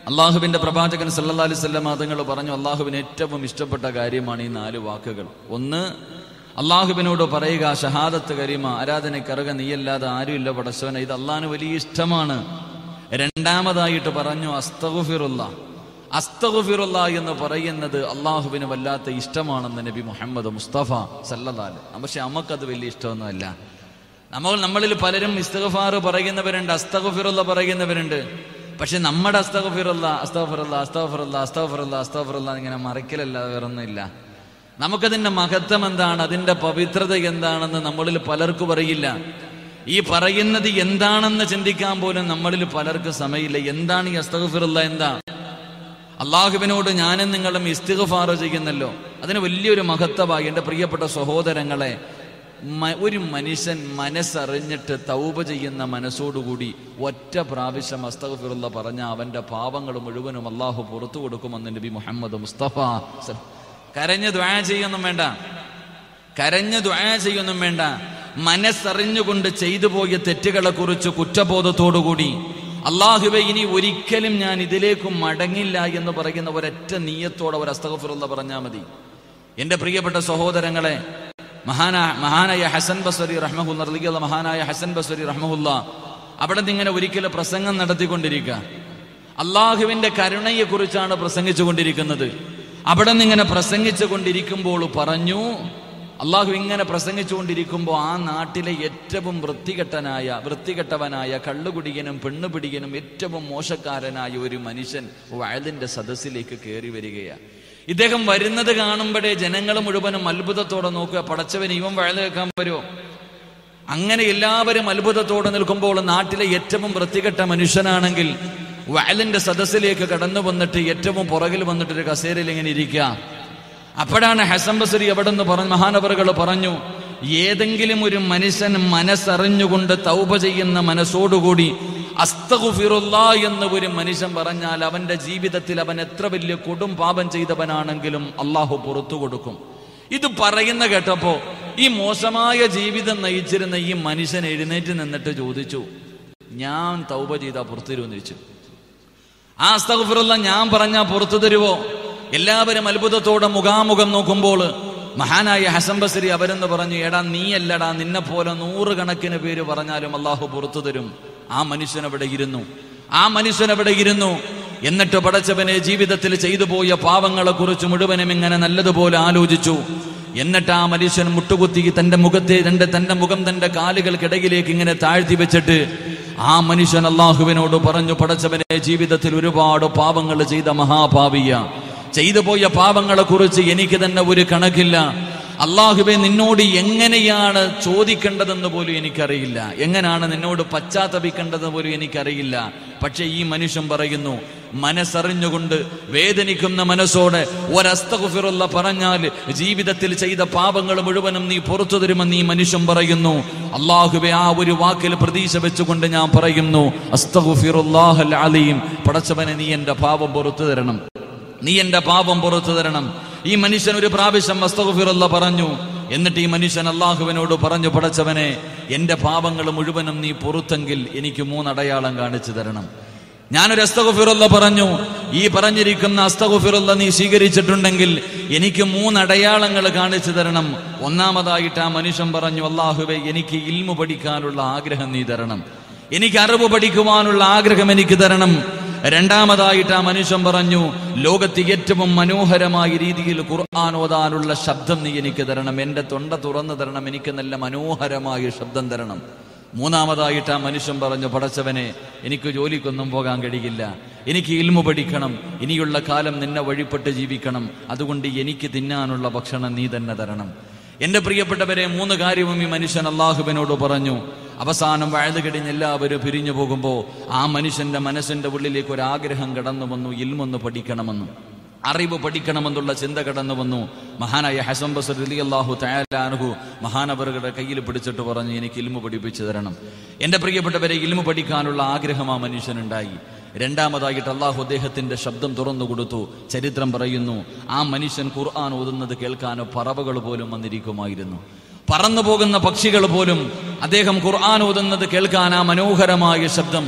അള്ളാഹുവിന്റെ പ്രവാചകൻ സല്ലല്ലാഹു അലൈഹി വസല്ലം തങ്ങൾ പറഞ്ഞു, അള്ളാഹുവിന് ഏറ്റവും ഇഷ്ടപ്പെട്ട കാര്യമാണ് ഈ 4 വാക്കുകൾ. ഒന്ന്, അള്ളാഹുവിനോട് പറയുക ഷഹാദത്ത് കരീമ, ആരാധനക്കറുക നീയല്ലാതെ ആരുമില്ല പടച്ചവനെ, ഇത് അള്ളാഹിന് വലിയ ഇഷ്ടമാണ്. രണ്ടാമതായിട്ട് പറഞ്ഞു അസ്തഗ്ഫിറുല്ലാഹ്. അസ്തഗ്ഫിറുല്ലാഹ് എന്ന് പറയുന്നത് അള്ളാഹുവിന് വല്ലാത്ത ഇഷ്ടമാണെന്ന് നബി മുഹമ്മദ് മുസ്തഫ സല്ലല്ലാഹു അലൈഹി വസല്ലം. പക്ഷെ നമുക്കത് വലിയ ഇഷ്ടമൊന്നുമല്ല. നമ്മളിൽ പലരും ഇസ്തിഗ്ഫാർ പറയുന്നവരുണ്ട്, അസ്തഗ്ഫിറുല്ലാഹ് പറയുന്നവരുണ്ട്. പക്ഷെ നമ്മുടെ അസ്തഗ്ഫിറുല്ലാഹ് ഇങ്ങനെ മറക്കലല്ലാതെ വേറൊന്നുമില്ല. നമുക്കതിന്റെ മഹത്വം എന്താണ്, അതിന്റെ പവിത്രത എന്താണെന്ന് നമ്മളിൽ പലർക്കും അറിയില്ല. ഈ പറയുന്നത് എന്താണെന്ന് ചിന്തിക്കാൻ പോലും നമ്മളിൽ പലർക്ക് സമയമില്ല. എന്താണ് ഈ അസ്തഗ്ഫിറുല്ലാഹ്? എന്താ? അള്ളാഹുവിനോട് ഞാനും നിങ്ങളും ഇസ്തിഗ്ഫാർ ചെയ്യുന്നല്ലോ, അതിന് വലിയൊരു മഹത്വമായി. എൻ്റെ പ്രിയപ്പെട്ട സഹോദരങ്ങളെ, ഒരു മനുഷ്യൻ മനസ്സറിഞ്ഞിട്ട് തൗബ ചെയ്യുന്ന മനസ്സോടുകൂടി ഒറ്റ പ്രാവശ്യം അസ്തഗ്ഫിറുല്ലാഹ് പറഞ്ഞ അവന്റെ പാപങ്ങൾ മുഴുവനും അള്ളാഹു പുറത്തു കൊടുക്കുമെന്ന് നബി മുഹമ്മദ് മുസ്തഫ. കരഞ്ഞ് ദുആ ചെയ്യൊന്നും വേണ്ട, മനസ്സറിഞ്ഞുകൊണ്ട് ചെയ്തു പോയ തെറ്റുകളെ കുറിച്ച് കുറ്റബോധത്തോടുകൂടി അള്ളാഹുവേ ഇനി ഒരിക്കലും ഞാൻ ഇതിലേക്ക് മടങ്ങില്ല എന്ന് പറയുന്ന ഒരൊറ്റ നീയത്തോടെ ഒരു അസ്തഗ്ഫിറുല്ലാഹ് പറഞ്ഞാൽ മതി. എൻ്റെ പ്രിയപ്പെട്ട സഹോദരങ്ങളെ, മഹാനായ ഹസൻ ബസ്വരി റഹ്മഹുല്ലാഹ്, മഹാനായ ഹസൻ ബസ്വരി റഹ്മഹുല്ലാഹ് അവിടെ നിന്നിങ്ങനെ ഒരിക്കലും പ്രസംഗം നടത്തിക്കൊണ്ടിരിക്കുക. അള്ളാഹുവിന്റെ കരുണയെ കുറിച്ചാണ് പ്രസംഗിച്ചു കൊണ്ടിരിക്കുന്നത്. അവിടെ നിന്നിങ്ങനെ പ്രസംഗിച്ചു കൊണ്ടിരിക്കുമ്പോൾ പറഞ്ഞു, അള്ളാഹു ഇങ്ങനെ പ്രസംഗിച്ചുകൊണ്ടിരിക്കുമ്പോൾ ആ നാട്ടിലെ ഏറ്റവും വൃത്തികെട്ടവനായ കള്ളുകുടിയനും പെണ്ണുപിടിയനും ഏറ്റവും മോശക്കാരനായ ഒരു മനുഷ്യൻ വഅലിന്റെ സദസ്സിലേക്ക് കയറി വരികയാണ്. ഇദ്ദേഹം വരുന്നത് കാണുമ്പോഴേ ജനങ്ങൾ മുഴുവനും അത്ഭുതത്തോടെ നോക്കുക, പടച്ചവൻ ഇവൻ വഅൽ കേൾക്കാൻ വരുമോ? അങ്ങനെ എല്ലാവരും അത്ഭുതത്തോടെ നിൽക്കുമ്പോൾ നാട്ടിലെ ഏറ്റവും വൃത്തികെട്ട മനുഷ്യനാണെങ്കിൽ വഅലിന്റെ സദസ്സിലേക്ക് കടന്നു വന്നിട്ട് ഏറ്റവും പുറകിൽ വന്നിട്ട് ഒരു കസേരയിൽ ഇങ്ങനെ ഇരിക്കുക. അപ്പോഴാണ് ഹസൻ ബസ്രി അവിടെ നിന്ന് പറഞ്ഞു, മഹാനവറുകൾ പറഞ്ഞു, ഏതെങ്കിലും ഒരു മനുഷ്യൻ മനസ്സറിഞ്ഞുകൊണ്ട് തൗബ ചെയ്യുന്ന മനസ്സോടുകൂടി അസ്തഗ്ഫിറുല്ലാഹ് എന്ന് ഒരു മനുഷ്യൻ പറഞ്ഞാൽ അവന്റെ ജീവിതത്തിൽ അവൻ എത്ര വലിയ കൊടും പാപം ചെയ്തവനാണെങ്കിലും അള്ളാഹു പുറത്തു കൊടുക്കും. ഇത് പറയുന്ന കേട്ടപ്പോ ഈ മോശമായ ജീവിതം നയിച്ചിരുന്ന ഈ മനുഷ്യൻ എഴുന്നേറ്റ് നിന്നിട്ട് ചോദിച്ചു, ഞാൻ തൗബ ചെയ്താ പുറത്തു തരുമെന്ന് ചോദിച്ചു. ആ അസ്തഗ്ഫിറുല്ലാഹ് ഞാൻ പറഞ്ഞാ പുറത്തു തരുവോ? എല്ലാവരും അത്ഭുതത്തോടെ മുഖാമുഖം നോക്കുമ്പോൾ മഹാനായ ഹസൻ ബസ്രി അവരെന്ന് പറഞ്ഞു, എടാ നീയല്ലടാ, നിന്നെ പോലെ 100 കണക്കിന് പേര് പറഞ്ഞാലും അള്ളാഹു പുറത്തു തരും. ആ മനുഷ്യൻ അവിടെ ഇരുന്നു. എന്നിട്ട് പടച്ചവനെ ജീവിതത്തിൽ ചെയ്തു പോയ പാവങ്ങളെ കുറിച്ച് മുഴുവനും ഇങ്ങനെ നല്ലതുപോലെ ആലോചിച്ചു. എന്നിട്ട് ആ മനുഷ്യൻ മുട്ടുകുത്തി തന്റെ മുഖം തന്റെ കാലുകൾക്കിടയിലേക്ക് ഇങ്ങനെ താഴ്ത്തി വെച്ചിട്ട് ആ മനുഷ്യൻ അള്ളാഹുവിനോട് പറഞ്ഞു, പടച്ചവനെ ജീവിതത്തിൽ ഒരുപാട് പാവങ്ങൾ ചെയ്ത മഹാപാവിയ, ചെയ്തു പോയ പാവങ്ങളെ കുറിച്ച് എനിക്ക് തന്നെ ഒരു കണക്കില്ല. അള്ളാഹുവേ നിന്നോട് എങ്ങനെയാണ് ചോദിക്കേണ്ടതെന്ന് പോലും എനിക്കറിയില്ല, എങ്ങനെയാണ് നിന്നോട് പശ്ചാത്തപിക്കേണ്ടതെന്ന് പോലും എനിക്കറിയില്ല. പക്ഷെ ഈ മനുഷ്യൻ പറയുന്നു, മനസ്സറിഞ്ഞുകൊണ്ട് വേദനിക്കുന്ന മനസ്സോടെ ഒരസ്തഗ്ഫിറുല്ലാഹ് പറഞ്ഞാൽ ജീവിതത്തിൽ ചെയ്ത പാപങ്ങൾ മുഴുവനും നീ പുറത്തു തരുമെന്ന് ഈ മനുഷ്യൻ പറയുന്നു. അള്ളാഹുവേ ആ ഒരു വാക്കിൽ പ്രതീക്ഷ വെച്ചുകൊണ്ട് ഞാൻ പറയുന്നു, അസ്തഗ്ഫിറുല്ലാഹൽ അലീം, പടച്ചവനെ നീ എന്റെ പാപം പുറത്തു തരണം. ഈ മനുഷ്യൻ ഒരു പ്രാവശ്യം അസ്തഗ്ഫിറുല്ലാഹ് പറഞ്ഞു. എന്നിട്ട് ഈ മനുഷ്യൻ അള്ളാഹുവിനോട് പറഞ്ഞു, പടച്ചവനെ എന്റെ പാപങ്ങൾ മുഴുവനും നീ പുറത്തെങ്കിൽ എനിക്ക് 3 അടയാളം കാണിച്ചു തരണം. ഞാനൊരു അസ്തഗ്ഫിറുല്ലാഹ് പറഞ്ഞു, ഈ പറഞ്ഞിരിക്കുന്ന അസ്തഗ്ഫിറുല്ലാഹ് നീ സ്വീകരിച്ചിട്ടുണ്ടെങ്കിൽ എനിക്ക് 3 അടയാളങ്ങൾ കാണിച്ചു തരണം. ഒന്നാമതായിട്ട് ആ മനുഷ്യൻ പറഞ്ഞു, അള്ളാഹുവേ എനിക്ക് ഇൽമു പഠിക്കാനുള്ള ആഗ്രഹം നീ തരണം, എനിക്ക് അറിവ് പഠിക്കുവാനുള്ള ആഗ്രഹം എനിക്ക് തരണം. രണ്ടാമതായിട്ട് ആ മനുഷ്യൻ പറഞ്ഞു, ലോകത്ത് ഏറ്റവും മനോഹരമായ രീതിയിൽ ഖുർആൻ ഓതാനുള്ള ശബ്ദം നീ എനിക്ക് തരണം, എന്റെ തൊണ്ട തുറന്നു തരണം, എനിക്ക് നല്ല മനോഹരമായ ശബ്ദം തരണം. മൂന്നാമതായിട്ട് ആ മനുഷ്യൻ പറഞ്ഞു, പടച്ചവനെ എനിക്ക് ജോലിക്കൊന്നും പോകാൻ കഴിയില്ല, എനിക്ക് ഇൽമു പഠിക്കണം, ഇനിയുള്ള കാലം നിന്നെ വഴിപ്പെട്ട് ജീവിക്കണം, അതുകൊണ്ട് എനിക്ക് തിന്നാനുള്ള ഭക്ഷണം നീ തന്നെ തരണം. എന്റെ പ്രിയപ്പെട്ടവരെ, 3 കാര്യവും ഈ മനുഷ്യൻ അള്ളാഹുവിനോട് പറഞ്ഞു. അവസാനം വഅദ് കഴിഞ്ഞ് എല്ലാവരും പിരിഞ്ഞു പോകുമ്പോൾ ആ മനുഷ്യന്റെ മനസ്സിന്റെ ഉള്ളിലേക്ക് ഒരു ആഗ്രഹം കടന്നു വന്നു, ഇൽമൊന്ന് പഠിക്കണമെന്നും അറിവ് പഠിക്കണമെന്നുള്ള ചിന്ത കടന്നു വന്നു. മഹാനായ ഹസൻ ബസ്രി റളിയല്ലാഹു തആല അൻഹു മഹാനവറുകളുടെ കയ്യിൽ പിടിച്ചിട്ട് പറഞ്ഞു, എനിക്ക് ഇൽമു പഠിപ്പിച്ചു തരണം. എന്റെ പ്രിയപ്പെട്ടവരെ, ഇൽമു പഠിക്കാനുള്ള ആഗ്രഹം ആ മനുഷ്യനുണ്ടായി. രണ്ടാമതായിട്ട് അള്ളാഹു അദ്ദേഹത്തിന്റെ ശബ്ദം തുറന്നു കൊടുത്തു. ചരിത്രം പറയുന്നു, ആ മനുഷ്യൻ ഖുർആൻ ഓതുന്നത് കേൾക്കാനോ പറവകൾ പോലും വന്നിരിക്കുമായിരുന്നു, പറന്നു പോകുന്ന പക്ഷികൾ പോലും അദ്ദേഹം ഖുർആൻ ഓതുന്നത് കേൾക്കാൻ ആ മനോഹരമായ ശബ്ദം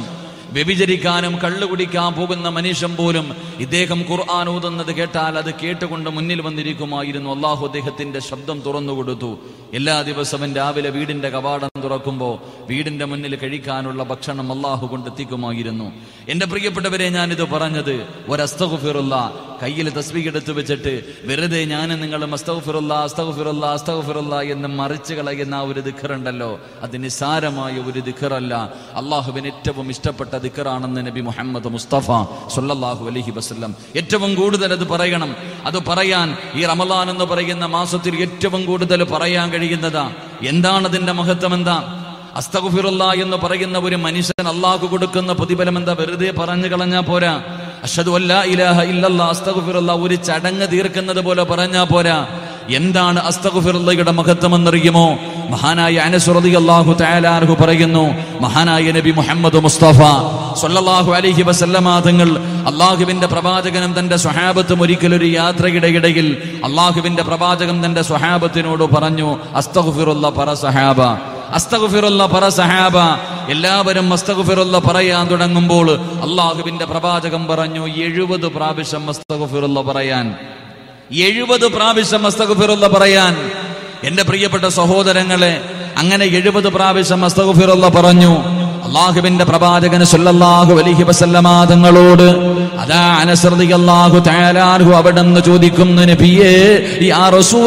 വ്യഭിചരിക്കാനും കള്ളു കുടിക്കാൻ പോകുന്ന മനുഷ്യൻ പോലും ഇദ്ദേഹം ഖുർആൻ ഓതുന്നത് കേട്ടാൽ അത് കേട്ടുകൊണ്ട് മുന്നിൽ വന്നിരിക്കുമായിരുന്നു. അള്ളാഹു അദ്ദേഹത്തിന്റെ ശബ്ദം തുറന്നു കൊടുത്തു. എല്ലാ ദിവസവും രാവിലെ വീടിന്റെ കവാടം തുറക്കുമ്പോൾ വീടിന്റെ മുന്നിൽ കഴിക്കാനുള്ള ഭക്ഷണം അള്ളാഹു കൊണ്ടെത്തിക്കുമായിരുന്നു. എന്റെ പ്രിയപ്പെട്ടവരെ, ഞാനിത് പറഞ്ഞത് ഒരസ്തഗ്ഫിറുല്ലാ കയ്യിൽ തസ്ബീഹ് എടുത്തു വെച്ചിട്ട് വെറുതെ ഞാനും നിങ്ങളും അസ്തഗ്ഫിറുല്ലാ അസ്തഗ്ഫിറുല്ലാ അസ്തഗ്ഫിറുല്ലാ എന്ന് മറിച്ച് കളയുന്ന ആ ഒരു ദിക്റുണ്ടല്ലോ, അത് നിസ്സാരമായ ഒരു ദിക്റല്ല. അള്ളാഹുവിന് ഏറ്റവും ഇഷ്ടപ്പെട്ട ദിക്റാണെന്ന് നബി മുഹമ്മദ് മുസ്തഫ സ്വല്ലല്ലാഹു അലൈഹി വസല്ലം. ഏറ്റവും കൂടുതൽ അത് പറയണം. അത് പറയാൻ ഈ റമളാൻ എന്ന് പറയുന്ന മാസത്തിൽ ഏറ്റവും കൂടുതൽ പറയാൻ കഴിയുന്നതാ. എന്താണ് അതിന്റെ മഹത്വം? എന്താ? അസ്തഗ്ഫിറുല്ലാ എന്ന് പറയുന്ന ഒരു മനുഷ്യൻ അള്ളാഹു കൊടുക്കുന്ന പ്രതിഫലം എന്താ? വെറുതെ പറഞ്ഞു കളഞ്ഞാ പോരാ. അഷ്ഹദു അല്ലാ ഇലാഹ ഇല്ലല്ലാഹ് അസ്തഗ്ഫിറുല്ലാ ഒരു ചടങ്ങ് തീർക്കുന്നത് പോലെ പറഞ്ഞാ പോരാ. എന്താണ് അസ്തഗ്ഫിറുല്ലാഹയുടെ മഹത്വം എന്നറിയുമോ? മഹാനായ അനസ് റളിയല്ലാഹു തആല അൻഹു പറയുന്നു, മഹാനായ നബി മുഹമ്മദ് മുസ്തഫ സ്വല്ലല്ലാഹു അലൈഹി വസല്ലമ തങ്ങൾ അള്ളാഹുവിന്റെ പ്രവാചകനും തന്റെ സ്വഹാബത്തും ഒരിക്കലൊരു യാത്രയുടെ ഇടയിൽ അള്ളാഹുവിന്റെ പ്രവാചകൻ തന്റെ സ്വഹാബത്തിനോട് പറഞ്ഞു, അസ്തഗ്ഫിറുല്ലാ പറ സഹാബ, അസ്തഗ്ഫിറുല്ലാ പറ സഹാബ. എല്ലാവരും അസ്തഗ്ഫിറുല്ലാ പറയാൻ തുടങ്ങുമ്പോൾ അള്ളാഹുവിന്റെ പ്രവാചകൻ പറഞ്ഞു 70 പ്രാവശ്യം അസ്തഗ്ഫിറുല്ലാ പറയാൻ. 70 പ്രാവശ്യം അസ്തഗ്ഫിറുല്ലാ പറയാൻ. എന്റെ പ്രിയപ്പെട്ട സഹോദരങ്ങളെ, അങ്ങനെ 70 പ്രാവശ്യം അസ്തഗ്ഫിറുല്ലാ പറഞ്ഞു. അള്ളാഹുവിന്റെ പ്രവാചകൻ സ്വല്ലല്ലാഹു അലൈഹി വസല്ലമ തങ്ങളോട് അതാ അനസ് റളിയല്ലാഹു തആല അൻഹു അവിടെന്ന് ചോദിക്കുന്നു, നബിയേ യാ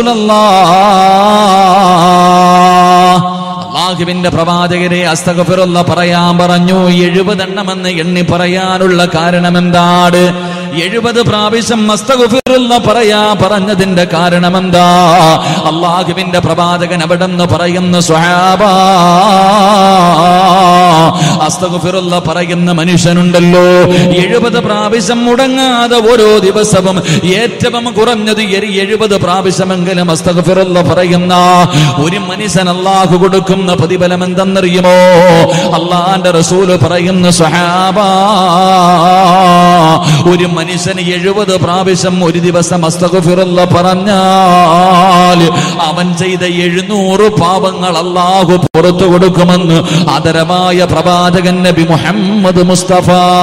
റസൂലല്ലാഹ്, അള്ളാഹുവിന്റെ പ്രവാചകരെ അസ്തഗ്ഫിറുല്ലാ പറയാൻ പറഞ്ഞു. 70 എണ്ണമെന്ന് എണ്ണി പറയാനുള്ള കാരണം എന്താണ്? 70 പ്രാവശ്യം അസ്തഗ്ഫിറുല്ലാ പറഞ്ഞതിന്റെ കാരണം എന്താ? അള്ളാഹുവിന്റെ പ്രവാചകൻ അവിടെന്ന് പറയുന്ന സ്വഹാബാ, അസ്തഗ്ഫിറുല്ലാ പറയുന്ന മനുഷ്യനുണ്ടല്ലോ 70 പ്രാവശ്യം മുടങ്ങാതെ ഓരോ ദിവസവും ഏറ്റവും കുറഞ്ഞത് 70 പ്രാവശ്യമെങ്കിലും അസ്തഗ്ഫിറുല്ലാ പറയുന്ന ഒരു മനുഷ്യൻ അള്ളാഹു കൊടുക്കുന്ന പ്രതിഫലം എന്തെന്നറിയുമോ? അള്ളാന്റെ റസൂല് പറയുന്ന സ്വഹാബാ, ഒരു മനുഷ്യന് 70 പ്രാവശ്യം ഒരു ദിവസം അസ്തഗ്ഫിറുല്ലാ പറഞ്ഞാൽ അവൻ ചെയ്ത 700 പാപങ്ങൾ അല്ലാഹു പുറത്തു കൊടുക്കുമെന്ന് ആദരമായ പ്രവാചകൻ നബി മുഹമ്മദ് മുസ്തഫ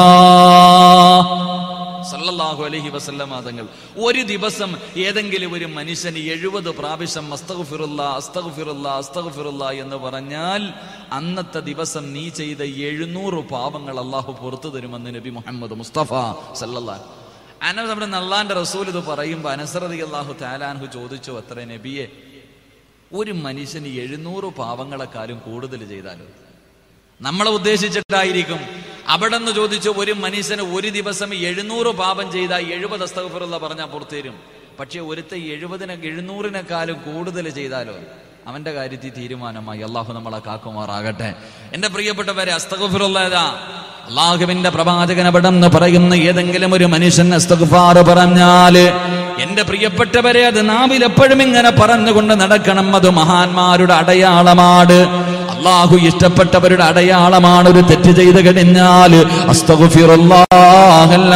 സല്ലല്ലാഹു അലൈഹി വസല്ലമ തങ്ങൾ ഒരു ദിവസം ഏതെങ്കിലും ഒരു മനുഷ്യന് 70 പ്രാവശ്യം അസ്തഗ്ഫിറുല്ലാ അസ്തഗ്ഫിറുല്ലാ അസ്തഗ്ഫിറുല്ലാ എന്ന് പറഞ്ഞാൽ അന്നത്തെ ദിവസം നീ ചെയ്ത 700 പാപങ്ങൾ അല്ലാഹു പുറത്തു തരുമെന്ന് നബി മുഹമ്മദ് മുസ്തഫ സല്ലല്ലാഹു. അനസ് നമ്മുടെ അല്ലാഹുവിന്റെ റസൂൽ ഇത് പറയുമ്പോൾ അനസ് റളിയല്ലാഹു തആല അൻഹു ചോദിച്ചു, അത്രേ നബിയെ, ഒരു മനുഷ്യന് 700 പാപങ്ങളെക്കാളും കൂടുതൽ ചെയ്താലോ? നമ്മളെ ഉദ്ദേശിച്ചിട്ടായിരിക്കും. അവിടെ നിന്ന് ചോദിച്ചു, ഒരു മനുഷ്യന് ഒരു ദിവസം 700 പാപം ചെയ്താൽ 70 അസ്തഗ്ഫിറുല്ലാ പറഞ്ഞാൽ പുറത്തേരും. പക്ഷെ ഒരുത്തെ 700-നെക്കാളും കൂടുതൽ ചെയ്താലോ? അവന്റെ കാര്യത്തിൽ തീരുമാനമായി. അള്ളാഹു നമ്മളെ കാക്കുമാറാകട്ടെ. എന്റെ പ്രിയപ്പെട്ടവരെ, അസ്തഗ്ഫിറുല്ലാ അള്ളാഹുവിന്റെ പ്രവാചകൻ അവിടെ നിന്ന് പറയുന്ന ഏതെങ്കിലും ഒരു മനുഷ്യൻ ഇസ്തിഗ്ഫാർ പറഞ്ഞാല്, എന്റെ പ്രിയപ്പെട്ടവരെ, അത് നാവിൽ എപ്പോഴും ഇങ്ങനെ പറഞ്ഞുകൊണ്ട് നടക്കണം. അത് മഹാന്മാരുടെ അടയാളമാണ്, അള്ളാഹു ഇഷ്ടപ്പെട്ടവരുടെ അടയാളമാണ്. ഒരു തെറ്റ് ചെയ്ത് കഴിഞ്ഞാൽ അസ്തഗ്ഫിറുല്ലാഹൽ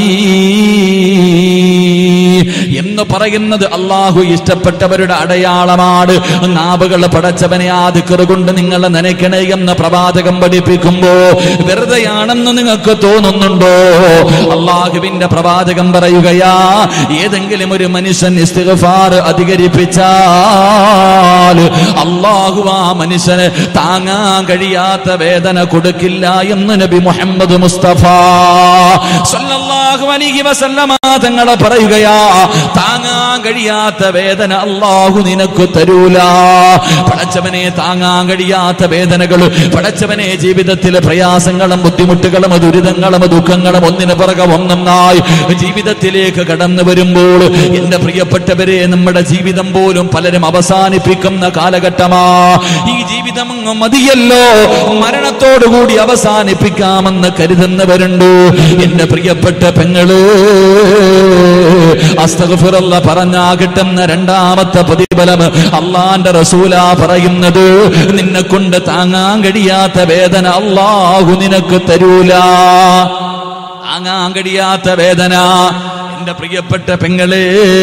അലീം എന്ന് പറയുന്നത് അള്ളാഹു ഇഷ്ടപ്പെട്ടവരുടെ അടയാളമാണ്. നാവുകൾ പടച്ചവനെ ആ ദിക്ർ കൊണ്ട് നിങ്ങളെ നനയ്ക്കണേ എന്ന് പ്രവാചകൻ പഠിപ്പിക്കുമ്പോ വെറുതെയാണെന്ന് നിങ്ങൾക്ക് തോന്നുന്നുണ്ടോ? അള്ളാഹുവിന്റെ പ്രവാചകൻ പറയുകയാ, ഏതെങ്കിലും ഒരു മനുഷ്യൻ ഇസ്തിഗ്ഫാർ അധികരിപ്പിച്ചാൽ അള്ളാഹു ആ മനുഷ്യന് താങ്ങാൻ കഴിയാത്ത വേദന കൊടുക്കില്ല എന്ന് നബി മുഹമ്മദ് മുസ്തഫ സല്ലല്ലാഹു അലൈഹി വസല്ലമ തങ്ങൾ പറയുകയാ. താങ്ങാൻ കഴിയാത്ത വേദന അള്ളാഹു നിനക്ക് തരൂല. പടച്ചവനെ, താങ്ങാൻ കഴിയാത്ത വേദനകൾ, പടച്ചവനെ, ജീവിതത്തിലെ പ്രയാസങ്ങളും ബുദ്ധിമുട്ടുകളും ദുരിതങ്ങളും ദുഃഖങ്ങളും ഒന്നിനു പിറകെ ഒന്നായി ജീവിതത്തിലേക്ക് കടന്നു വരുമ്പോൾ എന്റെ പ്രിയപ്പെട്ടവരെ, നമ്മുടെ ജീവിതം പോലും പലരും അവസാനിപ്പിക്കുന്ന കാലഘട്ടമാ. ഈ ജീവിതം മതിയല്ലോ, മരണത്തോടുകൂടി അവസാനിപ്പിക്കാമെന്ന് കരുതുന്നവരുണ്ട്. എന്റെ പ്രിയപ്പെട്ട പെങ്ങള്, അസ്തഗ്ഫിറുല്ലാ പറഞ്ഞാ കിട്ടുന്ന രണ്ടാമത്തെ പ്രതിഫലം അള്ളാന്റെ റസൂലാ പറയുന്നത്, നിന്നെ കൊണ്ട് താങ്ങാൻ കഴിയാത്ത വേദന അള്ളാഹു നിനക്ക് തരൂല. താങ്ങാൻ കഴിയാത്ത വേദന. എന്റെ പ്രിയപ്പെട്ട പെങ്ങളെ,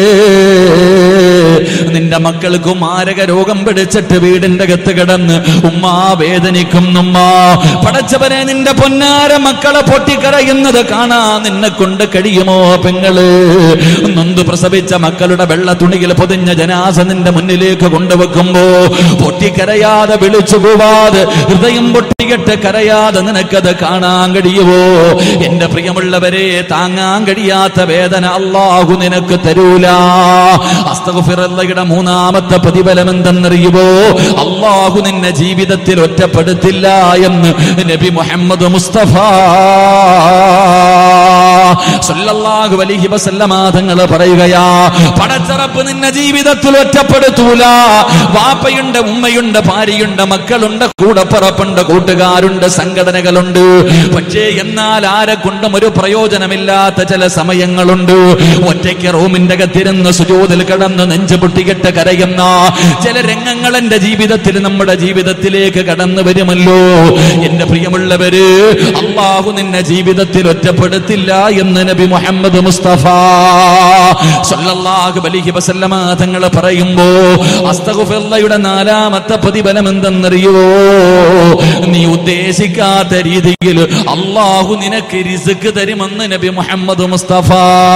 നിന്റെ മക്കൾക്ക് മാരക രോഗം പിടിച്ചിട്ട് വീടിന്റെ അകത്ത് കിടന്ന് ഉമ്മാ വേദനിക്കുന്നുമ്മ. പടച്ചവനെ, നിന്റെ പൊന്നാര മക്കളെ പൊട്ടിക്കരയുന്നത് കാണാൻ നിന്നെ കൊണ്ട് കഴിയുമോ പെങ്ങള്? നൊന്ത് പ്രസവിച്ച മക്കളുടെ വെള്ള തുണിയിൽ പൊതിഞ്ഞ ജനാസ നിന്റെ മുന്നിലേക്ക് കൊണ്ടുവെക്കുമ്പോ പൊട്ടിക്കരയാതെ വിളിച്ചു പോവാതെ ഹൃദയം പൊട്ടിയിട്ട് കരയാതെ നിനക്കത് കാണാൻ കഴിയുമോ? എന്റെ പ്രിയമുള്ളവരെ, താങ്ങാൻ കഴിയാത്ത വേദന അല്ലാഹു നിനക്ക് തരൂല. അസ്തഗ്ഫിറുള്ളയുടെ മൂന്നാമത്തെ പ്രതിഫലം എന്തെന്നറിയുമോ? അല്ലാഹു നിന്നെ ജീവിതത്തിൽ ഒറ്റപ്പെടുത്തില്ല എന്ന് നബി മുഹമ്മദ് മുസ്തഫ സല്ലല്ലാഹു അലൈഹി വസല്ലമ തങ്ങൾ പറയുകയാ, പടച്ചറപ്പ് നിന്നെ ജീവിതത്തിൽ ഒറ്റപ്പെടുത്തൂല. വാപ്പയുണ്ട്, ഉമ്മയുണ്ട്, ഭാര്യയുണ്ട്, മക്കളുണ്ട്, കൂടപ്പറപ്പുണ്ട്, കൂട്ടുകാരുണ്ട്, സംഘടനകളുണ്ട്. പക്ഷേ എന്നാൽ ആരെ കൊണ്ടും ഒരു പ്രയോജനമില്ലാത്ത ചില സമയങ്ങളുണ്ട്. ഒറ്റയ്ക്ക് റൂമിന്റെ അകത്തിരുന്ന് സുജൂദിൽ കിടന്ന് നെഞ്ചു പൊട്ടികെട്ട് കരയുന്ന ചില രംഗങ്ങൾ എന്റെ ജീവിതത്തിൽ, നമ്മുടെ ജീവിതത്തിലേക്ക് കടന്നു വരുമല്ലോ. എന്റെ പ്രിയമുള്ളവര്, അല്ലാഹു നിന്നെ ജീവിതത്തിൽ ഒറ്റപ്പെടുത്തില്ല എന്ന് നബി മുഹമ്മദ് മുസ്തഫ സല്ലല്ലാഹു അലൈഹി വസല്ലമ തങ്ങൾ പറയുമ്പോ അസ്തഗ്ഫിറുള്ളയുടെ നാലാമത്തെ പ്രതിഫലം എന്തെന്നറിയോ? നീ ഉദ്ദേശിക്കാത്ത രീതിയിൽ അല്ലാഹു നിനക്ക് റിസ്ക് തരുമെന്ന് നബി മുഹമ്മദ് മുസ്തഫ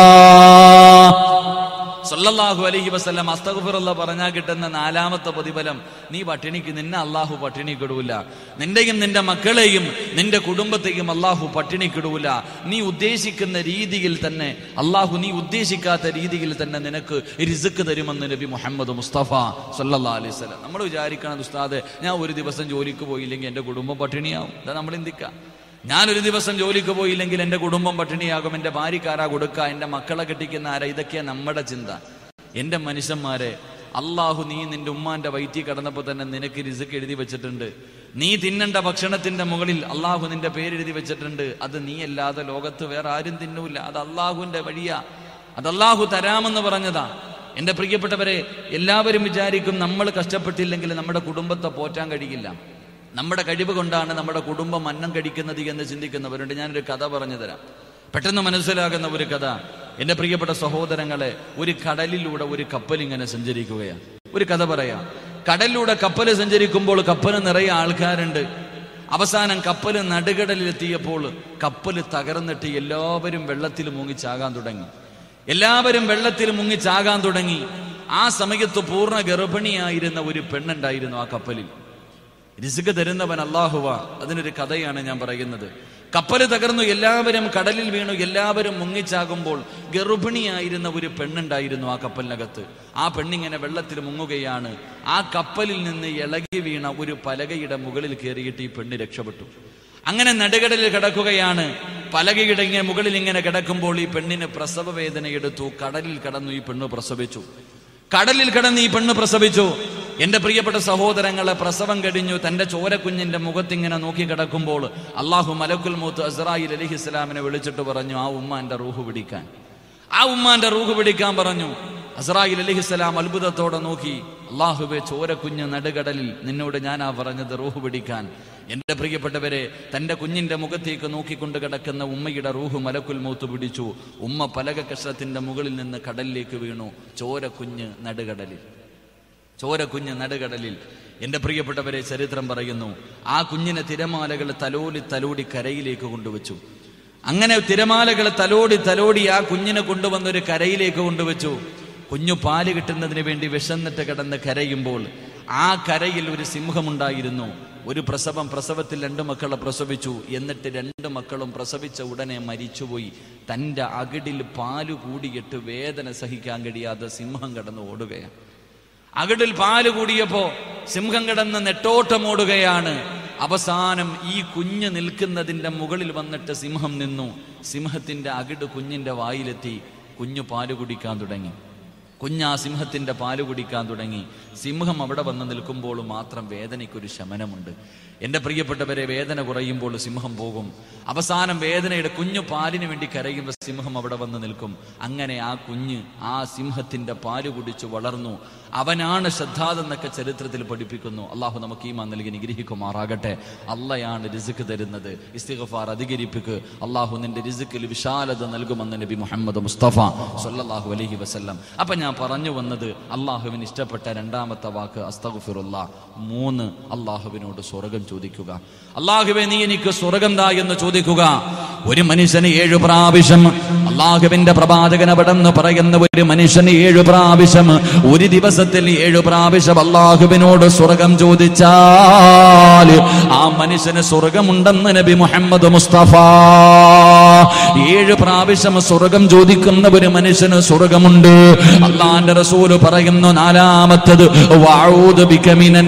സല്ലല്ലാഹു അലൈഹി വസല്ലം അസ്തഗ്ഫിറുല്ലാഹ് പറഞ്ഞാൽ കിട്ടുന്ന നാലാമത്തെ പ്രതിഫലം, നീ പട്ടിണിക്ക് നിന്നെ അല്ലാഹു പട്ടിണി കിടൂല. നിന്റെയും നിന്റെ മക്കളെയും നിന്റെ കുടുംബത്തെയും അല്ലാഹു പട്ടിണി കിടൂല. നീ ഉദ്ദേശിക്കുന്ന രീതിയിൽ തന്നെ അല്ലാഹു, നീ ഉദ്ദേശിക്കാത്ത രീതിയിൽ തന്നെ നിനക്ക് റിസ്ക് തരുമെന്ന് നബി മുഹമ്മദ് മുസ്തഫ സല്ലല്ലാഹു അലൈഹി വസല്ലം. നമ്മൾ വിചാരിക്കണം, ഉസ്താദ്, ഞാൻ ഒരു ദിവസം ജോലിക്ക് പോയില്ലെങ്കിൽ എൻ്റെ കുടുംബം പട്ടിണിയാവും. ഇതാ നമ്മൾ ചിന്തിക്കുക. ഞാനൊരു ദിവസം ജോലിക്ക് പോയില്ലെങ്കിൽ എൻ്റെ കുടുംബം പട്ടിണിയാകും, എൻ്റെ ഭാര്യക്കാരാ കൊടുക്കുക, എൻ്റെ മക്കളെ കെട്ടിക്കുന്ന ആരാ? ഇതൊക്കെയാണ് നമ്മുടെ ചിന്ത. എൻ്റെ മനുഷ്യന്മാരെ, അല്ലാഹു നീ നിന്റെ ഉമ്മാന്റെ വയറ്റിൽ കടന്നപ്പോൾ തന്നെ നിനക്ക് റിസ്ക് എഴുതി വെച്ചിട്ടുണ്ട്. നീ തിന്നേണ്ട ഭക്ഷണത്തിന്റെ മുകളിൽ അല്ലാഹു നിന്റെ പേരെഴുതി വെച്ചിട്ടുണ്ട്. അത് നീ അല്ലാതെ ലോകത്ത് വേറെ ആരും തിന്നൂല. അത് അല്ലാഹുവിന്റെ വഴിയാ, അത് അല്ലാഹു തരാമെന്ന് പറഞ്ഞതാ. എൻ്റെ പ്രിയപ്പെട്ടവരെ, എല്ലാവരും വിചാരിക്കും നമ്മൾ കഷ്ടപ്പെട്ടില്ലെങ്കിൽ നമ്മുടെ കുടുംബത്തെ പോറ്റാൻ കഴിയില്ല, നമ്മുടെ കഴിവ് കൊണ്ടാണ് നമ്മുടെ കുടുംബം അന്നം കഴിക്കുന്നത് എന്ന് ചിന്തിക്കുന്നവരുണ്ട്. ഞാനൊരു കഥ പറഞ്ഞു തരാം, പെട്ടെന്ന് മനസ്സിലാകുന്ന ഒരു കഥ. എൻ്റെ പ്രിയപ്പെട്ട സഹോദരങ്ങളെ, ഒരു കടലിലൂടെ ഒരു കപ്പൽ ഇങ്ങനെ സഞ്ചരിക്കുകയാണ്. ഒരു കഥ പറയാം. കടലിലൂടെ കപ്പൽ സഞ്ചരിക്കുമ്പോൾ കപ്പൽ നിറയെ ആൾക്കാരുണ്ട്. അവസാനം കപ്പൽ നടുകടലിലെത്തിയപ്പോൾ കപ്പൽ തകർന്നിട്ട് എല്ലാവരും വെള്ളത്തിൽ മുങ്ങിച്ചാകാൻ തുടങ്ങി. എല്ലാവരും വെള്ളത്തിൽ മുങ്ങിച്ചാകാൻ തുടങ്ങി. ആ സമയത്ത് പൂർണ്ണ ഗർഭിണിയായിരുന്ന ഒരു പെണ്ണുണ്ടായിരുന്നു ആ കപ്പലിൽ. റിസ്ക് തരുന്നവൻ അല്ലാഹുവാ. അതിനൊരു കഥയാണ് ഞാൻ പറയുന്നത്. കപ്പൽ തകർന്നു, എല്ലാവരും കടലിൽ വീണു, എല്ലാവരും മുങ്ങിച്ചാകുമ്പോൾ ഗർഭിണിയായിരുന്ന ഒരു പെണ്ണുണ്ടായിരുന്നു ആ കപ്പലിനകത്ത്. ആ പെണ്ണിങ്ങനെ വെള്ളത്തിൽ മുങ്ങുകയാണ്. ആ കപ്പലിൽ നിന്ന് ഇളകി വീണ ഒരു പലകയുടെ മുകളിൽ കയറിയിട്ട് ഈ പെണ്ണ് രക്ഷപ്പെട്ടു. അങ്ങനെ നടുകടലിൽ കിടക്കുകയാണ്. പലകയുടെ മുകളിൽ ഇങ്ങനെ കിടക്കുമ്പോൾ ഈ പെണ്ണിന് പ്രസവ വേദന എടുത്തു. കടലിൽ കടന്നു ഈ പെണ്ണ് പ്രസവിച്ചു. കടലിൽ കിടന്ന് ഈ പെണ്ണ് പ്രസവിച്ചു. എന്റെ പ്രിയപ്പെട്ട സഹോദരങ്ങളെ, പ്രസവം കഴിഞ്ഞു. തന്റെ ചോരക്കുഞ്ഞിന്റെ മുഖത്തിങ്ങനെ നോക്കി കിടക്കുമ്പോൾ അല്ലാഹു മലക്കുൽ മൗത്ത് അസ്റായീൽ അലൈഹിസ്സലാമിനെ വിളിച്ചിട്ട് പറഞ്ഞു, ആ ഉമ്മാന്റെ റൂഹ് പിടിക്കാൻ. ആ ഉമ്മാന്റെ റൂഹ് പിടിക്കാൻ പറഞ്ഞു. അസ്റായീൽ അലൈഹിസ്സലാം അത്ഭുതത്തോടെ നോക്കി. അല്ലാഹുവേ, ചോരക്കുഞ്ഞ് നടുകടലിൽ, നിന്നോട് ഞാനാ പറഞ്ഞത് റൂഹ് പിടിക്കാൻ. എന്റെ പ്രിയപ്പെട്ടവരെ, തന്റെ കുഞ്ഞിന്റെ മുഖത്തേക്ക് നോക്കിക്കൊണ്ട് കിടക്കുന്ന ഉമ്മയുടെ റൂഹ് മലക്കുൽ മൗത്ത് പിടിച്ചു. ഉമ്മ പലക കഷ്ണത്തിന്റെ മുകളിൽ നിന്ന് കടലിലേക്ക് വീണു. ചോരക്കുഞ്ഞ് നടുകടലിൽ, ചോരക്കുഞ്ഞ് നടുകടലിൽ. എന്റെ പ്രിയപ്പെട്ടവരെ, ചരിത്രം പറയുന്നു, ആ കുഞ്ഞിനെ തിരമാലകൾ തലോടി തലോടി കരയിലേക്ക് കൊണ്ടുവച്ചു. അങ്ങനെ തിരമാലകൾ തലോടി തലോടി ആ കുഞ്ഞിനെ കൊണ്ടുവന്നൊരു കരയിലേക്ക് കൊണ്ടുവച്ചു. കുഞ്ഞു പാല് കിട്ടുന്നതിന് വേണ്ടി വിശന്നിട്ട് കിടന്ന് കരയുമ്പോൾ ആ കരയിൽ ഒരു സിംഹമുണ്ടായിരുന്നു. ഒരു പ്രസവത്തിൽ 2 മക്കളെ പ്രസവിച്ചു. എന്നിട്ട് 2 മക്കളും പ്രസവിച്ച ഉടനെ മരിച്ചുപോയി. തൻ്റെ അകിടിൽ പാല് കൂടിയിട്ട് വേദന സഹിക്കാൻ കഴിയാതെ സിംഹം കടന്ന് ഓടുകയാണ്. അകിടിൽ പാല് കൂടിയപ്പോ സിംഹം കിടന്ന് നെട്ടോട്ടം ഓടുകയാണ്. അവസാനം ഈ കുഞ്ഞ് നിൽക്കുന്നതിന്റെ മുകളിൽ വന്നിട്ട് സിംഹം നിന്നു. സിംഹത്തിന്റെ അകിട് കുഞ്ഞിന്റെ വായിലെത്തി. കുഞ്ഞു പാല് കുടിക്കാൻ തുടങ്ങി. കുഞ്ഞ് ആ സിംഹത്തിന്റെ പാല് കുടിക്കാൻ തുടങ്ങി. സിംഹം അവിടെ വന്ന് നിൽക്കുമ്പോൾ മാത്രം വേദനയ്ക്കൊരു ശമനമുണ്ട്. എന്റെ പ്രിയപ്പെട്ടവരെ, വേദന കുറയുമ്പോൾ സിംഹം പോകും. അവസാനം വേദനയുടെ കുഞ്ഞു പാലിന് വേണ്ടി കരയുമ്പോൾ സിംഹം അവിടെ വന്ന് നിൽക്കും. അങ്ങനെ ആ കുഞ്ഞ് ആ സിംഹത്തിന്റെ പാല് കുടിച്ച് വളർന്നു. അവനാണ് ശ്രദ്ധാദ് എന്നൊക്കെ ചരിത്രത്തിൽ പഠിപ്പിക്കുന്നു. അള്ളാഹു നമുക്ക് ഈമാൻ നൽകി നിഗ്രഹിക്കുമാറാകട്ടെ. അള്ളയാണ് റിസ്ക് തരുന്നത്. ഇസ്തിഗ്ഫാർ അധികരിപ്പിക്ക്. അള്ളാഹു നിന്റെ റിസ്കിൽ വിശാലത നൽകുമെന്ന് നബി മുഹമ്മദ് മുസ്തഫ സ്വല്ലല്ലാഹു അലൈഹി വസല്ലം. അപ്പൊ ഞാൻ പറഞ്ഞു വന്നത്, അള്ളാഹുവിന് ഇഷ്ടപ്പെട്ട രണ്ടാമത്തെ വാക്ക് അസ്തഗ്ഫിറുല്ലാഹ്. 3, അള്ളാഹുവിനോട് സ്വർഗം ചോദിക്കുക. അള്ളാഹുവേ, നീ എനിക്ക് സ്വർഗം താ എന്ന് ചോദിക്കുക. ഒരു മനുഷ്യന് 7 പ്രാവശ്യം അള്ളാഹുവിന്റെ പ്രവാചകൻ അവിടെന്ന് പറയുന്ന ഒരു മനുഷ്യന് 7 പ്രാവശ്യം, ഒരു ദിവസത്തിൽ 7 പ്രാവശ്യം അള്ളാഹുവിനോട് സ്വർഗം ചോദിച്ചാൽ ആ മനുഷ്യന് സ്വർഗമുണ്ടെന്ന് നബി മുഹമ്മദ് മുസ്തഫ. 7 പ്രാവശ്യം സ്വർഗം ചോദിക്കുന്ന ഒരു മനുഷ്യന് സ്വർഗമുണ്ട്. അള്ളാന്റെ റസൂൽ പറയുന്നു, 4-മത്തത് വഅഊദു ബിക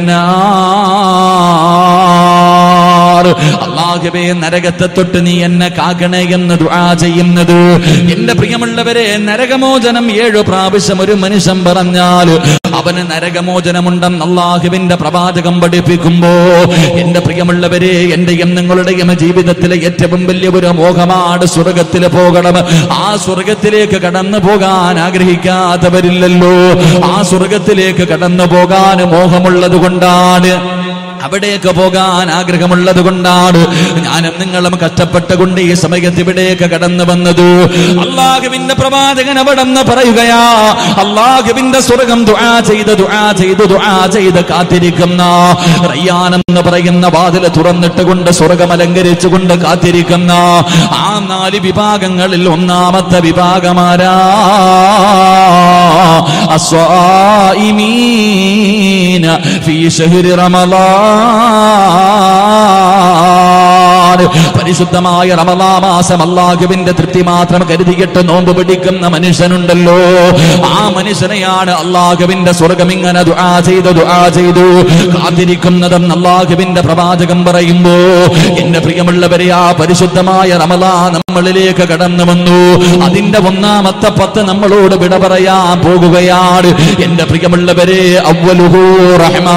മിനന്നാർ. അല്ലാഹുവേ, നരകത്തെ തൊട്ട് നീ എന്നെ കാക്കണേ എന്ന് ദുആ ചെയ്യുന്നത്. എന്റെ പ്രിയമുള്ളവരെ, നരകമോചനം 7 പ്രാവശ്യം ഒരു മനുഷ്യൻ പറഞ്ഞാൽ അവന് നരകമോചനമുണ്ടെന്ന് അല്ലാഹുവിന്റെ പ്രവാചകം പഠിപ്പിക്കുമ്പോ, എന്റെ പ്രിയമുള്ളവരെ, എന്റെയും നിങ്ങളുടെയും ജീവിതത്തിലെ ഏറ്റവും വലിയ ഒരു മോഹമാണ് സ്വർഗത്തിൽ പോകണം. ആ സ്വർഗത്തിലേക്ക് കടന്നു പോകാൻ ആഗ്രഹിക്കാത്തവരില്ലല്ലോ. ആ സ്വർഗത്തിലേക്ക് കടന്നു പോകാൻ മോഹമുള്ളത് കൊണ്ടാണ്, അവിടേക്ക് പോകാൻ ആഗ്രഹമുള്ളത് കൊണ്ടാണ് ഞാനും നിങ്ങളും കഷ്ടപ്പെട്ടുകൊണ്ട് ഈ സമയത്ത് ഇവിടേക്ക് കടന്നു വന്നത്. അള്ളാഹുവിന്റെ പ്രവാചകൻ അവിടെ നിന്ന് പറയുകയാ, അള്ളാഹുവിന്റെ സ്വർഗം ദുആ ചെയ്ത് കാത്തിരിക്കുന്ന, റയ്യാൻ എന്ന് പറയുന്ന വാതിൽ തുറന്നിട്ടുകൊണ്ട് സ്വർഗം അലങ്കരിച്ചുകൊണ്ട് കാത്തിരിക്കുന്ന ആ 4 വിഭാഗങ്ങളിൽ 1-മത്തെ വിഭാഗമാരാ? അസ്വായിമീന ഫീ ശഹ്രി റമളാൻ. പരിശുദ്ധമായ റമളാൻ മാസം അല്ലാഹുവിന്റെ തൃപ്തി മാത്രം കരുതിയിട്ട് നോമ്പ് പിടിക്കുന്ന മനുഷ്യനുണ്ടല്ലോ, ആ മനുഷ്യനെയാണ് അല്ലാഹുവിന്റെ സ്വർഗം ഇങ്ങനെ ദുആ ചെയ്തു കാത്തിരിക്കുന്നതെന്ന് അല്ലാഹുവിന്റെ പ്രവാചകം പറയുമ്പോ, എന്റെ പ്രിയമുള്ളവരെ, ആ പരിശുദ്ധമായ റമളാൻ നമ്മളിലേക്ക് കടന്നു വന്നു. അതിന്റെ 1-മത്തെ 10 നമ്മളോട് വിട പറയാൻ പോകുകയാണ്. എന്റെ പ്രിയമുള്ളവരെ, അവ്വലുഹു റഹ്മാ,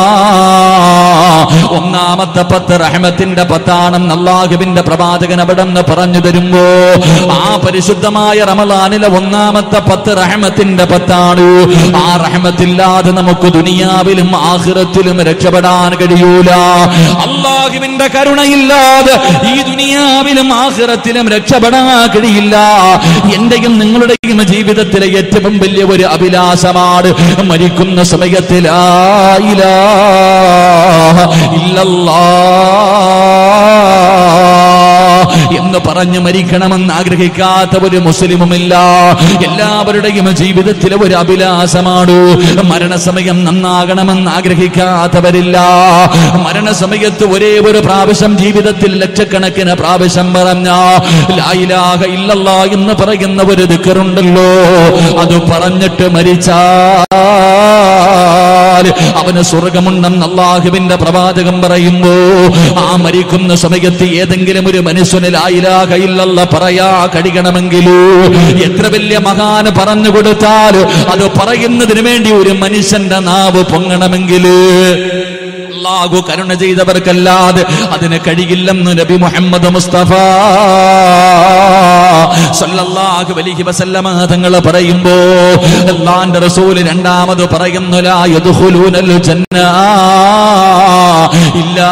1-മത്തെ 10 റഹ്മത്തിന്റെ 10ആണെന്ന് അല്ലാഹുവിന്റെ പ്രവാചകൻ അവിടെ നിന്ന് പറഞ്ഞു തരുമ്പോ, ആ പരിശുദ്ധമായ റമളാനിലെ 1-മത്തെ 10 റഹ്മത്തിന്റെ 10ആണ്. ആ റഹ്മത്തില്ലാതെ നമുക്ക് ദുനിയാവിലും ആഖിറത്തിലും രക്ഷപ്പെടാൻ കഴിയൂല. അല്ലാഹുവിന്റെ കരുണയില്ലാതെ ഈ ദുനിയാവിലും ആഖിറത്തിലും രക്ഷപ്പെടാൻ കഴിയില്ല. എന്റെയും നിങ്ങളുടെയും ജീവിതത്തിലെ ഏറ്റവും വലിയ ഒരു അഭിലാഷമാണ് മരിക്കുന്ന സമയത്ത് ലാ ഇലാഹ ഇല്ലല്ലാഹ് എന്ന് പറഞ്ഞു മരിക്കണമെന്ന് ആഗ്രഹിക്കാത്ത ഒരു മുസ്ലിമുമില്ല. എല്ലാവരുടെയും ജീവിതത്തിലെ ഒരു അഭിലാഷമാണ് മരണസമയം നന്നാകണമെന്ന് ആഗ്രഹിക്കാത്തവരില്ല. മരണസമയത്ത് ഒരേ ഒരു പ്രാവശ്യം ജീവിതത്തിൽ ലക്ഷക്കണക്കിന് പ്രാവശ്യം പറഞ്ഞ ലാ ഇലാഹ ഇല്ലല്ലാഹ് എന്ന് പറയുന്ന ഒരു ദിക്റുണ്ടല്ലോ, അത് പറഞ്ഞിട്ട് മരിച്ചാൽ അവന് സ്വർഗമുണ്ടെന്ന് അല്ലാഹുവിന്റെ പ്രവാചകം പറയുമ്പോ, ആ മരിക്കുന്ന സമയത്ത് ഏതെങ്കിലും ഒരു മനുഷ്യന് ലാ ഇലാഹ ഇല്ലല്ലാഹ് പറയാ കഴിയണമെങ്കിൽ, എത്ര വലിയ മഹാൻ പറഞ്ഞു കൊടുത്താൽ അത് പറയുന്നതിന് വേണ്ടി ഒരു മനുഷ്യന്റെ നാവ് പൊങ്ങണമെങ്കിൽ അല്ലാഹു കരുണ ചെയ്തവർക്കല്ലാതെ അതിന് കഴിയില്ലെന്ന് നബി മുഹമ്മദ് മുസ്തഫ സല്ലല്ലാഹു അലൈഹി വസല്ലമ തങ്ങൾ പറയുമ്പോ, അല്ലാഹുവിന്റെ റസൂൽ രണ്ടാമത് പറയുന്നു, ലാ യദ്ഖുലൂനൽ ജന്ന ഇല്ലാ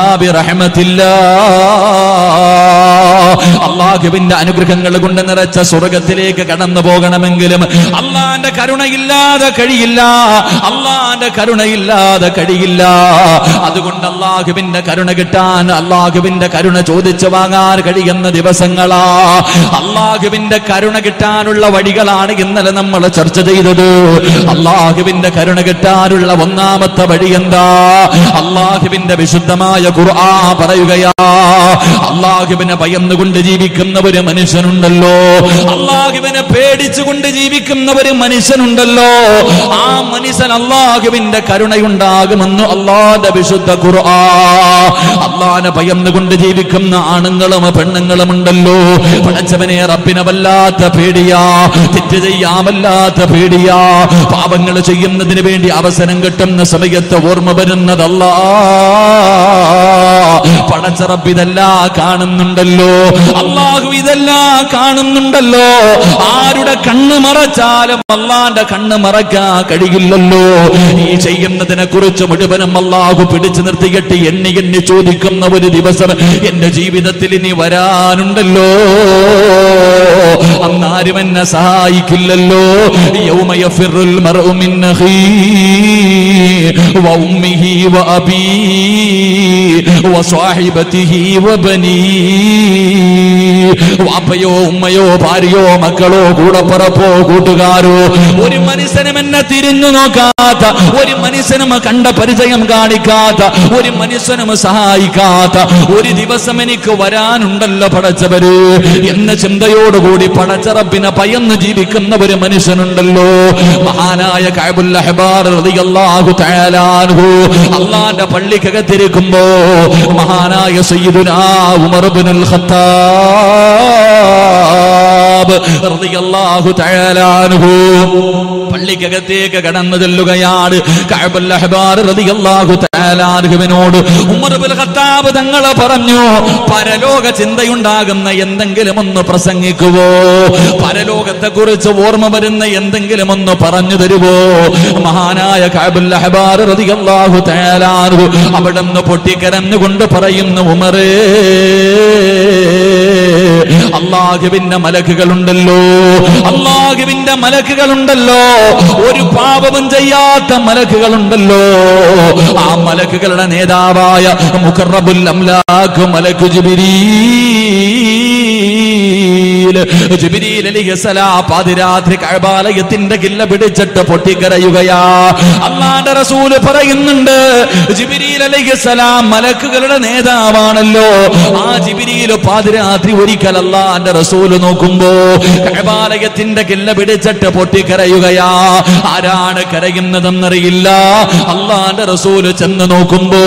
ബിറഹ്മത്തില്ലാഹ്. അല്ലാഹുവിന്റെ അനുഗ്രഹങ്ങൾ കൊണ്ട് നിറച്ച സ്വർഗ്ഗത്തിലേക്ക് കടന്നു പോകണമെങ്കിലും അല്ലാഹുവിന്റെ കരുണയില്ലാതെ കഴിയില്ല. അല്ലാഹുവിന്റെ കരുണയില്ലാതെ കഴിയില്ല. അതുകൊണ്ട് അല്ലാഹുവിന്റെ കരുണ കിട്ടാൻ, അല്ലാഹുവിന്റെ കരുണ ചോദിച്ചു വാങ്ങാൻ കഴിയുന്ന ദിവസങ്ങളാ. അല്ലാഹുവിന്റെ കരുണ കിട്ടാനുള്ള വഴികളാണ് ഇന്നലെ നമ്മൾ ചർച്ച ചെയ്തത്. അല്ലാഹുവിന്റെ കരുണ കിട്ടാനുള്ള 1-മത്തെ വഴി എന്താ? അല്ലാഹുവിന്റെ വിശുദ്ധമായ ഖുർആൻ പറയുകയാ, അല്ലാഹുവിനെ ഭയന്നുകൊണ്ട് ജീവിക്കുന്ന ഒരു മനുഷ്യനുണ്ടല്ലോ, അല്ലാഹുവിനെ പേടിച്ചുകൊണ്ട് ജീവിക്കുന്ന ഒരു മനുഷ്യനുണ്ടല്ലോ, ആ മനുഷ്യൻ അല്ലാഹുവിന്റെ കരുണയുണ്ടാകുമെന്ന് അല്ലാഹുവിന്റെ വിശുദ്ധ ഖുർആൻ. അല്ലാഹുവിനെ ഭയന്നുകൊണ്ട് ജീവിക്കുന്ന ആണുങ്ങളും പെണ്ണുങ്ങളും ഉണ്ടല്ലോ, പടച്ചവനെ റബ്ബിനെ വല്ലാത്ത പേടിയാ, തെറ്റ് ചെയ്യാമല്ലാത്ത പേടിയാ, പാപങ്ങൾ ചെയ്യുന്നതിന് വേണ്ടി അവസരം കിട്ടുന്ന സമയത്ത് ഓർമ്മ വരുന്നത് അല്ലാഹ്. പടച്ചറബ് ഇതെല്ലാം കാണുന്നുണ്ടല്ലോ, അള്ളാഹു ഇതെല്ലാം കാണുന്നുണ്ടല്ലോ. ആരുടെ കണ്ണ് മറച്ചാലും അള്ളാന്റെ കണ്ണ് മറക്കാൻ കഴിയില്ലല്ലോ. ഈ ചെയ്യുന്നതിനെ കുറിച്ച് മുഴുവനും അള്ളാഹു പിടിച്ചു നിർത്തിയിട്ട് എണ്ണി എണ്ണി ചോദിക്കുന്ന ഒരു ദിവസം എന്റെ ജീവിതത്തിൽ ഇനി വരാനുണ്ടല്ലോ. അന്നാരും എന്നെ സഹായിക്കില്ലല്ലോ. യൗമ യഫിറുൽ മർഉ മിൻ അഖീഹി വ ഉമ്മിഹി വ അബീഹി വ സ്വഹിബതിഹി വ ബനീഹി. വാപ്പയോ ഉമ്മയോ ഭാര്യയോ മക്കളോ കൂടപ്പുറപ്പോ കൂട്ടുകാരോ, ഒരു മനുഷ്യനും എന്നെ തിരിഞ്ഞു നോക്കാത്ത, ഒരു മനുഷ്യനും കണ്ട പരിചയം കാണിക്കാത്ത, ഒരു മനുഷ്യനും സഹായിക്കാത്ത ഒരു ദിവസം എനിക്ക് വരാനുണ്ടല്ലോ പടച്ചവര് എന്ന ചിന്തയോടുകൂടി പടച്ചറബിനെ ഭയന്ന് ജീവിക്കുന്ന ഒരു മനുഷ്യനുണ്ടല്ലോ. മഹാനായ കഅബുൽ അഹ്ബാർ റളിയല്ലാഹു തആല അൻഹു അല്ലാഹുവിന്റെ പള്ളിക്കകത്തിരിക്കുമ്പോ മഹാനായ സയ്യിദുനാ ഉമർ ഇബ്നുൽ ഖത്താബ് റളിയല്ലാഹു തആല അൻഹു പള്ളിക്കകത്തേക്ക് കടന്നു ചെല്ലുകയാണ്. കഅബുൽ അഹ്ബാർ റളിയല്ലാഹു തആല അൻഹുവിനോട് ഉമർ ഇബ്നുൽ ഖത്താബ് തങ്ങൾ പറഞ്ഞു, പരലോക ചിന്തയുണ്ടാകുന്ന എന്തെങ്കിലും ഒന്ന് പ്രസംഗിക്കുവോ, പരലോകത്തെ കുറിച്ച് ഓർമ്മ വരുന്ന എന്തെങ്കിലും ഒന്ന് പറഞ്ഞു തരുവോ? മഹാനായ കഅബുൽ അഹ്ബാർ റളിയല്ലാഹു തആല അൻഹു അവിടുന്ന് പൊട്ടിക്കരഞ്ഞുകൊണ്ട് പറയുന്നു, ഉമറേ, അല്ലാഹുവിന്റെ മലക്കുകളുണ്ടല്ലോ, അല്ലാഹുവിന്റെ മലക്കുകളുണ്ടല്ലോ, ഒരു പാപവും ചെയ്യാത്ത മലക്കുകളുണ്ടല്ലോ. ആ മലക്കുകളുടെ നേതാവായ മുഖറബുൽ അംലാഖ് മലക്ക് ജിബ്രീൽ അലൈഹിസ്സലാം പാതിരാത്രി കഅബാലയത്തിന്റെ കില്ല പിടിച്ചിട്ട് പൊട്ടിക്കരയുകയാ. അല്ലാഹുവിന്റെ റസൂല് പറയുന്നുണ്ട്, ജിബ്രീൽ അലൈഹിസ്സലാം മലക്കുകളുടെ നേതാവാണല്ലോ. ആ ജിബ്രീൽ പാതിരാത്രി ഒരിക്കൽ അല്ലാഹുവിന്റെ റസൂല് നോക്കുമ്പോ കഅബാലയത്തിന്റെ കില്ല പിടിച്ചിട്ട് പൊട്ടിക്കരയുകയാ. ആരാണ് കരയുന്നതെന്നറിയില്ല. അല്ലാഹുവിന്റെ റസൂല് ചെന്ന് നോക്കുമ്പോ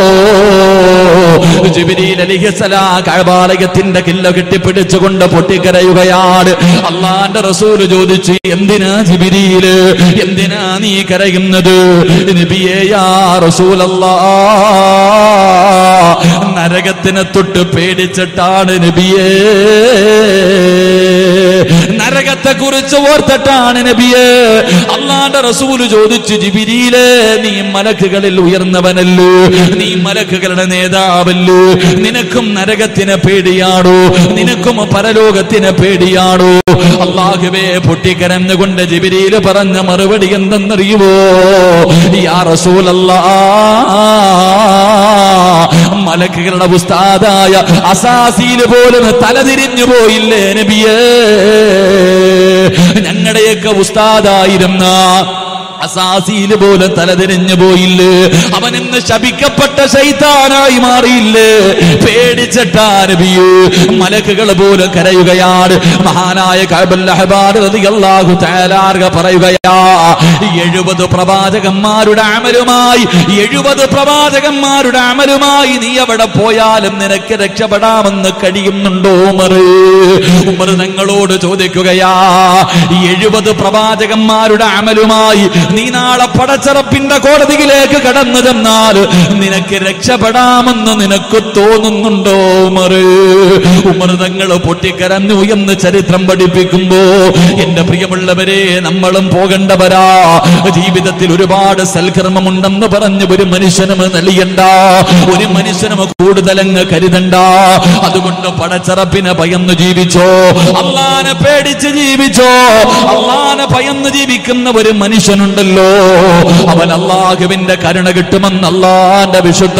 ജിബ്രീൽ അലൈഹിസ്സലാം കഅബാലയത്തിന്റെ കില്ല കെട്ടിപ്പിടിച്ചുകൊണ്ട് പൊട്ടിക്കരയുകയാണ്. അല്ലാഹുവിന്റെ റസൂല് ചോദിച്ചു, എന്തിനാ ജിബ്രീല്, എന്തിനാ നീ കരയുന്നത്? നബിയേ, യാ റസൂലല്ലാഹ്, നരകത്തിനെ തൊട്ട് പേടിച്ചിട്ടാണ് നബിയേ, നരകത്തെ കുറിച്ച് ഓർത്തിട്ടാണ് നബിയേ. അല്ലാഹുവിന്റെ റസൂല് ചോദിച്ചു, ജിബ്രീലേ, നീ മലക്കുകളിൽ ഉയർന്നവനല്ലോ, നീ മലക്കുകളുടെ നേതാവല്ലോ, നിനക്കും നരകത്തിനെ പേടിയാണോ, നിനക്കും പരലോകത്തിനെ പേടിയാണോ? അല്ലാഹുവേ, പൊട്ടിക്കരഞ്ഞുകൊണ്ട് ജിബ്രീൽ പറഞ്ഞ മറുപടി എന്തെന്നറിയുമോ? യാ റസൂലല്ലാഹ്, മലക്കുകളുടെ ഉസ്താദായ അസാസീൽ പോലും തലതിരിഞ്ഞു പോയില്ലേ നബിയേ? ഞങ്ങളുടെയൊക്കെ ഉസ്താദായിരുന്ന അസാസീൽ പോലെ തലതിരിഞ്ഞു പോയില്ലേ? അവൻ ഇന്ന് ശപിക്കപ്പെട്ട ശൈത്താനായി മാറിയില്ലേ? പേടിച്ചിട്ടാ നബിയേ മലക്കുകൾ പോലും കരയുകയാണ്. മഹാനായ കഅബുൽ അഹ്ബാർ റളിയല്ലാഹു തആല അൻഹു പറയുകയാ, 70 പ്രവാചകന്മാരുടെ അമലുമായി, 70 പ്രവാചകന്മാരുടെ അമലുമായി നീ എവിടെ പോയാലും നിനക്ക് രക്ഷപ്പെടാമെന്ന് കഴിയുന്നുണ്ടോ ഉമർ? ഉമർ ഞങ്ങളോട് ചോദിക്കുകയാ, 70 പ്രവാചകന്മാരുടെ അമലുമായി നീ നാളെ പടച്ചറപ്പിന്റെ കോടതിയിലേക്ക് കടന്നു ചെന്നാൽ നിനക്ക് രക്ഷപ്പെടാമെന്ന് നിനക്ക് തോന്നുന്നുണ്ടോ ഉമർ? ഉമർ തങ്ങൾ പൊട്ടിക്കരഞ്ഞു എന്ന് ചരിത്രം പഠിപ്പിക്കുമ്പോ, എന്റെ പ്രിയമുള്ളവരെ, നമ്മളും പോകേണ്ടവരാ. ജീവിതത്തിൽ ഒരുപാട് സൽക്കർമ്മമുണ്ടെന്ന് പറഞ്ഞ് ഒരു മനുഷ്യനും നെളിയണ്ട, ഒരു മനുഷ്യനും കൂടുതലങ്ങ് കരുതണ്ട. അതുകൊണ്ട് പടച്ചറപ്പിനെ ഭയന്ന് ജീവിച്ചോ, അല്ലാഹുവിനെ പേടിച്ച് ജീവിച്ചോ. അല്ലാഹുവിനെ ഭയന്ന് ജീവിക്കുന്ന ഒരു മനുഷ്യനുണ്ടല്ലോ, അവൻ അല്ലാഹുവിന്റെ കരുണ കിട്ടുമെന്ന് അല്ലാഹുവിന്റെ വിശുദ്ധ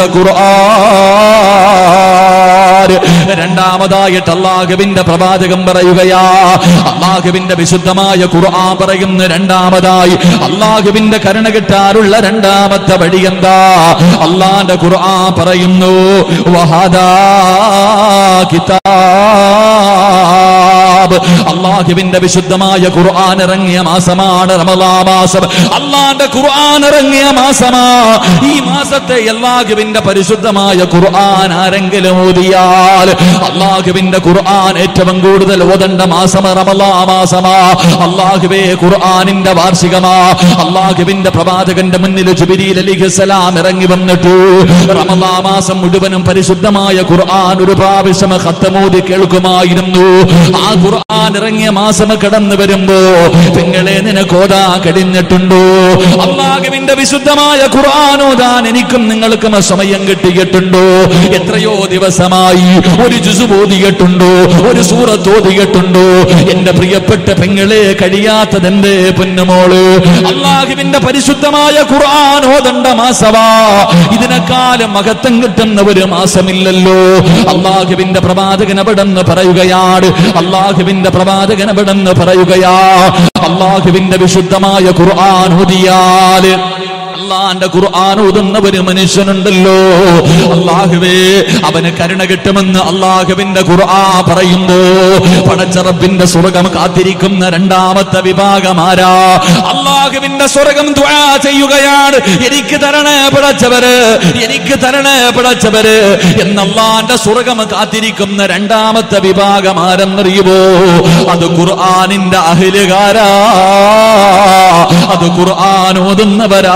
ഖുർആൻ. രണ്ടാമതായിട്ട് അല്ലാഹുവിന്റെ പ്രവാചകൻ പറയുകയാ, അല്ലാഹുവിന്റെ വിശുദ്ധമായ ഖുർആൻ പറയുന്നു, രണ്ടാമതായി അല്ലാഹുവിന്റെ കരുണ കിട്ടാനുള്ള രണ്ടാമത്തെ വഴി എന്താ? അല്ലാഹുവിന്റെ ഖുർആൻ പറയുന്നു, വഹദാ കിതാബ് അല്ലാഹുവിന്റെ വിശുദ്ധമായ ഖുർആൻ ഇറങ്ങിയ മാസമാണ് റമളാൻ മാസം. അല്ലാഹുവിന്റെ ഖുർആൻ ഇറങ്ങിയ മാസമാ. ഈ മാസത്തെ അല്ലാഹുവിന്റെ പരിശുദ്ധമായ ഖുർആൻ ആരെങ്കിലും ഓതിയാൽ അല്ലാഹുവിന്റെ ഖുർആൻ ഏറ്റവും കൂടുതൽ ഓതേണ്ട മാസം റമളാൻ മാസമാ. അല്ലാഹുവേ, ഖുർആനിന്റെ വാർഷികമാ. അല്ലാഹുവിന്റെ പ്രവാചകന്റെ മുന്നിൽ ജിബ്രീൽ അലൈഹിസ്സലാം ഇറങ്ങി വന്നിട്ട് റമളാൻ മാസം മുഴുവനും പരിശുദ്ധമായ ഖുർആൻ ഒരു പ്രാവശ്യം ഖത്തമോദി കേൾക്കുമായിരുന്നു. ആ ഖുർആൻ ഇറങ്ങിയ മാസം കടന്നു വരുമ്പോ പെങ്ങളെ നിനക്ക് ഓതാ കഴിഞ്ഞിട്ടുണ്ടോ? അല്ലാഹുവിന്റെ വിശുദ്ധമായ ഖുർആൻ ഓതാൻ എനിക്കും നിങ്ങൾക്കും സമയം കിട്ടിയിട്ടുണ്ടോ? എത്രയോ ദിവസമായി ഒരു ജുസ് ഓതിയിട്ടുണ്ടോ? ഒരു സൂറത്ത് ഓതിയിട്ടുണ്ടോ? എന്റെ പ്രിയപ്പെട്ട പെങ്ങളെ, കഴിയാത്തതെന്റെ പൊന്നുമോള്, അല്ലാഹുവിന്റെ പരിശുദ്ധമായ ഖുർആൻ ഓതണ്ട മാസവാ. ഇതിനെക്കാലം മഹത്വം കിട്ടുന്ന ഒരു മാസമില്ലല്ലോ. അല്ലാഹുവിന്റെ പ്രവാചകൻ അവിടെന്ന് പറയുകയാണ്, അല്ലാഹുവിന്റെ പ്രവാചകൻ അവിടെന്ന് പറയുകയാ, അല്ലാഹുവിന്റെ വിശുദ്ധമായ ഖുർആൻ ഓതിയാൽ, അല്ലാഹുവിന്റെ ഖുർആൻ ഓതുന്ന ഒരു മനുഷ്യനുണ്ടല്ലോ, അല്ലാഹുവേ, അവന് കരുണ കിട്ടുമെന്ന് അല്ലാഹുവിന്റെ ഖുർആൻ പറയുമ്പോ പടച്ച റബ്ബിന്റെ സ്വർഗ്ഗം കാത്തിരിക്കുന്ന രണ്ടാമത്തെ വിഭാഗമാരാ? അല്ലാഹുവിന്റെ സ്വർഗ്ഗം ദുആ ചെയ്യുകയാണ്, എനിക്ക് തരണേ പടച്ചവര്, എനിക്ക് തരണേ പടച്ചവര് എന്ന് അല്ലാഹുവിന്റെ സ്വർഗ്ഗം കാത്തിരിക്കുന്ന രണ്ടാമത്തെ വിഭാഗമാരെന്നറിയുമോ? അത് ഖുർആനിന്റെ അഹ്ലുകാരാ, അത് ഖുർആൻ ഓതുന്നവരാ.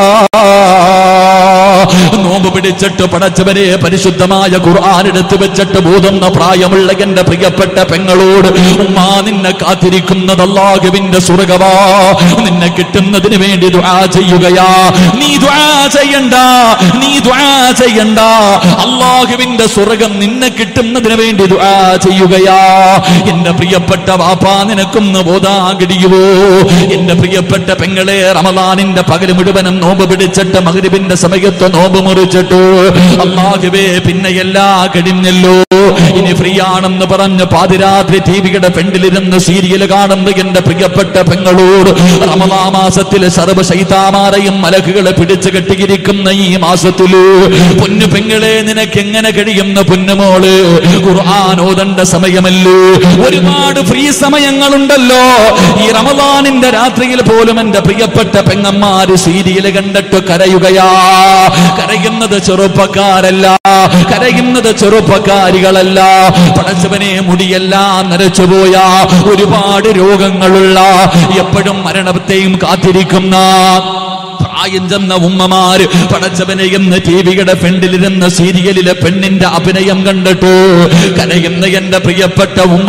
നോമ്പ് പിടിച്ചിട്ട് പടച്ചവരെ പരിശുദ്ധമായ ഖുർആൻ എടുത്തു വെച്ചിട്ട് ബോധുന്ന പ്രായമുള്ള എന്റെ പ്രിയപ്പെട്ട പെങ്ങളോട്, ഉമ്മാ, നിന്നെ കാത്തിരിക്കുന്നത് അല്ലാഹുവിന്റെ സ്വർഗ്ഗമാ. നിന്നെ കിട്ടുന്നതിന് വേണ്ടി ദുആ ചെയ്യുകയാ. നീ ദുആ ചെയ്യണ്ട, നീ ദുആ ചെയ്യണ്ട. അല്ലാഹുവിന്റെ സ്വർഗ്ഗം നിന്നെ കിട്ടുന്നതിന് വേണ്ടി ദുആ ചെയ്യുകയാ. എന്റെ പ്രിയപ്പെട്ട വാപ്പാ, നിനക്കൊന്ന് ബോധാൻ കഴിയുമോ? എന്റെ പ്രിയപ്പെട്ട പെങ്ങളെ, റമളാനിന്റെ പകൽ മുഴുവനും നോമ്പ് പിടിച്ചിട്ട് മഗ്രിബിന്റെ സമയത്ത് നോമ്പ് മുറിച്ചിട്ടു, അല്ലാഹുവേ, പിന്നെ എല്ലാം കഴിഞ്ഞല്ലോ, ഇനി ഫ്രീ ആണെന്ന് പറഞ്ഞ് പാതിരാത്രി ടിവിയുടെ ഫ്രണ്ടിലിരുന്ന് സീരിയൽ കാണുന്ന എന്റെ പ്രിയപ്പെട്ട പെങ്ങളോട്, റമളാൻ മാസത്തിൽ സർവ്വ ശൈത്താന്മാരെയും മലക്കുകളെ പിടിച്ചു കെട്ടിയിരിക്കുന്ന ഈ മാസത്തില് പൊന്നു പെങ്ങളെ, നിനക്ക് എങ്ങനെ കഴിയുന്ന പൊന്നുമോള്? ഖുർആൻ ഓതണ്ട സമയമല്ലോ. ഒരുപാട് ഫ്രീ സമയങ്ങളുണ്ടല്ലോ. ഈ റമളാനിന്റെ രാത്രിയിൽ പോലും എന്റെ പ്രിയപ്പെട്ട പെങ്ങന്മാര് സീരിയൽ കണ്ടിട്ട് കരയുകയാ. കരയുന്നത് ചെറുപ്പക്കാരല്ല, കരയുന്നത് ചെറുപ്പക്കാരികളല്ല. പടച്ചവനെ, മുടിയെല്ലാം നരച്ചുപോയ, ഒരുപാട് രോഗങ്ങളുള്ള, എപ്പോഴും മരണത്തെയും കാത്തിരിക്കുന്ന പ്രായം ചെന്ന ഉമ്മമാര് പടച്ചവനെ എന്ന് ടിവിയുടെ ഫ്രണ്ടിലിരുന്ന സീരിയലിലെ പെണ്ണിന്റെ അഭിനയം കണ്ടിട്ട് കരയുന്ന എന്റെ പ്രിയപ്പെട്ട ഉമ്മ,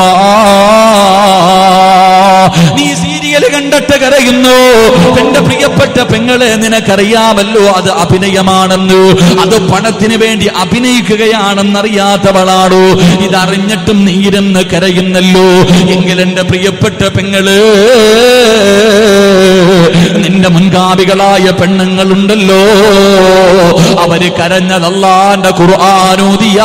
നീ സീരിയൽ കണ്ടിട്ട് കരയുന്നു. എന്റെ പ്രിയപ്പെട്ട പെങ്ങളെ, നിനക്കറിയാമല്ലോ അത് അഭിനയമാണെന്ന്, അത് പണത്തിന് വേണ്ടി അഭിനയിക്കുകയാണെന്നറിയാത്തവളാണോ? ഇതറിഞ്ഞിട്ടും നീ ഇരുന്ന് കരയുന്നല്ലോ. എങ്കിൽ എന്റെ പ്രിയപ്പെട്ട പെങ്ങള്, നിന്റെ മുൻഗാമികളായ പെണ്ണുങ്ങളുണ്ടല്ലോ, അവര് കരഞ്ഞത് അല്ലാഹുവിന്റെ ഖുർആൻ ഓതിയാ.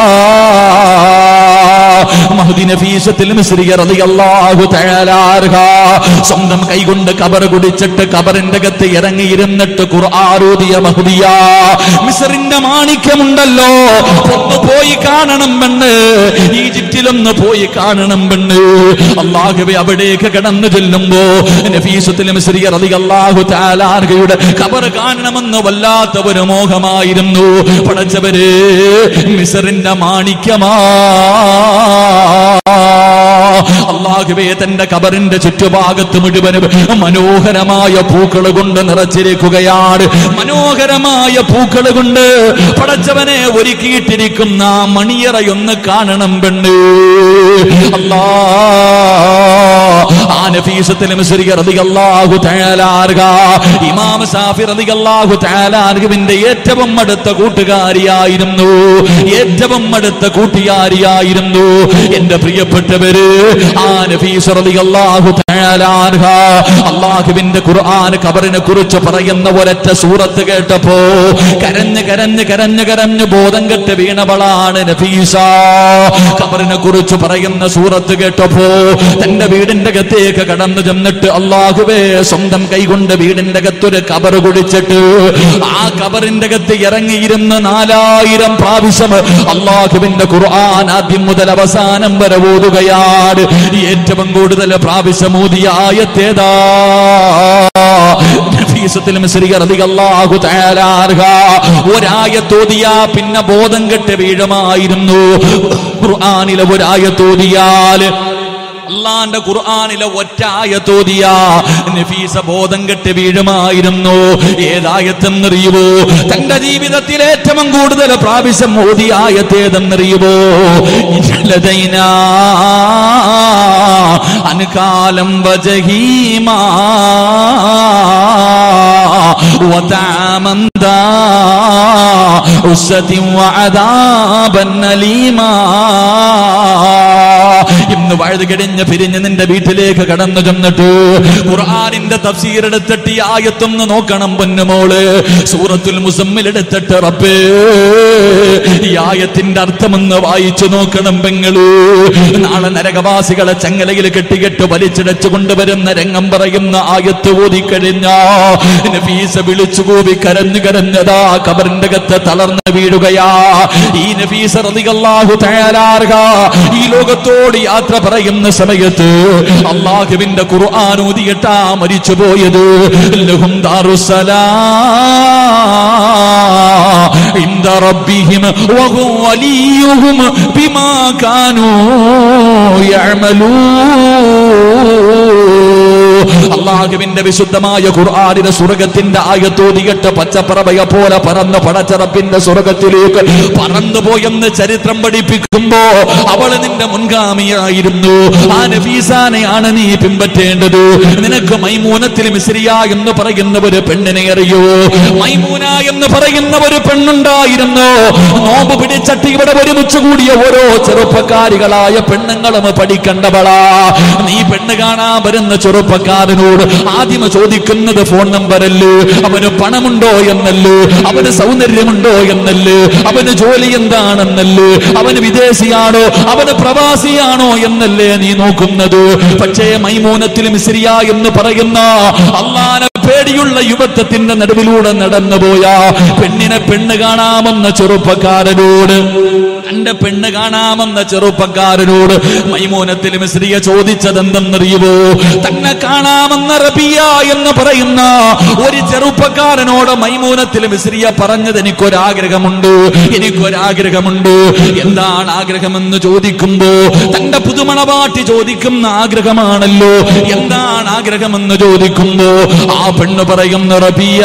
സ്വന്തം കൈകൊണ്ട് കബർ കുടിച്ചിട്ട് കബറിന്റെ അകത്ത് ഇറങ്ങിയിരുന്നിട്ട് ഖുർആൻ ഓതിയ മഹ്ദിയ മിസ്റിന്റെ മാണിക്യമുണ്ടല്ലോ, ഒന്ന് പോയി കാണണം പെണ്ണ്, ഈജിപ്തിലൊന്ന് പോയി കാണണം പെണ്ണ്. അല്ലാഹുവേ, അവിടേക്ക് കടന്നു ചെല്ലുമ്പോ നഫീസത്തുൽ മിസ്രിയ റളിയല്ലാഹു തആല അൻഹയുടെ ഖബർ കാണണമെന്ന് വല്ലാത്ത ഒരു മോഹമായിരുന്നു. പടച്ചവരെ, മിസ്റിന്റെ മാണിക്യമാ. അല്ലാഹുവേ, തന്റെ ഖബറിന്റെ ചുറ്റുഭാഗത്ത് മുഴുവനും മനോഹരമായ പൂക്കൾ കൊണ്ട് നിറച്ചിരിക്കുകയാണ്. മനോഹരമായ പൂക്കൾ കൊണ്ട് പടച്ചവനെ ഒരുക്കിയിട്ടിരിക്കുന്ന മണിയറയൊന്ന് കാണണം പെണ്ണ്. ഇമാം ശാഫി റളിയല്ലാഹു തആല അൻഹുവിന്റെ ഏറ്റവും അടുത്ത കൂട്ടുകാരിയായിരുന്നു, ഏറ്റവും അടുത്ത കൂട്ടുകാരിയായിരുന്നു. എന്റെ പ്രിയപ്പെട്ടവര്, ആ നഫീസ റളിയല്ലാഹു തആല തആല അൻഹ അല്ലാഹുവിന്റെ ഖുർആൻ ഖബറിനെ കുറിച്ച് പറയുന്ന ഒരൊറ്റ സൂറത്ത് കേട്ടപ്പോ കരഞ്ഞ് കരഞ്ഞ് കരഞ്ഞ് കരഞ്ഞ് ബോധം കെട്ട് വീണവളാണ് നഫീസ. ഖബറിനെ കുറിച്ച് പറയുന്ന സൂറത്ത് കേട്ടപ്പോ തന്റെ വീടിന്റെ അകത്തേക്ക് കടന്നു ചെന്നിട്ട് അല്ലാഹുവേ സ്വന്തം കൈകൊണ്ട് വീടിന്റെ അകത്തൊരു ഖബർ കുടിച്ചിട്ട് ആ ഖബറിന്റെ അകത്ത് ഇറങ്ങിയിരുന്ന് 4000 പ്രാവശ്യം അല്ലാഹുവിന്റെ ഖുർആൻ ആദ്യം മുതൽ അവസാനം വരെ ഓതുകയാണ്. ഏറ്റവും കൂടുതൽ പ്രാവശ്യം ഓതിയ ആയത്തേതാ? ഒരായത്തോതിയാ പിന്നെ ബോധം കെട്ട് വീഴുമായിരുന്നു. ഖുർആനിലെ ഒരായത്തോതിയാൽ അള്ളാന്റെ ഖുർആനിലെ ഒറ്റ ആയത്തോതിയാ നഫീസ ബോധം കെട്ട് വീഴുമായിരുന്നു. ഏതായത്തെന്നറിയുവോ? തന്റെ ജീവിതത്തിൽ ഏറ്റവും കൂടുതൽ പ്രാവശ്യം ഓതിയ ആയത്തേതെന്നറിയുവോ? ലദൈനാ അൻകാലം വജഹീമാ വതഅമൻ ദാ ഉസ്സതിൻ വഅദാബൻ അലീമാ. ഇന്ന് വഴുത് കിടഞ്ഞ് പിരിഞ്ഞ് നിന്റെ വീട്ടിലേക്ക് കടന്നു ചെന്നിട്ട് ഖുർആനിന്റെ തഫ്സീർ എടുത്തിട്ട് ഈ ആയത്തൊന്ന് നോക്കണം പൊന്നുമോള്. സൂറത്തുൽ മുസമ്മിൽ എടുത്തിട്ട് റബ്ബേ ഈ ആയത്തിന്റെ അർത്ഥമെന്ന് വായിച്ചു നോക്കണം പെങ്ങള്. നാളെ നരകവാസികളെ ചങ്ങലയിൽ കെട്ടികെട്ട് വലിച്ചിടച്ചു കൊണ്ടുവരുന്ന രംഗം പറയുന്ന ആയത്ത് ഓതിക്കഴിഞ്ഞാ നഫീസ വിളിച്ചുകൂവി കരഞ്ഞു കരഞ്ഞതാ ഖബറിന്റെ അകത്ത് തളർന്നു വീഴുകയാ. ഈ നഫീസ റളിയല്ലാഹു തആല അൻഹ ഈ ലോകത്തോട് യാത്ര പറയുന്ന സമയത്ത് അല്ലാഹുവിന്റെ ഖുർആൻ ഓതിയിട്ടാ മരിച്ചു പോയത്. ലഹും ദാറുസ്സലാം ഇൻദ റബ്ബിഹിം വഹുവ വലിയുഹും ബിമാ കാനൂ യഅമലൂൻ. അല്ലാഹുവിന്റെ വിശുദ്ധമായ ഖുർആനിലെ സ്വർഗ്ഗത്തിന്റെ ആയത്തോതിയിട്ട് പച്ചപ്പറവയെ പോലെ പറന്ന് പടച്ചറപ്പിന്റെ സ്വർഗ്ഗത്തിലേക്ക് പറന്നുപോയെന്ന് ചരിത്രം പഠിപ്പിക്കുമ്പോ അവള് നിന്റെ മുൻഗാമിയായിരുന്നു. ആ നഫീസാനെയാണ് നീ പിൻപറ്റേണ്ടത്. നിനക്ക് മൈമൂനത്തിൽ മിസ്രിയ എന്ന് പറയുന്ന ഒരു പെണ്ണിനെ അറിയോ? മൈമൂന എന്ന് പറയുന്ന ഒരു പെണ്ണുണ്ടായിരുന്നു. നോമ്പ് പിടിച്ചട്ട് ഇവിടെ ഒരുമിച്ച് കൂടിയ ഓരോ ചെറുപ്പക്കാരികളായ പെണ്ണുങ്ങളും പഠിക്കണ്ടവളാ. നീ പെണ്ണ് കാണാൻ വരുന്ന ചെറുപ്പക്കാരനോട് ആദ്യം ചോദിക്കുന്നത് ഫോൺ നമ്പറല്ലേ, അവന് പണമുണ്ടോ എന്നല്ലേ, അവന് സൗന്ദര്യമുണ്ടോ എന്നല്ലേ, അവന് ജോലി എന്താണെന്നല്ലേ, അവന് വിദേശിയാണോ അവന് പ്രവാസിയാണോ എന്നല്ലേ നീ നോക്കുന്നത്. പക്ഷേ മൈമൂനത്തിൽ മിസ്രിയ എന്ന് പറയുന്ന അല്ലാഹുവിനെ പേടിയുള്ള യുവത്വത്തിന്റെ നടുവിലൂടെ നടന്നുപോയ പെണ്ണിനെ പെണ്ണ് കാണാമെന്ന ചെറുപ്പക്കാരനോട് തന്റെ പെണ്ണ് കാണാമെന്ന ചെറുപ്പക്കാരനോട് മൈമൂനത്തിൽ മിസ്രിയ ചോദിച്ചതെന്തെന്നറിയുമോ? തന്നെ കാണാമെന്ന റബിയ എന്ന് പറയുന്ന ഒരു ചെറുപ്പക്കാരനോട് മൈമൂനത്തിൽ മിസ്രിയ പറഞ്ഞത് എനിക്കൊരാഗ്രഹമുണ്ട്. എന്താണ് ആഗ്രഹമെന്ന് ചോദിക്കുമ്പോ തന്റെ പുതുമണവാട്ടി ചോദിക്കുന്ന ആഗ്രഹമാണല്ലോ. എന്താണ് ആഗ്രഹമെന്ന് ചോദിക്കുമ്പോ ആ പെണ്ണ് പറയുന്ന റബിയ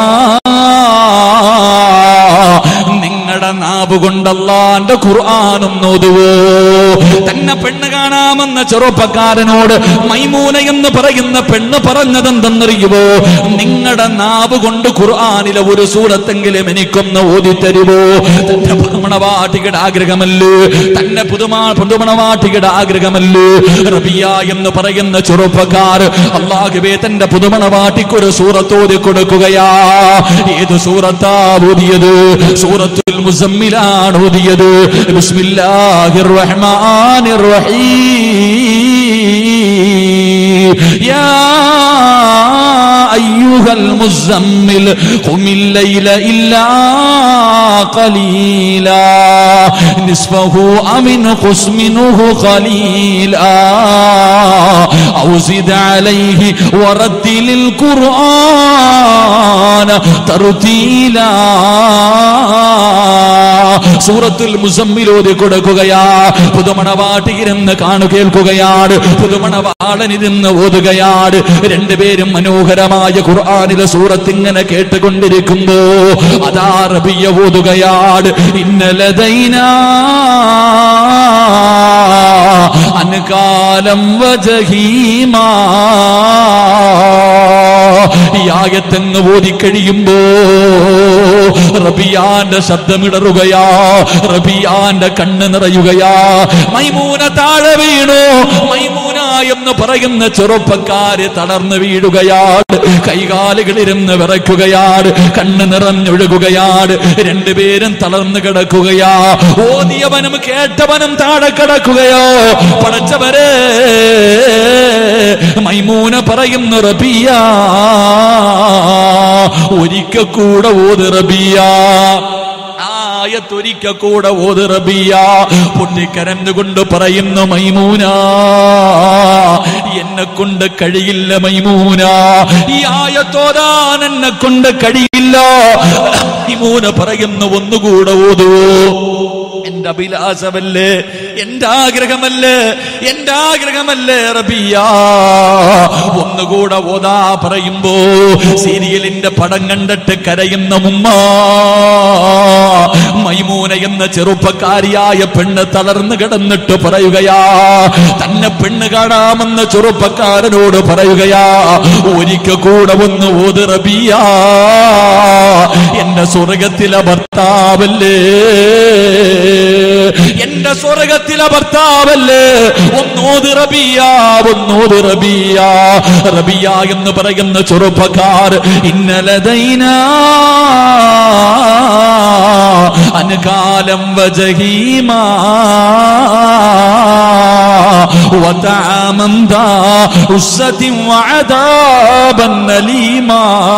നിങ്ങളുടെ നാവ് കൊണ്ട് അല്ലാഹുവിന്റെ ഖുർആനും ഓതുവോ? തന്നെ പെണ്ണ് കാണാമെന്ന ചെറുപ്പക്കാരനോട് മൈമൂന എന്ന് പറയുന്ന പെണ്ണ് പറഞ്ഞതെന്തെന്നറിയുവോ? നിങ്ങളുടെ നാവ് കൊണ്ട് ഖുർആനിലെ ഒരു സൂറത്തെങ്കിലും എനിക്കൊന്ന് ഓതിത്തരുവോ? തന്റെ പുതുമണവാട്ടിയുടെ ആഗ്രഹമല്ലേ, തന്നെ പുതുമണവാട്ടിയുടെ ആഗ്രഹമല്ലേ. റബിയ എന്ന് പറയുന്ന ചെറുപ്പക്കാർ അല്ലാഹുവേ തന്റെ പുതുമണവാട്ടിക്കൊരു സൂറത്ത് ഓതി കൊടുക്കുകയാ. ഏത് സൂറത്താ ഓതിയത്? സൂറത്തുൽ മുസമ്മിലാണ് ഓതിയത്. ബിസ്മില്ലാഹിർ റഹ്മാനിർ റഹീം. യാ അയ്യുഹൽ മുസമ്മിൽ ഖുമിൽ ലൈല ഇല്ലാ ഖലീലാ നിസ്ഫഹു അമിൻ ഖുസ്മിനുഹു ഖലീലാ ഔ സിദ് അലൈഹി വറത്തിലിൽ ഖുർആന തർതീലാ. സൂറത്തുൽ മുസമ്മിൽ ഓതി കൊടുക്കുകയാ. പുതുമണവാട്ടിയിരുന്ന് കേൾക്കുകയാണ്. പുതുമണവാളനിരുന്ന് ഓതുകയാണ്. രണ്ടുപേരും മനോഹരമായ ഖുർആനിലെ സൂറത്ത് ഇങ്ങനെ കേട്ടുകൊണ്ടിരിക്കുമ്പോ അതാ റബിയ ഓതുകയാണ്. ഇന്നലദൈനാ അൻകാലം വജഹീമാ. ഈ ആയത്തെന്ന് ഓതിക്കഴിയുമ്പോ റബിയാന്റെ ശബ്ദമിടറുകയാ. റബിയാന്റെ കണ്ണ് നിറയുകയാ. മൈമൂന താഴെ വീണു. മൈമൂന എന്ന് പറയുന്ന ചെറുപ്പക്കാര് തളർന്നു വീഴുകയാണ്. കൈകാലുകളിരുന്ന് വിറയ്ക്കുകയാണ്. കണ്ണ് നിറഞ്ഞൊഴുകുകയാണ്. രണ്ടുപേരും തളർന്നു കിടക്കുകയാ. ഓതിയവനും കേട്ടവനും താഴെ കിടക്കുകയോ. പടച്ചവരെ, മൈമൂന പറയുന്നു, റബിയ ഒരിക്കൽ കൂടെ ഓത് റബിയ, ആയത്തൊരിക്കൽ കൂടെ ഓത് റബിയ. പൊട്ടിക്കരഞ്ഞുകൊണ്ട് പറയുന്നു, മൈമൂന എന്നെ കൊണ്ട് കഴിയില്ല മൈമൂന, ഈ ആയത്തോതാൻ എന്നെ കൊണ്ട് കഴിയില്ല. മൈമൂന പറയുന്നു, ഒന്നുകൂടെ ഓതുവോ. എന്റെ അഭിലാഷമല്ലേ, എന്റെ ആഗ്രഹമല്ലേ, എന്റെ ആഗ്രഹമല്ലേ റബിയ, ഒന്നുകൂടെ ഓതാ പറയുമ്പോ സീരിയലിന്റെ പടം കണ്ടിട്ട് കരയുന്ന ഉമ്മ. മൈമൂന എന്ന ചെറുപ്പക്കാരിയായ പെണ്ണ് തളർന്നു കിടന്നിട്ട് പറയുകയാ, തന്നെ പെണ്ണ് കാണാമെന്ന ചെറുപ്പക്കാരനോട് പറയുകയാ, ഒരിക്കൽ കൂടെ ഒന്ന് ഓത് റബിയ, എന്റെ സ്വർഗത്തിലെ ഭർത്താവല്ലേ, എന്റെ സ്വർഗത്തിലെ ഭർത്താവല്ലേ, ഒന്നോത് റബിയ, ഒന്നോത് റബിയ. റബിയ എന്ന് പറയുന്ന ചെറുപ്പക്കാർ, ഇന്നലദൈന അൻകാലം വജഹീമാ വതഅമൻ ദാ ഉസ്സതിൻ വഅദാബൻ അലീമാ.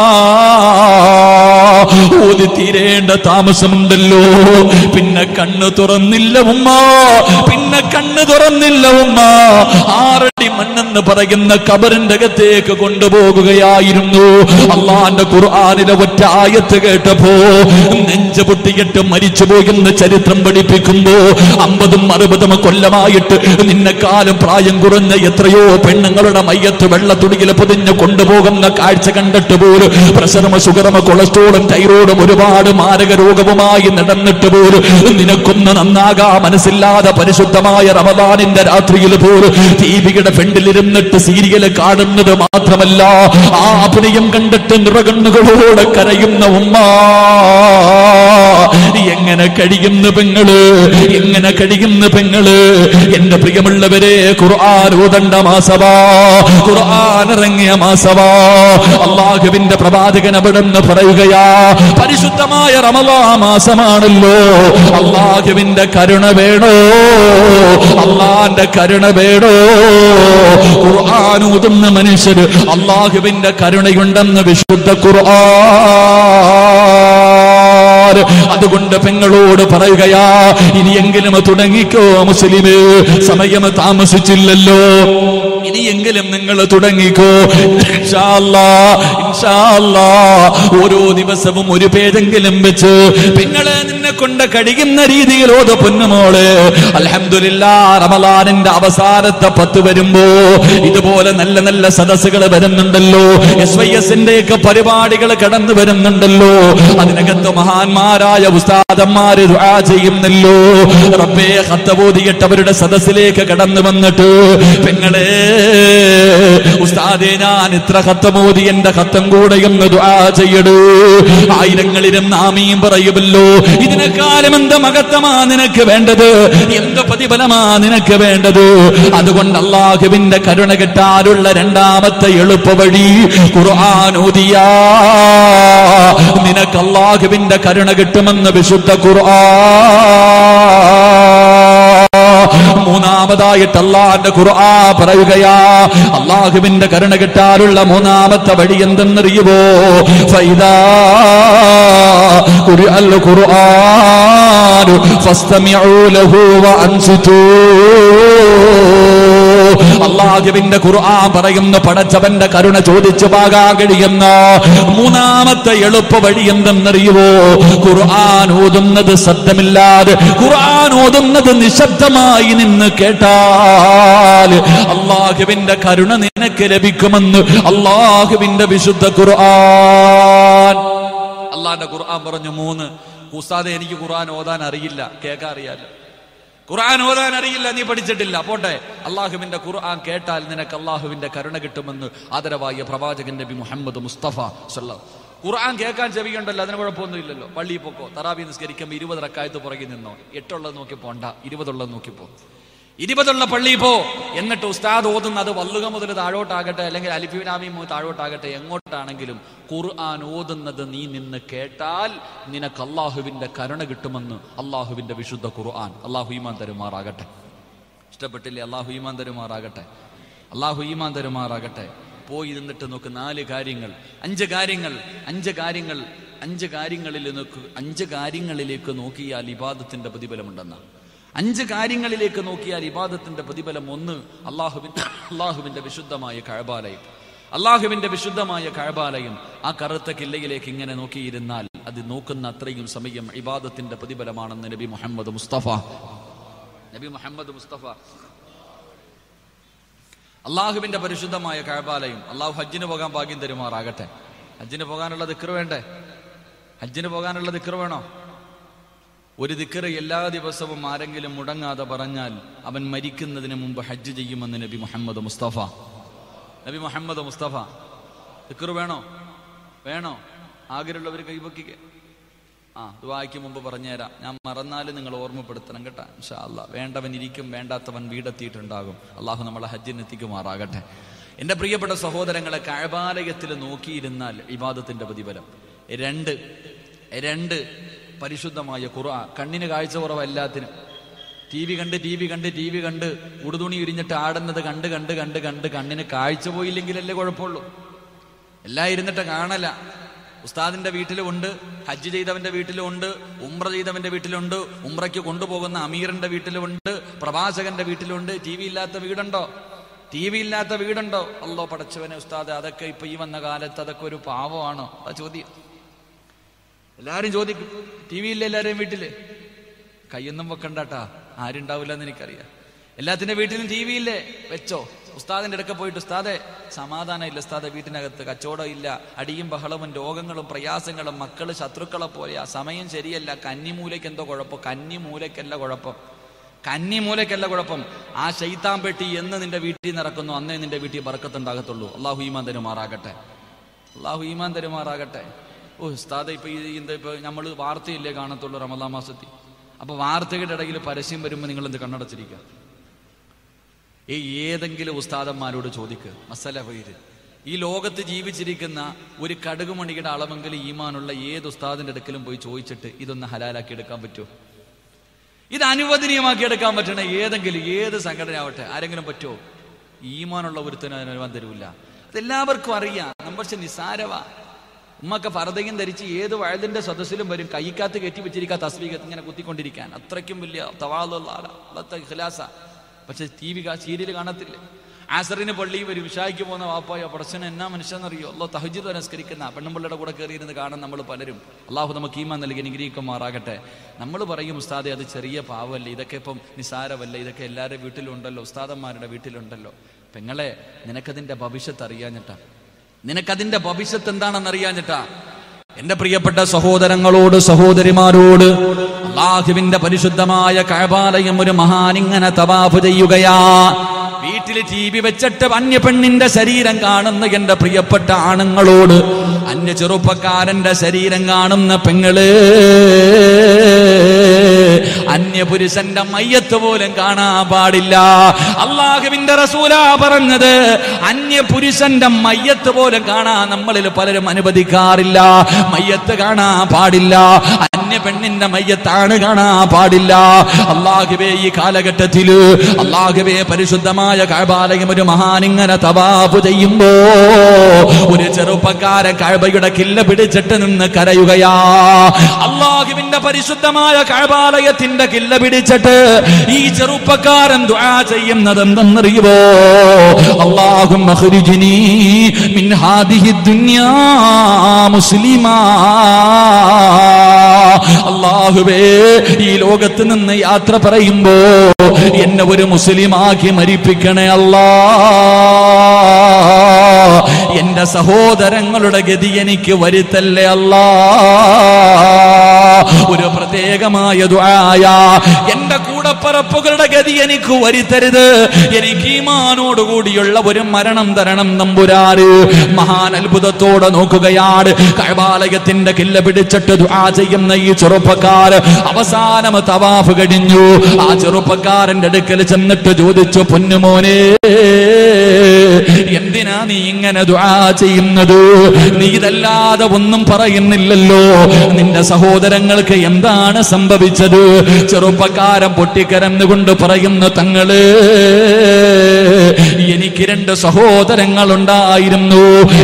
ഓതി തീരേണ്ട താമസമുണ്ടല്ലോ. പിന്നെ കണ്ണ് തുറന്നില്ല ഉമ്മ, പിന്നെ കണ്ണ് തുറന്നില്ല ഉമ്മ. 6 അടി മണ്ണെന്ന് പറയുന്ന കബറിന്റെ അകത്തേക്ക് കൊണ്ടുപോകുകയായിരുന്നു. അള്ളാന്റെ ഖുർആനിലെ ഒറ്റ ആയത്ത് കേട്ടപ്പോ നെഞ്ചു പൊട്ടിയിട്ട് മരിച്ചുപോയെന്ന് ചരിത്രം പഠിപ്പിക്കുമ്പോ 50ഉം 60ഉം കൊല്ലമായിട്ട് നിന്നെക്കാലം പ്രായം കുറഞ്ഞ എത്രയോ പെണ്ണുങ്ങളുടെ മയ്യത്ത് വെള്ളത്തുടിയിൽ പൊതിഞ്ഞ് കൊണ്ടുപോകുന്ന കാഴ്ച കണ്ടിട്ട് പോലും പ്രഷറും ഷുഗറും കൊളസ്ട്രോളും തൈറോയിഡും ഒരുപാട് മാരക രോഗവുമായി നടന്നിട്ട് പോലും നിനക്കൊന്ന് നന്നാകാ മനസ്സില്ലാതെ പരിശുദ്ധമായ റമദാനിന്റെ രാത്രിയിൽ പോലും ടിവിയുടെ ഫ്രണ്ടിലിരുന്നിട്ട് സീരിയല് കാണുന്നത് മാത്രമല്ല, ആ അഭിനയം കണ്ടിട്ട് നിറകണ്ണുകളോടെ കരയുന്ന ഉമ്മ. എങ്ങനെ കഴിയുന്നു പെങ്ങള്, എങ്ങനെ കഴിയുന്നു പെങ്ങള്? എന്റെ പ്രിയമുള്ളവരെ, ഖുർആൻ ഓതണ്ട മാസവാ, ഖുർആൻ ഇറങ്ങിയ മാസവാ. അല്ലാഹുവിന്റെ പ്രവാചകൻ അവിടെന്ന് പറയുകയാ, പരിശുദ്ധമായ റമദാൻ മാസമാണല്ലോ, അല്ലാഹുവിന്റെ കരുണ വേണോ, അല്ലാഹുവിന്റെ കരുണ വേണോ? ഖുർആൻ ഓതുന്ന മനുഷ്യര് അല്ലാഹുവിന്റെ കരുണയുണ്ടെന്ന് വിശുദ്ധ ഖുർആൻ. അതുകൊണ്ട് പെങ്ങളോട് പറയുകയാ, ഇനിയെങ്കിലും തുടങ്ങിക്കോ മുസ്ലിമേ, സമയം താമസിച്ചില്ലല്ലോ, ഇനിയെങ്കിലും നിങ്ങൾ തുടങ്ങിക്കോ. ഇൻഷാ അല്ലാഹ്, ഇൻഷാ അല്ലാഹ് ഓരോ ദിവസവും ഒരു പേജെങ്കിലും വെച്ച് പെങ്ങളെ നിന്നെ കൊണ്ട് കഴിയുന്ന രീതിയിൽ ഓത് പൊന്നുമോളെ. അൽഹംദുലില്ലാഹ്, റമളാനിന്റെ അവസാനത്തെ 10 വരുമ്പോ ഇതുപോലെ നല്ല നല്ല സദസ്സുകൾ വരുന്നുണ്ടല്ലോ, SYSന്റെ ഒക്കെ പരിപാടികൾ കടന്നു വരുന്നുണ്ടല്ലോ. അതിനകത്ത് മഹാന്മാരായ ഉസ്താദന്മാര് ദുആ ചെയ്യുന്നല്ലോ. റബ്ബേ, ഖത്ത് ഓതിയിട്ട് അവരുടെ സദസ്സിലേക്ക് കടന്നു വന്നിട്ട്, പെങ്ങളെ ഉസ്താദേ, ഞാൻ ഇത്ര ഖത്ത് ഓതി, എന്റെ ഖത്തം കൂടെ എന്ന് ദുആ ചെയ്യടൂ. ആയിരങ്ങളിലും ആമീൻ പറയുമല്ലോ. ഇതിനെക്കാലം എന്ത് മഹത്വമാ നിനക്ക് വേണ്ടത്, എന്ത് പ്രതിഫലമാ നിനക്ക് വേണ്ടത്? അതുകൊണ്ട് അല്ലാഹുവിന്റെ കരുണ കിട്ടാനുള്ള രണ്ടാമത്തെ എളുപ്പ വഴി ഖുർആൻ ഓതിയാ നിനക്ക് അല്ലാഹുവിന്റെ കരുണ കിട്ടുമെന്ന് വിശുദ്ധ ഖുർആൻ. മൂന്നാമതായിട്ട് അല്ലാഹുവിന്റെ ഖുർആൻ പറയുകയാ, അല്ലാഹുവിന്റെ കരുണ കിട്ടാനുള്ള മൂന്നാമത്തെ വഴി എന്തെന്നറിയുമോ? ഫൈദാ ഖുർആൻ ഖുർആൻ ഫസ്തമിഉ ലഹു വഅൻസിതു. അല്ലാഹുവിന്റെ ഖുർആൻ പറയുന്ന പടച്ചവന്റെ കരുണ ചോദിച്ചു പാകാൻ കഴിയുന്ന മൂന്നാമത്തെ എളുപ്പ വഴി എന്തെന്നറിയുമോ? ഖുർആൻ ഓതുന്നത് ശബ്ദമില്ലാതെ, ഖുർആൻ ഓതുന്നത് നിശബ്ദമായി നിന്ന് കേട്ടാൽ അല്ലാഹുവിന്റെ കരുണ നിനക്ക് ലഭിക്കുമെന്ന് അല്ലാഹുവിന്റെ വിശുദ്ധ ഖുർആൻ. അല്ലാഹുവിന്റെ ഖുർആൻ പറഞ്ഞു 3. ഉസ്താദേ, എനിക്ക് ഖുർആൻ ഓതാൻ അറിയില്ല, കേൾക്കാൻ അറിയാലോ. ഖുർആൻ ഓതാൻ അറിയില്ല, നീ പഠിച്ചിട്ടില്ല, പോട്ടെ. അള്ളാഹുവിന്റെ ഖുർആൻ കേട്ടാൽ നിനക്ക് അള്ളാഹുവിന്റെ കരുണ കിട്ടുമെന്ന് ആദരവായ പ്രവാചകൻ നബി മുഹമ്മദ് മുസ്തഫ സല്ലല്ലാഹു. ഖുർആൻ കേൾക്കാൻ ചെവിയുണ്ടല്ലോ, അതിന് കുഴപ്പമൊന്നുമില്ലല്ലോ. പള്ളിയിൽ പോക്കോ, തറാവി നിസ്കരിക്കുമ്പോൾ 20 റക്അത്ത് പുറകിൽ നിന്നോ, 8 ഉള്ളത് നോക്കി പോണ്ട, 20 ഉള്ളത് നോക്കിപ്പോ. 20 പള്ളിയിൽ പോ. എന്നിട്ട് ഉസ്താദ് ഓതുന്നത് വല്ലുക മുതൽ താഴോട്ടാകട്ടെ, അല്ലെങ്കിൽ അലിഫിനാമി താഴോട്ടാകട്ടെ, എങ്ങോട്ടാണെങ്കിലും ഖുർആൻ ഓതുന്നത് നീ നിന്ന് കേട്ടാൽ നിനക്ക് അള്ളാഹുവിന്റെ കരുണ കിട്ടുമെന്ന് അള്ളാഹുവിന്റെ വിശുദ്ധ ഖുർആൻ. അള്ളാഹു ഈമാൻ തരുമാറാകട്ടെ. ഇഷ്ടപ്പെട്ടില്ലേ? അള്ളാഹു ഈമാൻ തരുമാറാകട്ടെ. അള്ളാഹു ഈമാൻ തരുമാറാകട്ടെ. പോയി നിന്നിട്ട് നോക്ക് 4 കാര്യങ്ങൾ, 5 കാര്യങ്ങളിലേക്ക് നോക്കിയാൽ ഇബാദത്തിന്റെ പ്രതിഫലമുണ്ടെന്ന. 5 കാര്യങ്ങളിലേക്ക് നോക്കിയാൽ ഇബാദത്തിന്റെ പ്രതിഫലം. 1, അള്ളാഹുവിന്റെ വിശുദ്ധമായ കഅബാലയം. അള്ളാഹുവിന്റെ വിശുദ്ധമായ കഅബാലയം. ആ കറുത്ത കില്ലയിലേക്ക് ഇങ്ങനെ നോക്കിയിരുന്നാൽ അത് നോക്കുന്ന അത്രയും സമയം ഇബാദത്തിന്റെ പ്രതിഫലമാണെന്ന് നബി മുഹമ്മദ് മുസ്തഫ. അള്ളാഹുവിന്റെ പരിശുദ്ധമായ കഅബാലയം. അള്ളാഹു ഹജ്ജിന് പോകാൻ ഭാഗ്യം തരുമാറാകട്ടെ. ഹജ്ജിന് പോകാനുള്ള ദിക്ർ വേണ്ടേ? ഹജ്ജിന് പോകാനുള്ള ദിക്ർ വേണോ? ഒരു ദിക്ർ എല്ലാ ദിവസവും ആരെങ്കിലും മുടങ്ങാതെ പറഞ്ഞാൽ അവൻ മരിക്കുന്നതിന് മുമ്പ് ഹജ്ജ് ചെയ്യുമെന്ന് നബി മുഹമ്മദ് മുസ്തഫ. ദിക്ർ വേണോ? ആഗ്രഹമുള്ളവർ കൈവക്കിക്ക. ദുആയ്ക്ക് മുമ്പ് പറഞ്ഞുതരാം. ഞാൻ മറന്നാലും നിങ്ങൾ ഓർമ്മപ്പെടുത്തണം കേട്ടാ. ഇൻഷാ അല്ലാഹ്. വേണ്ടവൻ ഇരിക്കും, വേണ്ടാത്തവൻ വീടെത്തിയിട്ടുണ്ടാകും. അള്ളാഹു നമ്മളെ ഹജ്ജിന് എത്തിക്കുമാറാകട്ടെ. എൻ്റെ പ്രിയപ്പെട്ട സഹോദരങ്ങളെ, കഅബാലയത്തിൽ നോക്കിയിരുന്നാൽ ഇബാദത്തിന്റെ പ്രതിഫലം. 2 പരിശുദ്ധമായ ഖുർആൻ. കണ്ണിന് കാഴ്ച കുറവ് എല്ലാത്തിനും. ടി വി കണ്ട് ഉടുതുണി ഉരിഞ്ഞിട്ട് ആടുന്നത് കണ്ട് കണ്ണിന് കാഴ്ച പോയില്ലെങ്കിലല്ലേ കുഴപ്പമുള്ളൂ. എല്ലാം ഇരുന്നിട്ട് കാണല. ഉസ്താദിന്റെ വീട്ടിലുമുണ്ട്, ഹജ്ജ് ചെയ്തവന്റെ വീട്ടിലുമുണ്ട്, ഉംറ ചെയ്തവന്റെ വീട്ടിലുണ്ട്, ഉംറയ്ക്ക് കൊണ്ടുപോകുന്ന അമീറിന്റെ വീട്ടിലുമുണ്ട്, പ്രവാചകന്റെ വീട്ടിലുണ്ട്. ടി വി ഇല്ലാത്ത വീടുണ്ടോ? അല്ലോ പടച്ചവനെ ഉസ്താദ്, അതൊക്കെ ഇപ്പൊ ഈ വന്ന കാലത്ത് അതൊക്കെ ഒരു പാവമാണോ? ആ ചോദ്യം എല്ലാരും ചോദിക്കും. ടി വി ഇല്ല എല്ലാവരെയും വീട്ടില്? കയ്യൊന്നും വെക്കണ്ടാട്ടാ, ആരുണ്ടാവില്ല എന്ന് എനിക്കറിയാം. എല്ലാത്തിന്റെ വീട്ടിലും ടി വി ഇല്ലേ? വെച്ചോ. ഉസ്താദിന്റെ അടുക്ക പോയിട്ട്, ഉസ്താദെ സമാധാനം ഇല്ല ഉസ്താദെ, വീട്ടിനകത്ത് കച്ചവടം ഇല്ല, അടിയും ബഹളവും രോഗങ്ങളും പ്രയാസങ്ങളും, മക്കള് ശത്രുക്കളെ പോലെയാ, സമയം ശരിയല്ല, കന്നിമൂലയ്ക്ക് എന്തോ കുഴപ്പം. കന്നിമൂലയ്ക്കല്ല കുഴപ്പം. ആ ശൈത്താൻ പെട്ടി എന്ന് നിന്റെ വീട്ടിൽ നിറക്കുന്നു, അന്നേ നിന്റെ വീട്ടിൽ ബർക്കത്തുണ്ടാകത്തുള്ളൂ. അള്ളാഹു ഈമാൻ തരുമാറാകട്ടെ. ഓ ഉസ്താദെ, ഇപ്പൊ നമ്മൾ വാർത്തയില്ലേ കാണത്തുള്ളൂ റമദാൻ മാസത്തിൽ. അപ്പൊ വാർത്തയുടെ ഇടയിൽ പരസ്യം വരുമ്പോൾ നിങ്ങൾ എന്ത് കണ്ണടച്ചിരിക്കുക? ഏതെങ്കിലും ഉസ്താദന്മാരോട് ചോദിക്കുക മസല പേര്. ഈ ലോകത്ത് ജീവിച്ചിരിക്കുന്ന ഒരു കടുകുമണിയുടെ അളവെങ്കിലും ഈമാനുള്ള ഏത് ഉസ്താദിന്റെ അടുക്കലും പോയി ചോദിച്ചിട്ട് ഇതൊന്ന് ഹലാലാക്കി എടുക്കാൻ പറ്റുമോ? ഇത് അനുവദനീയമാക്കി എടുക്കാൻ പറ്റണ ഏത് സംഘടന ആവട്ടെ, ആരെങ്കിലും പറ്റുമോ? ഈമാനുള്ള ഒരുത്തനും അതിനനുവാൻ തരൂല്ല. അതെല്ലാവർക്കും അറിയാം. പക്ഷെ നിസാരവാ. ഉമ്മക്ക് ഫർദയും ധരിച്ച് ഏത് വഴുതിന്റെ സദസ്സിലും വരും, കൈക്കാത്ത് കയറ്റി വെച്ചിരിക്കുക, തസ്ബീഹ് ഇങ്ങനെ കുത്തിക്കൊണ്ടിരിക്കാൻ. അത്രയ്ക്കും വലിയ തവാളുള്ള ഇഖ്ലാസ. പക്ഷെ ടി വി സീരിയൽ കാണത്തില്ല. ആസറിന് പള്ളിയിൽ വരും, ഇശായ്ക്ക് പോകുന്ന വാപ്പായോ പടച്ചനെ എന്നാ മനുഷ്യനെന്നറിയോ? അല്ലോ തഹജ്ജുദ് നമസ്കരിക്കുന്ന പെണ്ണുമ്പിള്ളയുടെ കൂടെ കയറിയിരുന്ന് കാണാൻ നമ്മൾ പലരും. അള്ളാഹു നമുക്ക് ഈമാൻ നൽകി അനുഗ്രഹിക്കുമാറാകട്ടെ. നമ്മൾ പറയും ഉസ്താദെ അത് ചെറിയ പാവല്ലേ, ഇതൊക്കെ ഇപ്പം നിസാരമല്ല, ഇതൊക്കെ എല്ലാവരുടെ വീട്ടിലുണ്ടല്ലോ, ഉസ്താദന്മാരുടെ വീട്ടിലുണ്ടല്ലോ. പെങ്ങളെ, നിനക്കതിന്റെ ഭവിഷ്യത്ത് അറിയാഞ്ഞിട്ടാ, നിനക്കതിന്റെ ഭവിഷ്യത്ത് എന്താണെന്ന് അറിയാഞ്ഞിട്ടാ. എന്റെ പ്രിയപ്പെട്ട സഹോദരങ്ങളോട് സഹോദരിമാരോട്, അല്ലാഹുവിന്റെ പരിശുദ്ധമായ കഅബാലയം ഒരു മഹാനിങ്ങനെ തവാഫ് ചെയ്യുകയാ. വീട്ടിൽ ടി വി വെച്ചിട്ട് അന്യ പെണ്ണിന്റെ ശരീരം കാണുന്ന എന്റെ പ്രിയപ്പെട്ട ആണുങ്ങളോട്, അന്യ ചെറുപ്പക്കാരന്റെ ശരീരം കാണുന്ന പെങ്ങള്, അന്യപുരുഷന്റെ മയ്യത്ത് പോലും കാണാൻ പാടില്ല. അല്ലാഹുവിന്റെ റസൂലാ പറഞ്ഞത്, അന്യപുരുഷന്റെ മയ്യത്ത് പോലും കാണാൻ നമ്മളിൽ പലരും അനുവദിക്കാറില്ല. മയ്യത്ത് കാണാൻ പാടില്ല, അന്യ പെണ്ണിന്റെ മയ്യത്താണ് കാണാൻ പാടില്ല. അല്ലാഹുവേ, ഈ കാലഘട്ടത്തില് അല്ലാഹുവേ പരിശുദ്ധമായ കഅബാലയം ഒരു മഹാനിങ്ങനെ തവാഫ് ചെയ്യുമ്പോ ഒരു ചെറുപ്പക്കാരൻ കഅബയുടെ കില്ല പിടിച്ചിട്ട് നിന്ന് കരയുകയാ. അല്ലാഹുവിന്റെ പരിശുദ്ധമായ കഅബാലയത്തിന്റെ കില്ല പിടിച്ചിട്ട് ഈ ചെറുപ്പക്കാരൻ ദുആ ചെയ്യുന്നത് എന്തെന്നറിയുമോ? അല്ലാഹുമ്മ ഖ്രിജ്നി മിൻ ഹാദിഹി ദുനിയാ മുസ്ലിമാ. അല്ലാഹുവേ, ഈ ലോകത്ത് നിന്ന് യാത്ര പറയുമ്പോ എന്നെ ഒരു മുസ്ലിമാക്കി മരിപ്പിക്കണേ അല്ലാ. എന്റെ സഹോദരങ്ങളുടെ ഗതി എനിക്ക് വരുത്തല്ലേ അല്ലാ. ഒരു പ്രത്യേകമായ ദുആയ. എന്റെ കൂടപ്പറപ്പുകളുടെ ഗതി എനിക്ക് വരുത്തരുത്, എനിക്ക് ഈമാനോടുകൂടിയുള്ള ഒരു മരണം തരണം തമ്പുരാന്. മഹാൻ അത്ഭുതത്തോടെ നോക്കുകയാണ്. കഅബാലയത്തിന്റെ കില്ല പിടിച്ചിട്ട് ദുആ ചെയ്യുന്ന ഈ ചെറുപ്പക്കാർ അവസാനം തവാഫ് കഴിഞ്ഞു. ആ ചെറുപ്പക്കാരന്റെ അടുക്കൽ ചെന്നിട്ട് ചോദിച്ചു, പൊന്നുമോനെ, എന്തിനാ നീ ഇങ്ങനെ ദുആ ചെയ്യുന്നത്? നീ ഇതല്ലാതെ ഒന്നും പറയുന്നില്ലല്ലോ. നിന്റെ സഹോദരങ്ങൾക്ക് എന്താണ് സംഭവിച്ചത്? ചെറുപ്പക്കാരൻ പൊട്ടിക്കരന്നുകൊണ്ട് പറയുന്നു, തങ്ങള്, എനിക്ക് 2 സഹോദരങ്ങളുണ്ടായിരുന്നു.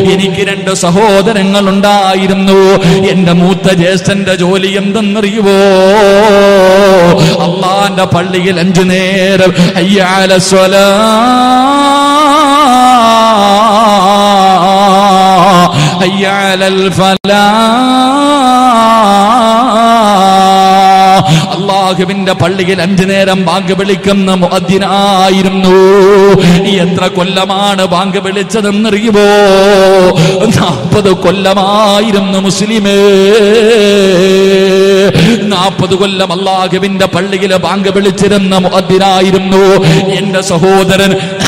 എന്റെ മൂത്ത ജ്യേഷ്ഠന്റെ ജോലി എന്തെന്നറിയുവോ? അള്ളാന്റെ പള്ളിയിൽ 5 നേരം ഹയ്യ അലസ് സ്വലാ, ഹയ്യ അലൽ ഫലാ, അല്ലാഹുവിന്റെ പള്ളിയിൽ 5 നേരം ബാങ്ക് വിളിക്കുന്ന മുഅദ്ദിനായിരുന്നു. എത്ര കൊല്ലമാണ് ബാങ്ക് വിളിച്ചതെന്നറിയുമോ? 40 കൊല്ലമായിരുന്നു മുസ്ലിമേ. 40 കൊല്ലം അല്ലാഹുവിന്റെ പള്ളിയിൽ ബാങ്ക് വിളിച്ചിരുന്ന മുഅദ്ദിനായിരുന്നു എന്റെ സഹോദരൻ.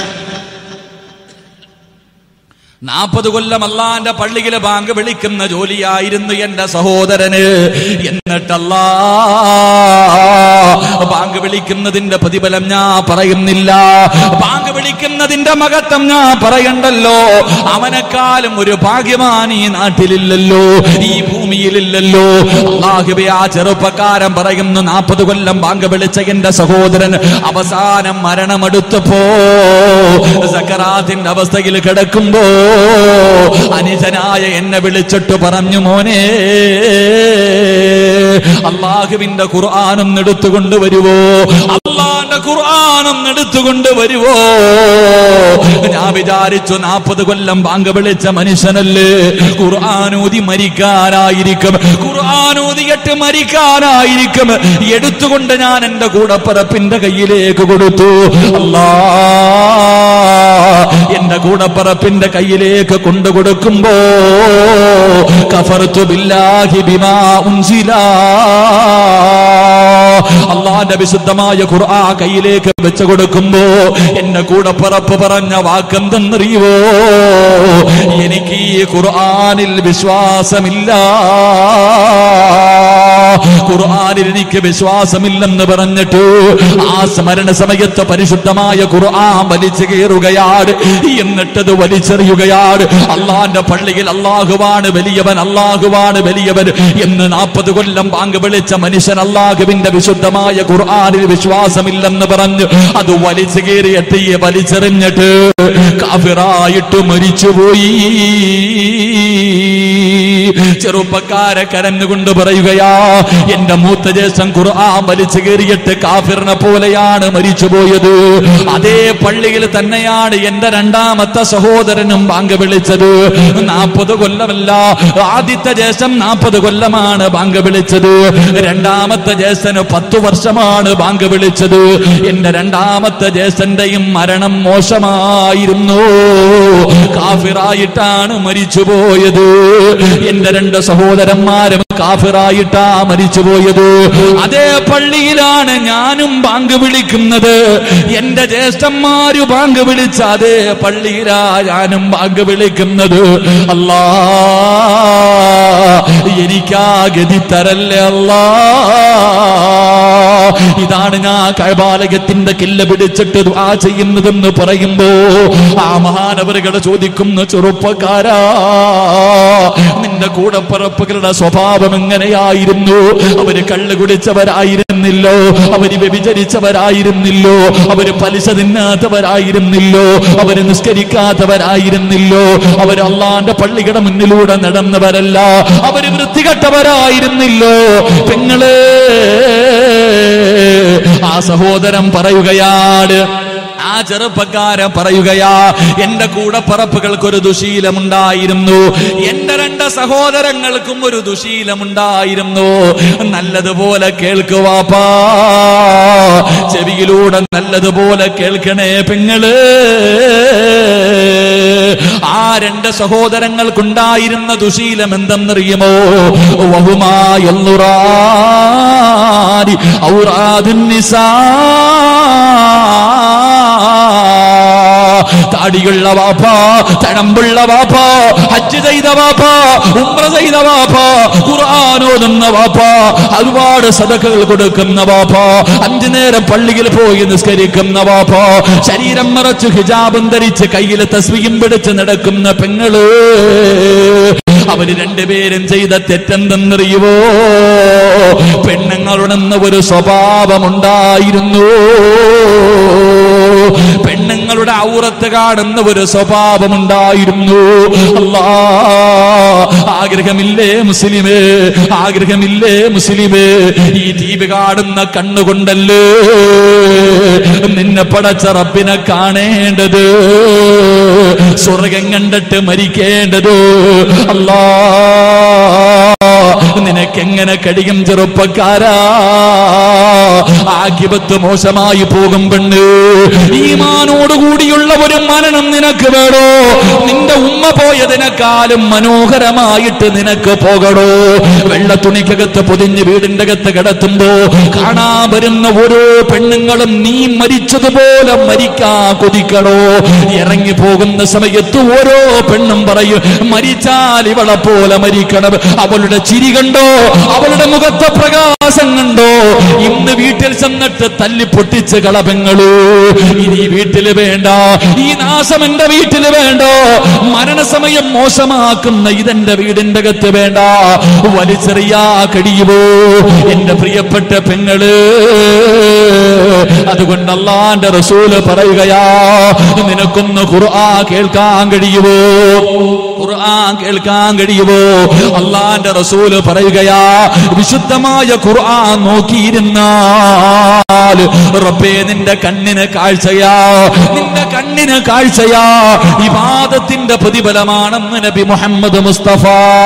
40 കൊല്ലം അള്ളാന്റെ പള്ളിയിലെ ബാങ്ക് വിളിക്കുന്ന ജോലിയായിരുന്നു എന്റെ സഹോദരന്. എന്നിട്ടല്ലാ ബാങ്ക് വിളിക്കുന്നതിന്റെ പ്രതിഫലം ഞാൻ പറയുന്നില്ല, ബാങ്ക് വിളിക്കുന്നതിന്റെ മഹത്വം ഞാൻ പറയണ്ടല്ലോ. അവനെക്കാളും ഒരു ഭാഗ്യവാൻ ഈ നാട്ടിലില്ലല്ലോ, ഈ ഭൂമിയിലില്ലല്ലോ. അല്ലാഹുവേ, ആ ചെറുപ്പക്കാരൻ പറയുന്നു, 40 കൊല്ലം ബാങ്ക് വിളിച്ച എന്റെ സഹോദരൻ അവസാനം മരണമെടുത്തപ്പോ സക്കറാത്തിന്റെ അവസ്ഥയിൽ കിടക്കുമ്പോ അനുജനായ എന്നെ വിളിച്ചിട്ട് പറഞ്ഞു, മോനെ, അല്ലാഹുവിന്റെ ഖുർആനും എടുത്തുകൊണ്ട് വരുവോ? അല്ലാഹുവിന്റെ ഖുർആനും എടുത്തുകൊണ്ട് വരുവോ? ഞാൻ വിചാരിച്ചു 40 കൊല്ലം ബാങ്ക് വിളിച്ച മനുഷ്യനല്ലേ, ഖുർആനൂതി മരിക്കാനായിരിക്കും, ഖുർആനൂതിയിട്ട് മരിക്കാനായിരിക്കും. എടുത്തുകൊണ്ട് ഞാൻ എന്റെ കൂടപ്പറപ്പിന്റെ കയ്യിലേക്ക് കൊടുത്തു. അല്ലാ, എന്റെ കൂടപ്പറപ്പിന്റെ കയ്യിലേക്ക് കൊണ്ടുകൊടുക്കുമ്പോ കഫർതു ബില്ലാഹി ബിമാ ഉൻസില, അല്ലാഹുവിന്റെ വിശുദ്ധമായ ഖുർആൻ കയ്യിലേക്ക് വെച്ച് കൊടുക്കുമ്പോ എന്റെ കൂടപ്പറപ്പ് പറഞ്ഞ വാക്കെന്തെന്നറിയുവോ? എനിക്ക് ഈ ഖുർആനിൽ വിശ്വാസമില്ല, ഖുർആനിൽ എനിക്ക് വിശ്വാസമില്ലെന്ന് പറഞ്ഞിട്ട് ആ സ്മരണ സമയത്ത് പരിശുദ്ധമായ ഖുർആൻ വലിച്ചു കയറുകയാണ്. എന്നിട്ടത് വലിച്ചെറിയുകയാണ്. അള്ളാന്റെ പള്ളിയിൽ അല്ലാഹുവാണ് വലിയവൻ, അല്ലാഹുവാണ് വലിയവൻ എന്ന് 40 കൊല്ലം ബാങ്ക് വിളിച്ച മനുഷ്യൻ അല്ലാഹുവിന്റെ വിശുദ്ധമായ ഖുർആനിൽ വിശ്വാസമില്ലെന്ന് പറഞ്ഞു അത് വലിച്ചു കയറിയിട്ട് വലിച്ചെറിഞ്ഞിട്ട് കാഫിറായിട്ട് മരിച്ചുപോയി. ചെറുപ്പക്കാരെ കരഞ്ഞുകൊണ്ട് പറയുകയാ, എന്റെ മൂത്ത ജ്യേഷ്ഠൻ ഖുർആൻ വലിച്ചു കയറിയിട്ട് കാഫിറിനെ പോലെയാണ് മരിച്ചുപോയത്. അതേ പള്ളിയിൽ തന്നെയാണ് എന്റെ 2ാമത്തെ സഹോദരനും ബാങ്ക് വിളിച്ചത്. 40 കൊല്ലമല്ല, ആദ്യത്തെ ജ്യേഷ്ഠൻ 40 കൊല്ലമാണ് ബാങ്ക് വിളിച്ചത്. 2ാമത്തെ ജ്യേഷ്ഠന് 10 വർഷമാണ് ബാങ്ക് വിളിച്ചത്. എന്റെ 2ാമത്തെ ജ്യേഷ്ഠന്റെയും മരണം മോശമായിരുന്നു, കാഫിറായിട്ടാണ് മരിച്ചുപോയത്. എന്റെ 2 സഹോദരന്മാരും കാഫിറായിട്ടാ മരിച്ചുപോയത്. അതേ പള്ളിയിലാണ് ഞാനും ബാങ്ക് വിളിക്കുന്നത്. എന്റെ ജ്യേഷ്ഠന്മാര് ബാങ്ക് വിളിച്ച അതേ പള്ളിയിലാ ഞാനും ബാങ്ക് വിളിക്കുന്നത്. അല്ലാ, എനിക്കാ ഗതി തരല്ലേ അല്ലാ. ഇതാണ് ഞാൻ കഅബാലയത്തിന്റെ കില്ല പിടിച്ചിട്ട് ദുആ ചെയ്യുന്നതെന്ന് പറയുമ്പോ ആ മഹാനവറുകളെ ചോദിക്കുന്നു, ചെറുപ്പക്കാരാ, നിന്റെ കൂടപ്പിറപ്പുകളുടെ സ്വഭാവം എങ്ങനെയായിരുന്നു? അവര് കള്ള് കുടിച്ചവരായിരുന്നില്ലോ, അവര് വ്യഭിചരിച്ചവരായിരുന്നില്ലോ, അവര് പലിശ തിന്നാത്തവരായിരുന്നില്ലോ, അവര് നിസ്കരിക്കാത്തവരായിരുന്നില്ലോ, അവര് അള്ളാന്റെ പള്ളിയുടെ മുന്നിലൂടെ നടന്നവരല്ല, അവര് വൃത്തികെട്ടവരായിരുന്നില്ലോ. പെങ്ങളെ, ആ സഹോദരൻ പറയുകയാണ്, ആ ചെറുപ്പക്കാരൻ പറയുകയാ, എന്റെ കൂടപ്പറപ്പുകൾക്കൊരു ദുശീലമുണ്ടായിരുന്നു, എന്റെ 2 സഹോദരങ്ങൾക്കും ഒരു ദുശീലമുണ്ടായിരുന്നു. നല്ലതുപോലെ കേൾക്കുവാപ്പാ, ചെവിയിലൂടെ നല്ലതുപോലെ കേൾക്കണേ പെങ്ങള്. ആ 2 സഹോദരങ്ങൾക്കുണ്ടായിരുന്ന ദുശീലം എന്തെന്നറിയുമോ? വഹുമായുറാദി ഔറാദുൻ നിസാ. താടിയുള്ള വാപ്പ, തഴമ്പുള്ള വാപ്പ, ഹജ്ജ് ചെയ്ത വാപ്പ, ഉംറ ചെയ്ത വാപ്പ, ഖുർആൻ ഓതുന്ന വാപ്പ, ഒരുപാട് സദഖകൾ കൊടുക്കുന്ന വാപ്പ, 5 നേരം പള്ളിയിൽ പോയി നിസ്കരിക്കുന്ന വാപ്പ, ശരീരം മറച്ച് ഹിജാബും ധരിച്ച് കയ്യിൽ തസ്ബീഹും പിടിച്ച് നടക്കുന്ന പെങ്ങള്. അവര് 2 പേരും ചെയ്ത തെറ്റെന്തെന്നറിയുവോ? പെണ്ണുങ്ങളുടെ ഒരു സ്വഭാവമുണ്ടായിരുന്നു. പെണ്ണുങ്ങളുടെ ഔറത്ത് കാണുന്ന ഒരു സ്വഭാവമുണ്ടായിരുന്നു. അല്ലാ, ആഗ്രഹമില്ലേ മുസ്ലിമേ? ആഗ്രഹമില്ലേ മുസ്ലിമേ? ഈ ടിവി കാണുന്ന കണ്ണുകൊണ്ടല്ലേ നിന്നെ പടച്ച റബ്ബിനെ കാണേണ്ടത്, സ്വർഗം കണ്ടിട്ട് മരിക്കേണ്ടത്. അല്ലാ, നിനക്കെങ്ങനെ കഴിയും ചെറുപ്പക്കാരാ? ആഖിബത്ത് മോശമായി പോകും പെണ്ണ്. ഈമാനോടുകൂടിയുള്ള ഒരു മരണം നിനക്ക് വേണോ? നിന്റെ ഉമ്മ പോയതിനേക്കാളും മനോഹരമായിട്ട് നിനക്ക് പോകണോ? വെള്ള തുണിക്കകത്ത് പൊതിഞ്ഞ് വീടിന്റെ അകത്ത് കിടത്തുമ്പോ കാണാൻ വരുന്ന ഓരോ പെണ്ണുങ്ങളും നീ മരിച്ചതുപോലെ മരിക്കാൻ കൊതിക്കണോ? ഇറങ്ങി പോകുന്ന സമയത്ത് ഓരോ പെണ്ണും പറയും, മരിച്ചാൽ ഇവളെ പോലെ മരിക്കണം. അവളുടെ ചിരി കണ്ടോ? അവളുടെ മുഖത്തെ പ്രകാശം കണ്ടോ? ഇന്ന് വീട്ടിൽ ചെന്നിട്ട് തല്ലി പൊട്ടിച്ച് കളപെങ്ങളൂ. ഇനി വീട്ടിൽ വേണ്ട, ഈ നാശം എന്റെ വീട്ടിൽ വേണ്ട, മരണസമയം മോശമാക്കുന്ന ഇതെന്റെ വീടിന്റെ അകത്ത് വേണ്ട. വലിച്ചെറിയാ കഴിയുമോ എന്റെ പ്രിയപ്പെട്ട പെങ്ങള്? അതുകൊണ്ട് അല്ലാഹുവിന്റെ റസൂല് പറയുകയാ, നിനക്കൊന്ന് ഖുർആൻ കേൾക്കാൻ കഴിയുമോ? ഖുർആൻ കേൾക്കാൻ കഴിയുമോ? അല്ലാഹുവിന്റെ റസൂല് പറയുകയാ, വിശുദ്ധമായ ഖുർആൻ നോക്കിയിരുന്നാൽ റബ്ബേ നിന്റെ കണ്ണിന് കാഴ്ചയാ, നിന്റെ കണ്ണിന് കാഴ്ചയാ. ഇബാദത്തിന്റെ പ്രതിഫലമാണെന്ന് നബി മുഹമ്മദ് മുസ്തഫ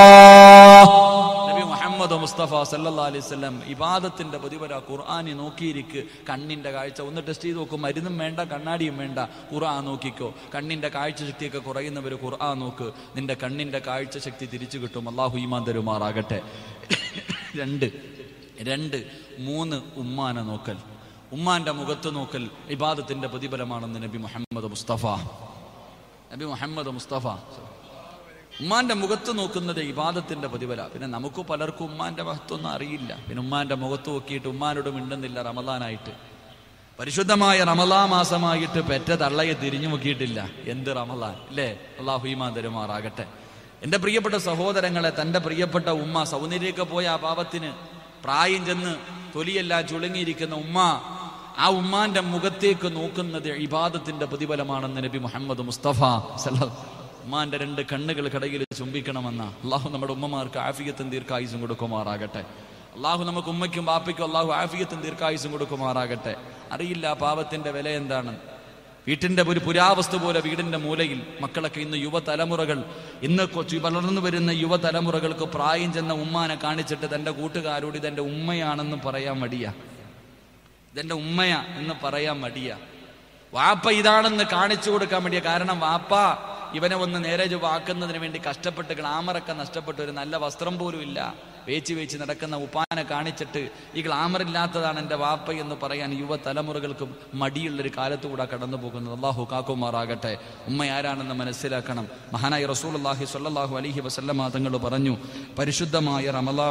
മുസ്തഫ സല്ലല്ലാഹു അലൈഹി വസല്ലം. ഇബാദത്തിന്റെ പ്രതിഫല ഖുർആനി നോക്കിയിരിക്ക്. കണ്ണിന്റെ കാഴ്ച ഒന്ന് ടെസ്റ്റ് ചെയ്ത് നോക്കും. മരുന്നും വേണ്ട, കണ്ണാടിയും വേണ്ട, ഖുർആൻ നോക്കിക്കോ. കണ്ണിന്റെ കാഴ്ച ശക്തിയൊക്കെ കുറയുന്നവര് ഖുർആൻ നോക്ക്, നിന്റെ കണ്ണിന്റെ കാഴ്ച ശക്തി തിരിച്ചു കിട്ടും. അല്ലാഹു ഈമാൻ തരുമാറാകട്ടെ. 2 3 ഉമ്മാനെ നോക്കൽ, ഉമ്മാന്റെ മുഖത്ത് നോക്കൽ ഇബാദത്തിന്റെ പ്രതിഫലമാണെന്ന് നബി മുഹമ്മദ് മുസ്തഫ. നബി മുഹമ്മദ് മുസ്തഫ ഉമ്മാന്റെ മുഖത്ത് നോക്കുന്നത് ഇബാദത്തിന്റെ പ്രതിഫല. പിന്നെ നമുക്ക് പലർക്കും ഉമ്മാന്റെ മഹത്വമൊന്നും അറിയില്ല. പിന്നെ ഉമ്മാന്റെ മുഖത്ത് നോക്കിയിട്ട് ഉമ്മാനോട് മിണ്ടുന്നില്ല. റമദാനായിട്ട്, പരിശുദ്ധമായ റമദാൻ മാസമായിട്ട് പെറ്റ തള്ളയെ തിരിഞ്ഞു നോക്കിയിട്ടില്ല. എന്ത് റമദാൻ അല്ലേ? അല്ലാഹു ഈമാൻ തരുമാറാകട്ടെ. എന്റെ പ്രിയപ്പെട്ട സഹോദരങ്ങളെ, തന്റെ പ്രിയപ്പെട്ട ഉമ്മ സൗന്ദര്യമൊക്കെ പോയ ആ പാവത്തിന് പ്രായം ചെന്ന് തൊലിയെല്ലാം ചുളുങ്ങിയിരിക്കുന്ന ഉമ്മ, ആ ഉമ്മാന്റെ മുഖത്തേക്ക് നോക്കുന്നത് ഇബാദത്തിന്റെ പ്രതിഫലമാണെന്ന് നബി മുഹമ്മദ് മുസ്തഫ സല്ലല്ലാഹു. ഉമ്മാന്റെ 2 കണ്ണുകൾ കടയിൽ ചുംബിക്കണമെന്ന അള്ളാഹു നമ്മുടെ ഉമ്മമാർക്ക് ആഫിയത്തും ദീർഘായുസും കൊടുക്കുമാറാകട്ടെ. അള്ളാഹു നമുക്ക് ഉമ്മയ്ക്കും ബാപ്പയ്ക്കും അള്ളാഹു ആഫിയത്തും ദീർഘായുസും കൊടുക്കുമാറാകട്ടെ. അറിയില്ല പാപത്തിന്റെ വില എന്താണ്. വീട്ടിന്റെ ഒരു പുരാവസ്തു പോലെ വീടിന്റെ മൂലയിൽ മക്കളൊക്കെ ഇന്ന് യുവതലമുറകൾ, ഇന്ന് വളർന്നു വരുന്ന യുവതലമുറകൾക്ക് പ്രായം ചെന്ന ഉമ്മാനെ കാണിച്ചിട്ട് തന്റെ കൂട്ടുകാരോട് ഇതെന്റെ ഉമ്മയാണെന്ന് പറയാൻ മടിയാ, ഇതെന്റെ ഉമ്മയാ എന്ന് പറയാൻ മടിയാ. വാപ്പ ഇതാണെന്ന് കാണിച്ചു കൊടുക്കാൻ മടിയാ. കാരണം വാപ്പ ഇവനെ ഒന്ന് നേരെ ചൊവ്വാക്കുന്നതിന് വേണ്ടി കഷ്ടപ്പെട്ട് ഗ്ലാമറൊക്കെ നഷ്ടപ്പെട്ട് ഒരു നല്ല വസ്ത്രം പോലും ഇല്ല വേച്ച് നടക്കുന്ന ഉപ്പാനെ കാണിച്ചിട്ട് ഈ ഗ്ലാമർ ഇല്ലാത്തതാണ് എൻ്റെ വാപ്പ എന്ന് പറയാൻ യുവതലമുറകൾക്ക് മടിയുള്ളൊരു കാലത്തുകൂടെ കടന്നു പോകുന്നത്. അള്ളാഹു കാക്കുമാറാകട്ടെ. ഉമ്മ ആരാണെന്ന് മനസ്സിലാക്കണം. മഹാനായ റസൂലുള്ളാഹി സ്വല്ലല്ലാഹു അലൈഹി വസല്ലമ തങ്ങൾ പറഞ്ഞു, പരിശുദ്ധമായ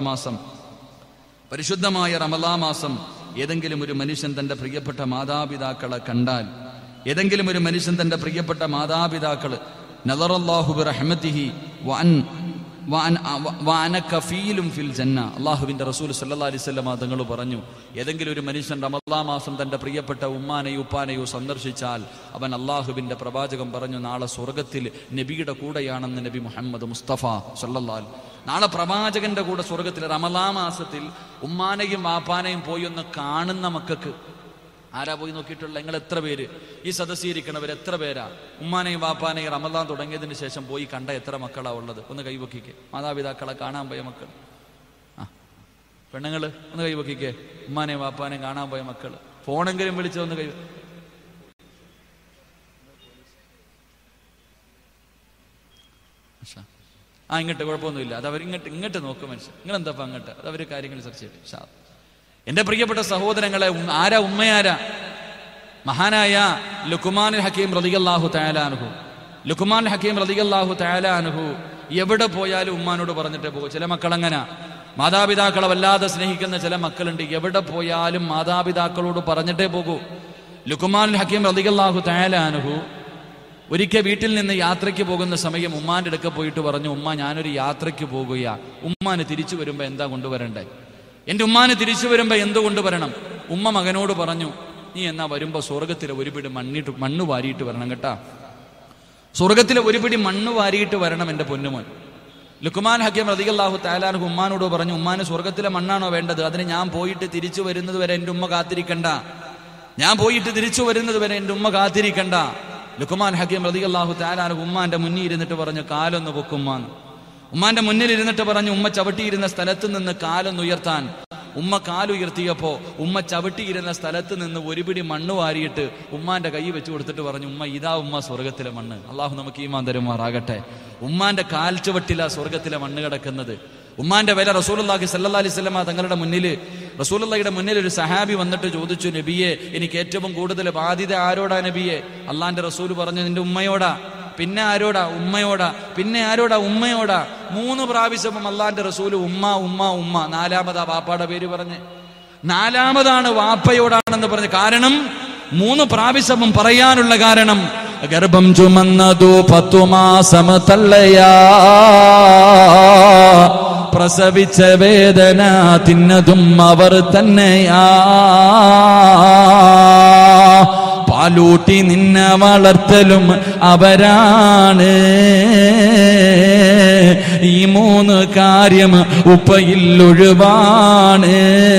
റമളാൻ മാസം ഏതെങ്കിലും ഒരു മനുഷ്യൻ തൻ്റെ പ്രിയപ്പെട്ട മാതാപിതാക്കളെ കണ്ടാൽ, ഏതെങ്കിലും ഒരു മനുഷ്യൻ തൻ്റെ പ്രിയപ്പെട്ട മാതാപിതാക്കൾ നദറല്ലാഹു ബിറഹ്മതിഹി വഅന കഫീലും ഫിൽ ജന്ന. അല്ലാഹുവിൻ്റെ റസൂൽ സല്ലല്ലാഹു അലൈഹി വസല്ലം തങ്ങൾ പറഞ്ഞു, ഏതെങ്കിലും ഒരു മനുഷ്യൻ റമളാൻ മാസം തൻ്റെ പ്രിയപ്പെട്ട ഉമ്മാനെയോ ഉപ്പാനെയോ സന്ദർശിച്ചാൽ അവൻ അല്ലാഹുവിൻ്റെ പ്രവാചകൻ പറഞ്ഞു നാളെ സ്വർഗത്തിൽ നബിയുടെ കൂടെയാണെന്ന് നബി മുഹമ്മദ് മുസ്തഫ സല്ലല്ലാഹു അലൈഹി. നാളെ പ്രവാചകന്റെ കൂടെ സ്വർഗത്തിൽ റമളാൻ മാസത്തിൽ ഉമ്മാനെയും വാപ്പാനെയും പോയി ഒന്ന് കാണുന്ന മക്കൾക്ക് ആരാ പോയി നോക്കിയിട്ടുള്ള? നിങ്ങൾ എത്ര പേര് ഈ സദസ്സിരിക്കണവർ എത്ര പേരാ ഉമ്മാനെയും വാപ്പാനെയും റമദാൻ തുടങ്ങിയതിന് ശേഷം പോയി കണ്ട എത്ര മക്കളാ ഉള്ളത്? ഒന്ന് കൈവക്കിക്കേ. മാതാപിതാക്കളെ കാണാൻ പോയ മക്കൾ, പെണ്ണുങ്ങള് ഒന്ന് കൈവക്കിക്കേ. ഉമ്മാനെയും വാപ്പാനെയും കാണാൻ പോയ മക്കൾ ഫോണെങ്കിലും വിളിച്ചൊന്ന് കൈ. ഇങ്ങോട്ട് കുഴപ്പമൊന്നുമില്ല. അത് അവർ ഇങ്ങോട്ട് നോക്കും മനുഷ്യൻ. നിങ്ങളെന്താ അങ്ങോട്ട്? അത് അവർ കാര്യങ്ങൾ ചർച്ച ചെയ്യും. എന്റെ പ്രിയപ്പെട്ട സഹോദരങ്ങളെ, ആരാ ഉമ്മയാരാ? മഹാനായ ലുഖ്മാനുൽ ഹക്കീം റളിയല്ലാഹു തആല അൻഹു. ലുഖ്മാനുൽ ഹക്കീം റളിയല്ലാഹു തആല അൻഹു എവിടെ പോയാലും ഉമ്മാനോട് പറഞ്ഞിട്ടേ പോകും. ചില മക്കൾ അങ്ങനെ മാതാപിതാക്കളെ വല്ലാതെ സ്നേഹിക്കുന്ന ചില മക്കളുണ്ട്. എവിടെ പോയാലും മാതാപിതാക്കളോട് പറഞ്ഞിട്ടേ പോകൂ. ലുഖ്മാനുൽ ഹക്കീം റളിയല്ലാഹു തആല അൻഹു ഒരിക്കൽ വീട്ടിൽ നിന്ന് യാത്രയ്ക്ക് പോകുന്ന സമയം ഉമ്മാന്റെ അടുക്ക പോയിട്ട് പറഞ്ഞു, ഉമ്മ ഞാനൊരു യാത്രയ്ക്ക് പോകുകയാ, ഉമ്മാന് തിരിച്ചു വരുമ്പോ എന്താ കൊണ്ടുവരണ്ടേ? എന്റെ ഉമ്മാന് തിരിച്ചു വരുമ്പോ എന്ത് കൊണ്ടുവരണം? ഉമ്മ മകനോട് പറഞ്ഞു, നീ എന്നാ വരുമ്പോ സ്വർഗത്തിലെ ഒരു പിടി മണ്ണ് വാരിയിട്ട് വരണം കേട്ടാ. സ്വർഗത്തിലെ ഒരു പിടി മണ്ണ് വാരിയിട്ട് വരണം എന്റെ പൊന്നുമോൻ. ലുഖ്മാൻ ഹക്കീം റളിയല്ലാഹു തആല അൻഹു ഉമ്മാനോട് പറഞ്ഞു, ഉമ്മാന് സ്വർഗത്തിലെ മണ്ണാണോ വേണ്ടത്? അതിന് ഞാൻ പോയിട്ട് തിരിച്ചു വരുന്നത് വരെ എന്റെ ഉമ്മ കാത്തിരിക്കണ്ട. ഞാൻ പോയിട്ട് തിരിച്ചു വരുന്നത് വരെ എന്റെ ഉമ്മ കാത്തിരിക്കണ്ട. ലുഖ്മാൻ ഹക്കീം റളിയല്ലാഹു തആല അൻഹു ഉമ്മാന്റെ മുന്നിൽ ഇരുന്നിട്ട് പറഞ്ഞു, കാലൊന്ന് പൊക്കുമ്മാന്ന്. ഉമ്മാന്റെ മുന്നിൽ ഇരുന്നിട്ട് പറഞ്ഞു, ഉമ്മ ചവിട്ടിയിരുന്ന സ്ഥലത്ത് നിന്ന് കാലൊന്ന് ഉയർത്താൻ. ഉമ്മ കാലുയർത്തിയപ്പോ ഉമ്മ ചവിട്ടിയിരുന്ന സ്ഥലത്ത് നിന്ന് ഒരു പിടി മണ്ണ് വാരിയിട്ട് ഉമ്മാന്റെ കൈ വെച്ച് കൊടുത്തിട്ട് പറഞ്ഞു, ഉമ്മ ഇതാ ഉമ്മ സ്വർഗത്തിലെ മണ്ണ്. അള്ളാഹു നമുക്ക് ഈമാൻ തരുമാറാകട്ടെ. ഉമ്മാന്റെ കാൽ ചുവട്ടിലാ സ്വർഗത്തിലെ മണ്ണ് കിടക്കുന്നത്. ഉമ്മാന്റെ വില റസൂലുള്ളാഹി സ്വല്ലല്ലാഹി അലൈഹി വസല്ലമ തങ്ങളുടെ മുന്നിൽ, റസൂലുള്ളാഹിയുടെ മുന്നിൽ ഒരു സഹാബി വന്നിട്ട് ചോദിച്ചു, നബിയെ എനിക്ക് ഏറ്റവും കൂടുതൽ ബാധ്യത ആരോടാ നബിയെ? അള്ളാന്റെ റസൂൽ പറഞ്ഞു, നിന്റെ ഉമ്മയോടാ. പിന്നെ ആരോടാ? ഉമ്മയോടാ. പിന്നെ ആരോടാ? ഉമ്മയോടാ. 3 പ്രാവശ്യം അള്ളാന്റെ റസൂല് ഉമ്മ ഉമ്മ ഉമ്മ. 4മതാ വാപ്പയുടെ പേര് പറഞ്ഞ്. 4മതാണ് വാപ്പയോടാണെന്ന് പറഞ്ഞു. കാരണം 3 പ്രാവശ്യവും പറയാനുള്ള കാരണം, ഗർഭം ചുമന്നതു 10 മാസം തള്ളയാ, പ്രസവിച്ച വേദന തിന്നതും അവർ തന്നെയാ, പാലൂട്ടി നിന്നെ വളർത്തലും അവരാണ്, ഈ 3 കാര്യം ഉപ്പയിൽ ഒഴിവാണ്.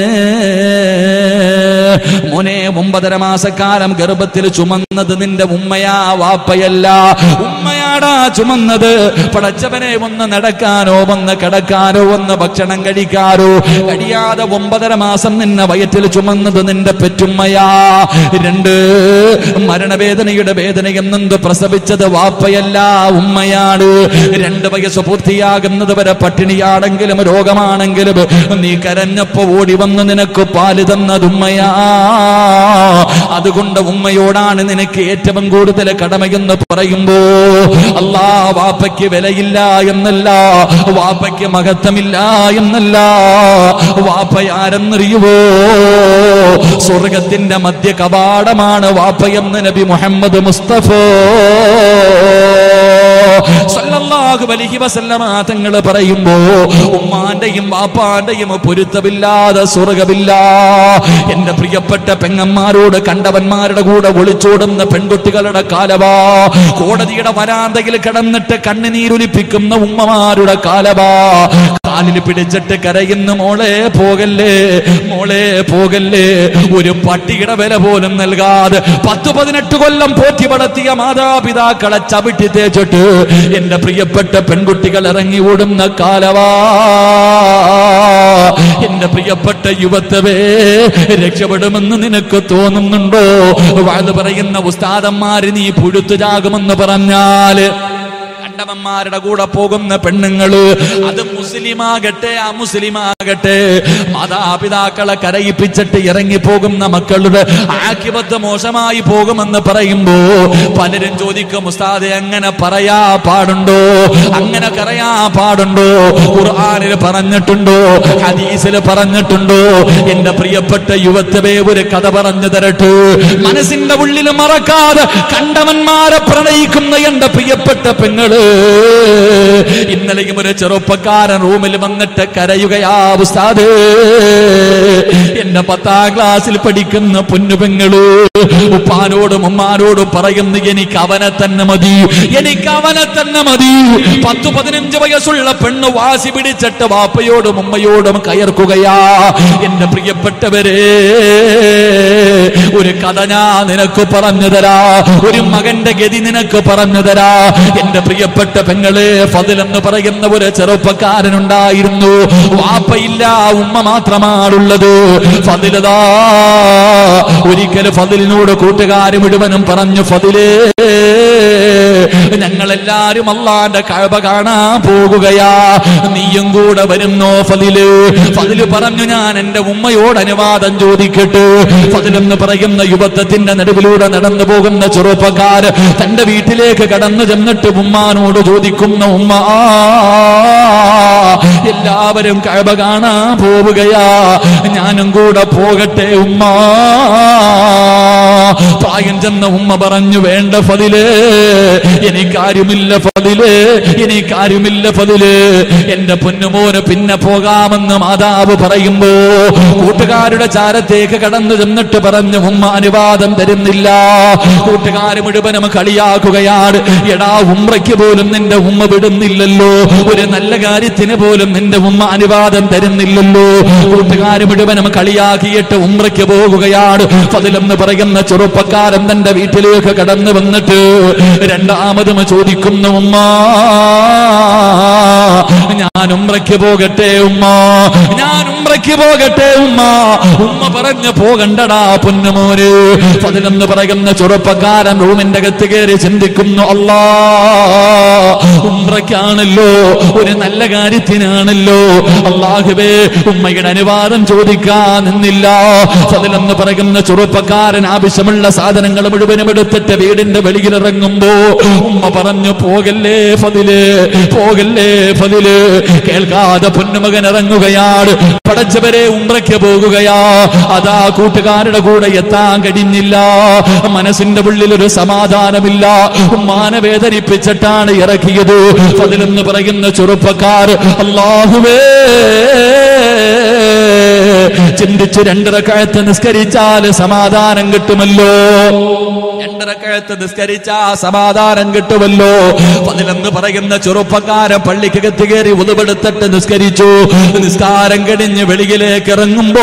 മോനെ 9.5 മാസക്കാലം ഗർഭത്തിൽ ചുമന്നത് നിന്റെ ഉമ്മയാ, വാപ്പയല്ല. ഉമ്മയാടാ ചുമന്നത്. പടച്ചവനെ ഒന്ന് നടക്കാനോ ഒന്ന് കിടക്കാനോ ഒന്ന് ഭക്ഷണം കഴിക്കാനോ കഴിയാതെ 9.5 മാസം നിന്നെ വയറ്റിൽ ചുമന്നത് നിന്റെ പെറ്റുമ്മയാ. 2 മരണവേദനയുടെ വേദനയെന്നത് പ്രസവിച്ചത് വാപ്പയല്ല, ഉമ്മയാണ്. 2 വയസ്സ് പൂർത്തിയാകുന്നത് വരെ പട്ടിണിയാണെങ്കിലും രോഗമാണെങ്കിലും നീ കരഞ്ഞപ്പോ ഓടി വന്ന് നിനക്ക് പാല് തന്നത് ഉമ്മയാ. അതുകൊണ്ട് ഉമ്മയോടാണ് നിനക്ക് ഏറ്റവും കൂടുതൽ കടമയെന്ന് പറയുമ്പോ അല്ലാ, വാപ്പയ്ക്ക് വിലയില്ല എന്നല്ല, വാപ്പയ്ക്ക് മഹത്വമില്ല എന്നല്ല. വാപ്പയാരെന്നറിയുവോ? സ്വർഗത്തിന്റെ മധ്യ കവാടമാണ് വാപ്പയെന്ന് നബി മുഹമ്മദ് മുസ്തഫ സല്ലല്ലാഹു അലൈഹി വസല്ലമ തങ്ങൾ പറയുമ്പോ ഉമ്മാന്റെയും വാപ്പാന്റെയും പൊരുത്തമില്ലാതെ സ്വർഗമില്ല. എന്റെ പ്രിയപ്പെട്ട പെങ്ങന്മാരോട് കണ്ടവന്മാരുടെ കൂടെ ഒളിച്ചോടുന്ന പെൺകുട്ടികളുടെ കാലവാ, കോടതിയുടെ വരാന്തയിൽ കിടന്നിട്ട് കണ്ണുനീരൊലിപ്പിക്കുന്ന ഉമ്മമാരുടെ കാലവാ, കാലിൽ പിടിച്ചിട്ട് കരയുന്ന മോളെ പോകല്ലേ, മോളെ പോകല്ലേ. ഒരു പട്ടിയുടെ വില പോലും നൽകാതെ 10-18 കൊല്ലം പോറ്റി വളർത്തിയ മാതാപിതാക്കളെ ചവിട്ടി തേച്ചിട്ട് എന്റെ പ്രിയപ്പെട്ട പെൺകുട്ടികൾ ഇറങ്ങി ഓടുന്ന കാലവാ. എന്റെ പ്രിയപ്പെട്ട യുവത്വേ, രക്ഷപ്പെടുമെന്ന് നിനക്ക് തോന്നുന്നുണ്ടോ? വാഴ് പറയുന്ന ഉസ്താദന്മാര് നീ പുഴുത്തുചാകുമെന്ന് പറഞ്ഞാല് കണ്ടവന്മാരുടെ കൂടെ പോകുന്ന പെണ്ണുങ്ങള്, അത് മുസ്ലിമാകട്ടെ അമുസ്ലിമാകട്ടെ, മാതാപിതാക്കളെ കരയിപ്പിച്ചിട്ട് ഇറങ്ങി പോകുന്ന മക്കളുടെ ആഖിബത്ത് മോശമായി പോകുമെന്ന് പറയുമ്പോ പലരും ചോദിക്കും, ഉസ്താദെ അങ്ങനെ പറയാ പാടുണ്ടോ? അങ്ങനെ കരയാ പാടുണ്ടോ? ഖുർആനിൽ പറഞ്ഞിട്ടുണ്ടോ? ഹദീസിൽ പറഞ്ഞിട്ടുണ്ടോ? എന്റെ പ്രിയപ്പെട്ട യുവത്വേ, ഒരു കഥ പറഞ്ഞു തരട്ടെ. മനസ്സിന്റെ ഉള്ളിൽ മറക്കാതെ കണ്ടവന്മാരെ പ്രണയിക്കുന്ന എന്റെ പ്രിയപ്പെട്ട പെങ്ങള്, ഇന്നലെയും ഒരു ചെറുപ്പക്കാരൻ റൂമിൽ വന്നിട്ട് കരയുകയാ, ഉസ്താദ് എന്റെ 10ാം ക്ലാസ്സിൽ പഠിക്കുന്ന പൊന്നുപെങ്ങള് ഉപ്പാനോടും ഉമ്മാനോടും പറയുന്നു, എനിക്ക് അവനെ തന്നെ മതി, എനിക്ക് അവനെ തന്നെ മതി. 10-15 വയസ്സുള്ള പെണ്ണ് വാശി പിടിച്ചിട്ട് വാപ്പയോടും ഉമ്മയോടും കയർക്കുകയാ. എന്റെ പ്രിയപ്പെട്ടവരെ, ഒരു കഥ ഞാൻ നിനക്ക് പറഞ്ഞു തരാ, ഒരു മകന്റെ ഗതി നിനക്ക് പറഞ്ഞു തരാ. എന്റെ പ്രിയപ്പെട്ട പെങ്ങളെ, ഫദിൽ എന്ന് പറയുന്ന ഒരു ചെറുപ്പക്കാരനുണ്ടായിരുന്നു. വാപ്പയില്ല, ഉമ്മ മാത്രമാണുള്ളത്. ഫദിലതാ ഒരിക്കലും ഫദിലിനോട് കൂട്ടുകാർ മുഴുവനും പറഞ്ഞു, ഫദിലേ ഞങ്ങളെല്ലാരും അല്ലാഹുവിന്റെ കഅബ കാണാൻ പോകുകയാ, നീയും കൂടെ വരുന്നോ ഫദില്? ഫദില് പറഞ്ഞു, ഞാൻ എന്റെ ഉമ്മയോട് അനുവാദം ചോദിക്കട്ടെ. ഫദിൽ എന്ന് പറയുന്ന യുവത്വത്തിന്റെ നടുവിലൂടെ നടന്നു പോകുന്ന ചെറുപ്പക്കാർ തന്റെ വീട്ടിലേക്ക് കടന്നു ചെന്നിട്ട് ഉമ്മാനോട് ചോദിക്കുന്ന, ഉമ്മ എല്ലാവരും കഅബ കാണാൻ പോവുകയാ, ഞാനും കൂടെ പോകട്ടെ ഉമ്മ? പ്രായം ചെന്ന ഉമ്മ പറഞ്ഞു, വേണ്ട ഫദിലേ, എനിക്കാരുമില്ല ഫദിലേ, എനിക്കാരുമില്ല ഫദിലേ. എന്റെ പൊന്നുമോന് പിന്നെ പോകാമെന്ന് മാതാവ് പറയുമ്പോ കൂട്ടുകാരുടെ ചാരത്തേക്ക് കടന്നു ചെന്നിട്ട് പറഞ്ഞു, ഉമ്മ അനുവാദം തരുന്നില്ല. കൂട്ടുകാർ മുഴുവനും കളിയാക്കുകയാണ്, എടാ ഉംറയ്ക്ക് പോലും നിന്റെ ഉമ്മ വിടുന്നില്ലല്ലോ, ഒരു നല്ല കാര്യത്തിന് പോലും നിന്റെ ഉമ്മ അനുവാദം തരുന്നില്ലല്ലോ. കൂട്ടുകാർ മുഴുവനും കളിയാക്കിയിട്ട് ഉംറയ്ക്ക് പോകുകയാണ്. ഫദിൽ എന്ന് പറയുന്ന ചെറുപ്പക്കാരൻ തന്റെ വീട്ടിലേക്ക് കടന്നു വന്നിട്ട് രണ്ടാമതും ചോദിക്കുന്നു, ഉമ്മ ഞാൻ ഉംറയ്ക്ക് പോകട്ടെ ഉമ്മ, ഞാൻ ഉംറയ്ക്ക് പോകട്ടെ ഉമ്മ? ഉമ്മ പറഞ്ഞു, പോകണ്ടടാ പൊന്നുമോന്. ഫദിൽ എന്ന് പറയുന്ന ചെറുപ്പക്കാരൻ റൂമിന്റെ അകത്ത് കയറി ചിന്തിക്കുന്നു, അല്ലാ ഉംറയ്ക്കാണല്ലോ, ഒരു നല്ല കാര്യത്തിനാണല്ലോ, അല്ലാഹുവേ ഉമ്മയുടെ അനുവാദം ചോദിക്കാൻ നിന്നില്ല. ഫദിൽ എന്ന് പറയുന്ന ചെറുപ്പക്കാരൻ ആവശ്യമുള്ള സാധനങ്ങൾ മുഴുവനും എടുത്തിട്ട് വീടിന്റെ വെളിയിലിറങ്ങുമ്പോ ഉമ്മ പറഞ്ഞു, പോകല്ലേ ഫദില്, പോകല്ലേ ഫദില്. കേൾക്കാതെ പൊന്നുമകൻ ഇറങ്ങുകയാണ്. പടച്ചവരെ, ഉംറയ്ക്ക് പോകുകയാ. അതാ കൂട്ടുകാരുടെ കൂടെ എത്താൻ കഴിഞ്ഞില്ല. മനസ്സിന്റെ ഉള്ളിൽ ഒരു സമാധാനമില്ല. ഉമ്മാനെ വേദനിപ്പിച്ചിട്ടാണ് ഇറക്കിയത്. ഫദിൽ എന്ന് പറയുന്ന ചെറുപ്പക്കാർ, അല്ലാഹുവേ ചിന്തിച്ച് 2 റക്അത്ത് നിസ്കരിച്ചാൽ സമാധാനം കിട്ടുമല്ലോ, 2 റക്അത്ത് നിസ്കരിച്ചാ സമാധാനം കിട്ടുമല്ലോ. ഫദിൽ എന്ന് പറയുന്ന ചെറുപ്പക്കാരൻ പള്ളിക്കകത്ത് കയറി ഉളുവെടുത്തിട്ട് നിസ്കരിച്ചു. നിസ്കാരം കഴിഞ്ഞ് വെളിയിലേക്ക് ഇറങ്ങുമ്പോ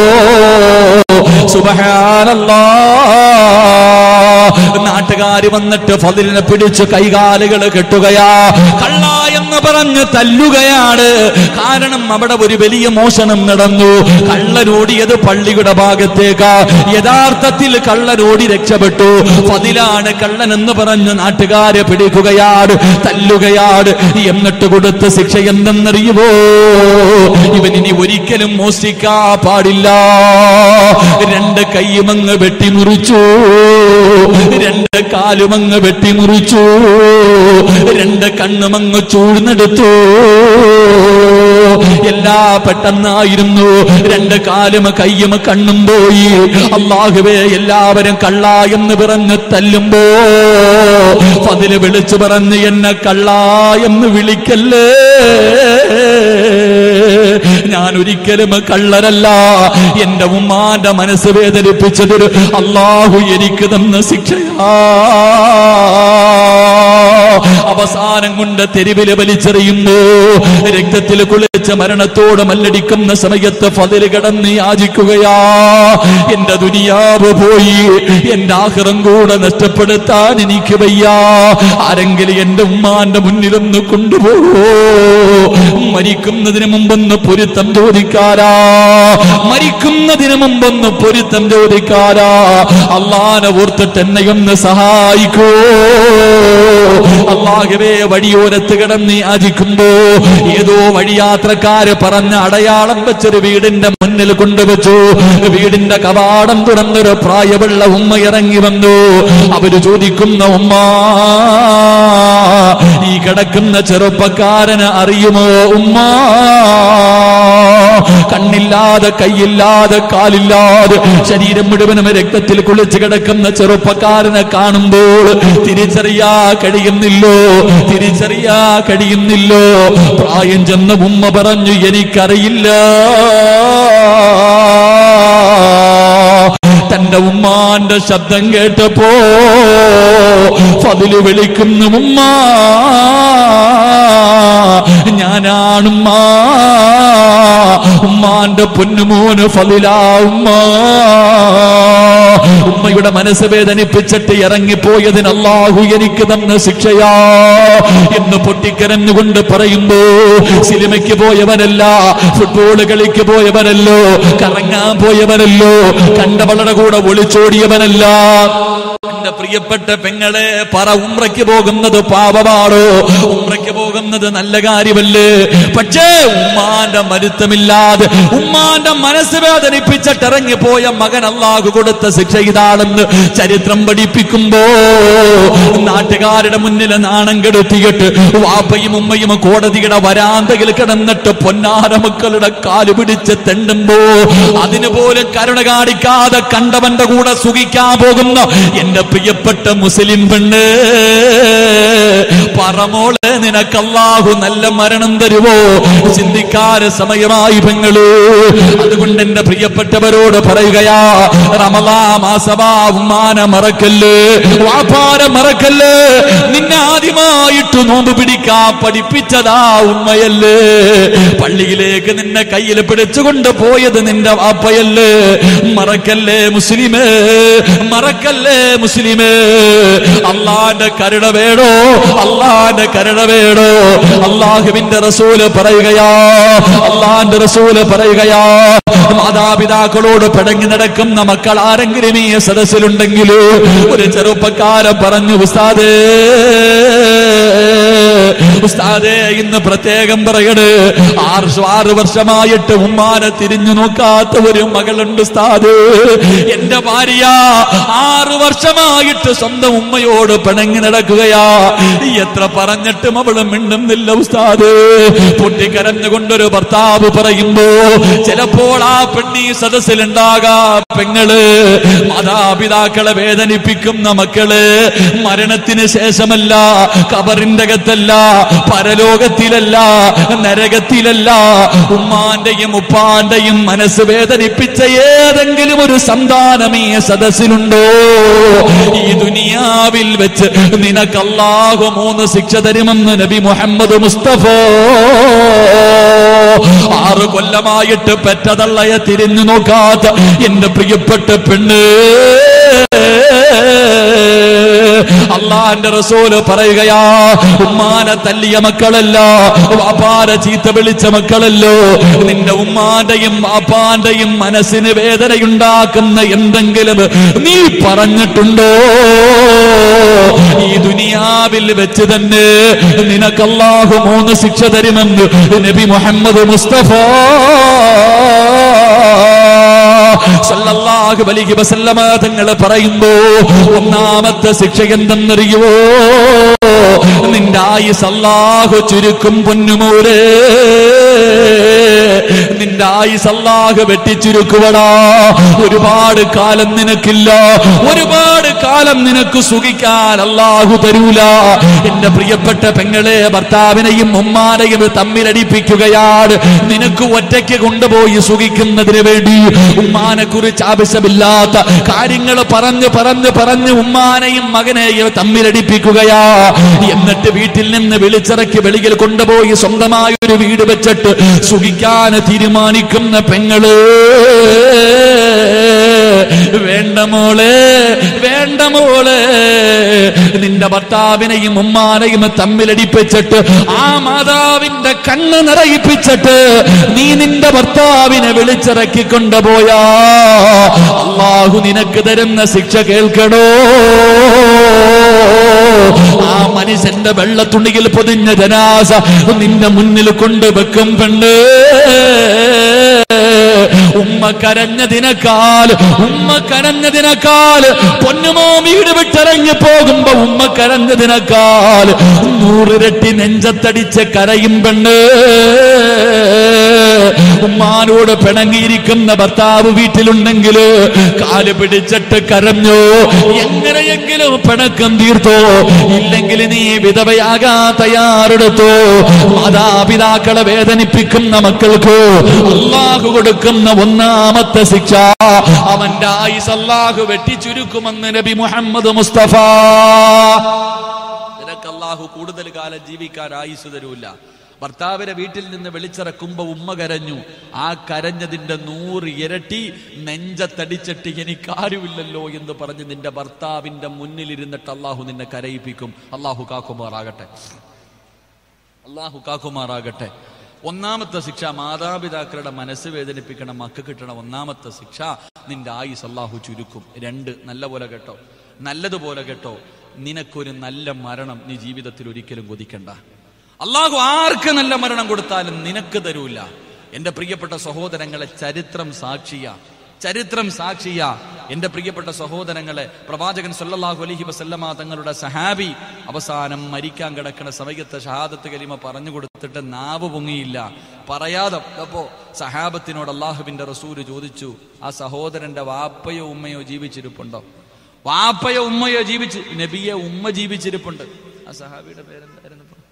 സുബ്ഹാനല്ലാഹ്, നാട്ടുകാര് വന്നിട്ട് ഫദിലിനെ പിടിച്ച് കൈകാലുകൾ കെട്ടുകയാ, കള്ള എന്ന് പറഞ്ഞ് തല്ലുകയാണ്. കാരണം അവിടെ ഒരു വലിയ മോഷണം നടന്നു. കള്ളനോടിയത് പള്ളിയുടെ ഭാഗത്തേക്ക്. യഥാർത്ഥത്തിൽ കള്ളനോടി രക്ഷപ്പെട്ടു. ഫദിലാണ് കള്ളൻ എന്ന് പറഞ്ഞ് നാട്ടുകാരെ പിടിക്കുകയാണ്, തല്ലുകയാണ്. എന്നിട്ട് കൊടുത്ത ശിക്ഷ എന്തെന്നറിയുമോ? ഇവനിനി ഒരിക്കലും മോഷ്ടിക്കാ പാടില്ല. 2 കൈയുമങ്ങ് വെട്ടിമുറിച്ചു, 2 കാലുമങ്ങ് വെട്ടിമുറിച്ചു, 2 കണ്ണുമങ്ങ് ചൂഴ്ന്നെടുത്തു. എല്ലാ പെട്ടെന്നായിരുന്നു. 2 കാലും കയ്യും കണ്ണും പോയി. അല്ലാഹുവേ, എല്ലാവരും കള്ള എന്ന് പറഞ്ഞ് തല്ലുമ്പോ ഫദില് വിളിച്ചു പറഞ്ഞ്, എന്നെ കള്ള എന്ന് വിളിക്കല്ലേ, ഞാൻ ഒരിക്കലും കള്ളരല്ല. എന്റെ ഉമ്മാന്റെ മനസ്സ് വേദനിപ്പിച്ചതൊരു അല്ലാഹു എനിക്ക് തന്ന ശിക്ഷയാ. അവസാനം കൊണ്ട് തെരുവില് വലിച്ചെറിയുമ്പോ രക്തത്തിൽ കുളിച്ച് മരണത്തോട് മല്ലടിക്കുന്ന സമയത്ത് ഫദിൽ കടന്ന് യാചിക്കുകയാ, എന്റെ ദുനിയാവ് പോയി, എന്റെ ആഖിറം കൂടെ നഷ്ടപ്പെടുത്താൻ എനിക്ക് വയ്യ. ആരെങ്കിലും എന്റെ ഉമ്മാന്റെ മുന്നിലൊന്ന് കൊണ്ടുപോകോ? മരിക്കുന്നതിന് മുമ്പൊന്ന് പൊരുത്തം ചോദിക്കാരാ, മരിക്കുന്നതിന് മുമ്പൊന്ന് പൊരുത്തം ചോദിക്കാരാ. അല്ലാഹനെ ഓർത്തിട്ട് എന്നെയൊന്ന് സഹായിക്കോ? അല്ലാഹുവേ, വഴിയോരത്ത് കിടന്ന് യാചിക്കുമ്പോ ഏതോ വഴിയാത്രക്കാര് പറഞ്ഞ അടയാളം വെച്ചൊരു വീടിന്റെ മുന്നിൽ കൊണ്ടുവച്ചു. വീടിന്റെ കവാടം തുറന്നൊരു പ്രായമുള്ള ഉമ്മ ഇറങ്ങി വന്നു. അവര് ചോദിക്കുന്ന, ഉമ്മ ഈ കിടക്കുന്ന ചെറുപ്പക്കാരന് അറിയുമോ? ഉമ്മ കണ്ണില്ലാതെ കൈയില്ലാതെ കാലില്ലാതെ ശരീരം മുഴുവനും രക്തത്തിൽ കുളിച്ചു കിടക്കുന്ന ചെറുപ്പക്കാരനെ കാണുമ്പോൾ തിരിച്ചറിയാ കഴിയുന്നില്ലോ. പ്രായം ചെന്ന ഉമ്മ പറഞ്ഞു, എനിക്കറിയില്ല. തന്റെ ഉമ്മാന്റെ ശബ്ദം കേട്ടപ്പോ ഫദില് വിളിക്കുന്നു, ഉമ്മ ഞാനാണുമ്മ, ഉമ്മാന്റെ പൊന്നുമോന് ഫദിലാ ഉമ്മ. ഉമ്മയുടെ മനസ്സ് വേദനിപ്പിച്ചിട്ട് ഇറങ്ങിപ്പോയതിന് അല്ലാഹു എനിക്ക് തന്ന ശിക്ഷയാ എന്ന് പൊട്ടിക്കരഞ്ഞുകൊണ്ട് പറയുമ്പോ, സിനിമയ്ക്ക് പോയവനല്ല, ഫുട്ബോൾ കളിക്ക് പോയവനല്ലോ, കറങ്ങാൻ പോയവനല്ലോ, കണ്ടവളുടെ കൂടെ ഒളിച്ചോടിയവനല്ല. എന്റെ പ്രിയപ്പെട്ട പെങ്ങളെ, പറ, ഉംറയ്ക്ക് പോകുന്നത് പാപമാണോ? ഉംറയ്ക്ക് പോകുന്നത് നല്ല കാര്യമല്ലേ? പക്ഷേ ഉമ്മാന്റെ മരുത്തമില്ലാതെ ഉമ്മാന്റെ മനസ്സ് വേദനിപ്പിച്ചിട്ട് ഇറങ്ങിപ്പോയ മകൻ അല്ലാഹു കൊടുത്ത ശിക്ഷ ഇതാണെന്ന് ചരിത്രം പഠിപ്പിക്കുമ്പോ, നാട്ടുകാരുടെ മുന്നിൽ നാണം കെടുത്തിയിട്ട് വാപ്പയും ഉമ്മയും കോടതിയുടെ വരാന്തയിൽ കിടന്നിട്ട് പൊന്നാര മക്കളുടെ കാല് പിടിച്ച് തെണ്ടുമ്പോ അതിനുപോലും കരുണ കാണിക്കാതെ കണ്ടവന്റെ കൂടെ സുഖിക്കാൻ പോകുന്ന എന്റെ പ്രിയപ്പെട്ട മുസ്ലിം പെണ്ണ്, പറമോളെ, നിനക്ക് അല്ലാഹു നല്ല മരണം തരുവോ? ചിന്തിക്കാറ് സമയമായി പെങ്ങള്. അതുകൊണ്ട് എന്റെ പ്രിയപ്പെട്ടവരോട് പറയുകയാ, റമളാൻ മാസമാ, ഉമ്മാനെ മറക്കല്ലേ, വാപ്പാനെ മറക്കല്ലേ. നിന്നെ ആദ്യമായിട്ട് നോമ്പ് പിടിക്കാൻ പഠിപ്പിച്ചതാ ഉമ്മയല്ലേ. പള്ളിയിലേക്ക് നിന്നെ കയ്യിൽ പിടിച്ചുകൊണ്ട് പോയത് നിന്റെ വാപ്പയല്ലേ. മറക്കല്ലേ മുസ്ലിമേ, മറക്കല്ലേ മുസ്ലിമേ. അള്ളാന്റെ കരുണ വേണോ? അള്ളാന്റെ കരുണ വേണോ? അള്ളാഹുവിന്റെ റസൂല് പറയുകയാ, അള്ളാന്റെ റസൂല് പറയുകയാ, മാതാപിതാക്കളോട് പിടങ്ങി നടക്കുന്ന മക്കൾ ആരെങ്കിലും ഈ സദസ്സിലുണ്ടെങ്കിൽ ഒരു ചെറുപ്പക്കാരൻ പറഞ്ഞു, ഉസ്താദേ ഇന്ന് പ്രത്യേകം പറയണ്, 6 വർഷമായിട്ട് ഉമ്മാനെ തിരിഞ്ഞു നോക്കാത്ത ഒരു മകളുണ്ട് ഉസ്താദ്. എന്റെ ഭാര്യ 6 വർഷമായിട്ട് സ്വന്തം ഉമ്മയോട് പിണങ്ങി നടക്കുകയാ. എത്ര പറഞ്ഞിട്ടും അവള് മിണ്ടുന്നില്ല ഉസ്താദ്. പൊട്ടിക്കരഞ്ഞുകൊണ്ടൊരു ഭർത്താവ് പറയുമ്പോ ചിലപ്പോൾ ആ പെണ്ണീ സദസ്സിലുണ്ടാകാം പെങ്ങള്. മാതാപിതാക്കളെ വേദനിപ്പിക്കുന്ന മക്കള് മരണത്തിന് ശേഷമല്ല, ഖബറിന്റെ അകത്തല്ല, പരലോകത്തിലല്ല, നരകത്തിലല്ല, ഉമ്മാന്റെയും ഉപ്പാന്റെയും മനസ്സ് വേദനിപ്പിച്ച ഏതെങ്കിലും ഒരു സന്താനം ഈ സദസ്സിലുണ്ടോ? ഈ ദുനിയാവിൽ വെച്ച് നിനക്ക് അല്ലാഹു 3 ശിക്ഷ തരുമെന്ന് നബി മുഹമ്മദ് മുസ്തഫ. 6 കൊല്ലമായിട്ട് പെറ്റതള്ളയെ തിരിഞ്ഞു നോക്കാത്ത എന്റെ പ്രിയപ്പെട്ട പെണ്ണ്, അള്ളാന്റെ റസൂല് പറയുകയാ, ഉമ്മാനെ തല്ലിയ മക്കളല്ല, വാപ്പാനെ ചീത്ത വിളിച്ച മക്കളല്ലോ. നിന്റെ ഉമ്മാന്റെയും വാപ്പാന്റെയും മനസ്സിന് വേദനയുണ്ടാക്കുന്ന എന്തെങ്കിലും നീ പറഞ്ഞിട്ടുണ്ടോ? ഈ ദുനിയാവിൽ വെച്ച് തന്നെ നിനക്ക് അല്ലാഹു 3 ശിക്ഷ തരുമെന്ന് നബി മുഹമ്മദ് മുസ്തഫ സല്ലല്ലാഹു അലൈഹി വസല്ലമ തങ്ങൾ പറയുമ്പോ, ഒന്നാമത്തെ ശിക്ഷ എന്തെന്നറിയുവോ? നിന്റെ ആയുസ് അല്ലാഹു ചുരുക്കും പൊന്നുമോരെ. നിന്റെ ആയുസ് അല്ലാഹു വെട്ടിച്ചുരുക്കുവടാ. ഒരുപാട് കാലം നിനക്കില്ല, ഒരുപാട് കാലം നിനക്ക് സുഖിക്കാൻ അല്ലാഹു തരൂല. എന്റെ പ്രിയപ്പെട്ട പെങ്ങളെ, ഭർത്താവിനെയും ഉമ്മാനെയും തമ്മിലടിപ്പിക്കുകയാണ്. നിനക്ക് ഒറ്റയ്ക്ക് കൊണ്ടുപോയി സുഖിക്കുന്നതിന് വേണ്ടി ഉമ്മാനെ കുറിച്ച് ആവശ്യമില്ലാത്ത കാര്യങ്ങൾ പറഞ്ഞ് ഉമ്മാനെയും മകനെയും തമ്മിലടിപ്പിക്കുകയാ. എന്നിട്ട് വീട്ടിൽ നിന്ന് വിളിച്ചിറക്കി വെളിയിൽ കൊണ്ടുപോയി സ്വന്തമായ ഒരു വീട് വെച്ചിട്ട് സുഖിക്കാൻ തീരുമാനിക്കുന്ന പെങ്ങള്, വേണ്ട മോളെ, വേണ്ട മോളെ. നിന്റെ ഭർത്താവിനെയും ഉമ്മാനെയും തമ്മിലടിപ്പിച്ചിട്ട് ആ മാതാവിന്റെ കണ്ണ് നിറയിപ്പിച്ചിട്ട് നീ നിന്റെ ഭർത്താവിനെ വിളിച്ചിറക്കി കൊണ്ടുപോയാ അല്ലാഹു നിനക്ക് തരുന്ന ശിക്ഷ കേൾക്കണോ? ആ മനുഷ്യന്റെ വെള്ളത്തുണിയിൽ പൊതിഞ്ഞ ജനാസ നിന്റെ മുന്നിൽ കൊണ്ടുവെക്കും പെണ്ണ്. ഉമ്മ കരഞ്ഞതിനേക്കാൾ പൊന്നുമോ വീട് വിട്ടിറങ്ങി പോകുമ്പോ ഉമ്മ കരഞ്ഞതിനേക്കാൾ 100 ഇരട്ടി നെഞ്ചത്തടിച്ച് കരയും പെണ്ണ്. ഉമ്മാനോട് പിണങ്ങിയിരിക്കുന്ന ഭർത്താവ് വീട്ടിലുണ്ടെങ്കിൽ കാല് പിടിച്ചിട്ട് കരഞ്ഞോ, എങ്ങനെയെങ്കിലും പിണക്കം തീർത്തോ, ഇല്ലെങ്കിൽ നീ വിധവയാകാൻ തയ്യാറെടുത്തോ. മാതാപിതാക്കളെ വേദനിപ്പിക്കുന്ന മക്കൾക്ക് അല്ലാഹു കൊടുക്കുന്ന ഒന്നാമത്തെ ശിക്ഷ അവന്റെ ആയുസ് അല്ലാഹു വെട്ടിച്ചുരുക്കുമെന്ന് നബി മുഹമ്മദ് മുസ്തഫ. നിനക്ക് അല്ലാഹു കൂടുതൽ കാലം ജീവിക്കാൻ ആയുസ് തരൂല. ഭർത്താവിനെ വീട്ടിൽ നിന്ന് വിളിച്ചിറക്കുമ്പോ ഉമ്മ കരഞ്ഞു, ആ കരഞ്ഞതിന്റെ 100 ഇരട്ടി നെഞ്ചത്തടിച്ചിട്ട് എനിക്കാരുമില്ലല്ലോ എന്ന് പറഞ്ഞ് നിന്റെ ഭർത്താവിന്റെ മുന്നിലിരുന്നിട്ട് അള്ളാഹു നിന്നെ കരയിപ്പിക്കും. അള്ളാഹു കാക്കുമാറാകട്ടെ, അള്ളാഹു കാക്കുമാറാകട്ടെ. ഒന്നാമത്തെ ശിക്ഷ മാതാപിതാക്കളുടെ മനസ്സ് വേദനിപ്പിക്കണം മക്ക കിട്ടണം. ഒന്നാമത്തെ ശിക്ഷ നിന്റെ ആയുസ് അള്ളാഹു ചുരുക്കും. 2 നല്ല പോലെ കേട്ടോ, നല്ലതുപോലെ കേട്ടോ, നിനക്കൊരു നല്ല മരണം നീ ജീവിതത്തിൽ ഒരിക്കലും കൊതിക്കണ്ട. അള്ളാഹു ആർക്ക് നല്ല മരണം കൊടുത്താലും നിനക്ക് തരൂല. എന്റെ പ്രിയപ്പെട്ട സഹോദരങ്ങളെ, ചരിത്രം സാക്ഷിയാ, ചരിത്രം സാക്ഷിയാ. എന്റെ പ്രിയപ്പെട്ട സഹോദരങ്ങളെ, പ്രവാചകൻ സല്ലല്ലാഹു അലൈഹി വസല്ലമ തങ്ങളുടെ സഹാബി അവസാനം മരിക്കാൻ കിടക്കുന്ന സമയത്ത് ഷഹാദത്ത് കലിമ പറഞ്ഞു കൊടുത്തിട്ട് നാവ് പൊങ്ങിയില്ല, പറയാതെ. അപ്പോ സഹാബത്തിനോട് അള്ളാഹുവിന്റെ റസൂല് ചോദിച്ചു, ആ സഹോദരന്റെ വാപ്പയോ ഉമ്മയോ ജീവിച്ചിരിപ്പുണ്ടോ? വാപ്പയോ ഉമ്മയോ നബിയെ ഉമ്മ ജീവിച്ചിരിപ്പുണ്ട്. ആ സഹാബിയുടെ പേരെന്തായിരുന്നു?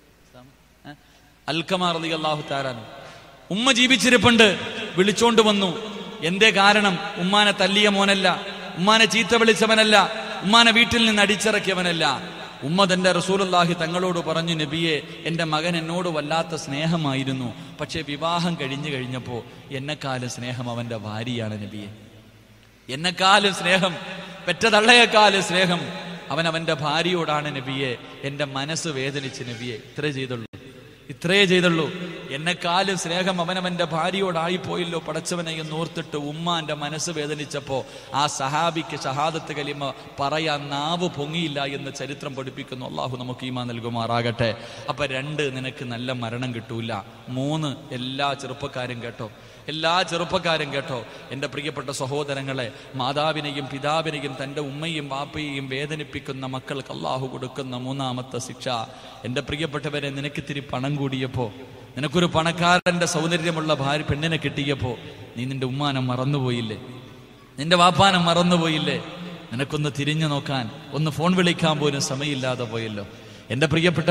അൽക്കമാർ റളിയല്ലാഹു തആല. ഉമ്മ ജീവിച്ചിരിപ്പുണ്ട്. വിളിച്ചോണ്ട് വന്നു. എന്തേ കാരണം? ഉമ്മാനെ തല്ലിയ മോനല്ല, ഉമ്മാനെ ചീത്ത വിളിച്ചവനല്ല, ഉമ്മാനെ വീട്ടിൽ നിന്ന് അടിച്ചിറക്കിയവനല്ല. ഉമ്മ തന്റെ റസൂലുള്ളാഹി തങ്ങളോട് പറഞ്ഞു, നബിയെ, എന്റെ മകൻ എന്നോട് വല്ലാത്ത സ്നേഹമായിരുന്നു, പക്ഷെ വിവാഹം കഴിഞ്ഞപ്പോ എന്നെക്കാളും സ്നേഹം അവന്റെ ഭാര്യയാണ് നബിയെ. എന്നെക്കാളും സ്നേഹം, പെറ്റ തള്ളയെക്കാളും സ്നേഹം അവന്റെ ഭാര്യയോടാണ് നബിയെ. എന്റെ മനസ്സ് വേദനിച്ച് നബിയെ. ഇത്രേ ചെയ്തുള്ളൂ. എന്നെക്കാളും സ്നേഹം അവനവന്റെ ഭാര്യയോടായി പോയല്ലോ പടച്ചവനെ എന്നോർത്തിട്ട് ഉമ്മാന്റെ മനസ്സ് വേദനിച്ചപ്പോ ആ സഹാബിക്ക് ഷഹാദത്ത് കലിമ പറയാൻ നാവ് പൊങ്ങിയില്ല എന്ന് ചരിത്രം പഠിപ്പിക്കുന്നു. അള്ളാഹു നമുക്ക് ഈമാൻ നൽകുമാറാകട്ടെ. അപ്പൊ 2 നിനക്ക് നല്ല മരണം കിട്ടൂല. 3 എല്ലാ ചെറുപ്പക്കാരും കേട്ടോ, എല്ലാ ചെറുപ്പക്കാരും കേട്ടോ, എന്റെ പ്രിയപ്പെട്ട സഹോദരങ്ങളെ, മാതാവിനെയും പിതാവിനെയും തന്റെ ഉമ്മയും വാപ്പയെയും വേദനിപ്പിക്കുന്ന മക്കൾക്ക് അള്ളാഹു കൊടുക്കുന്ന 3ാമത്തെ ശിക്ഷ. എന്റെ പ്രിയപ്പെട്ടവരെ, നിനക്കിത്തിരി പണം കൂടിയപ്പോ, നിനക്കൊരു പണക്കാരന്റെ സൗന്ദര്യമുള്ള പെണ്ണിനെ കിട്ടിയപ്പോ നീ നിന്റെ ഉമ്മാനെ മറന്നുപോയില്ലേ? നിന്റെ വാപ്പാനെ മറന്നുപോയില്ലേ? നിനക്കൊന്ന് തിരിഞ്ഞു നോക്കാൻ, ഒന്ന് ഫോൺ വിളിക്കാൻ പോലും സമയമില്ലാതെ പോയല്ലോ. എന്റെ പ്രിയപ്പെട്ട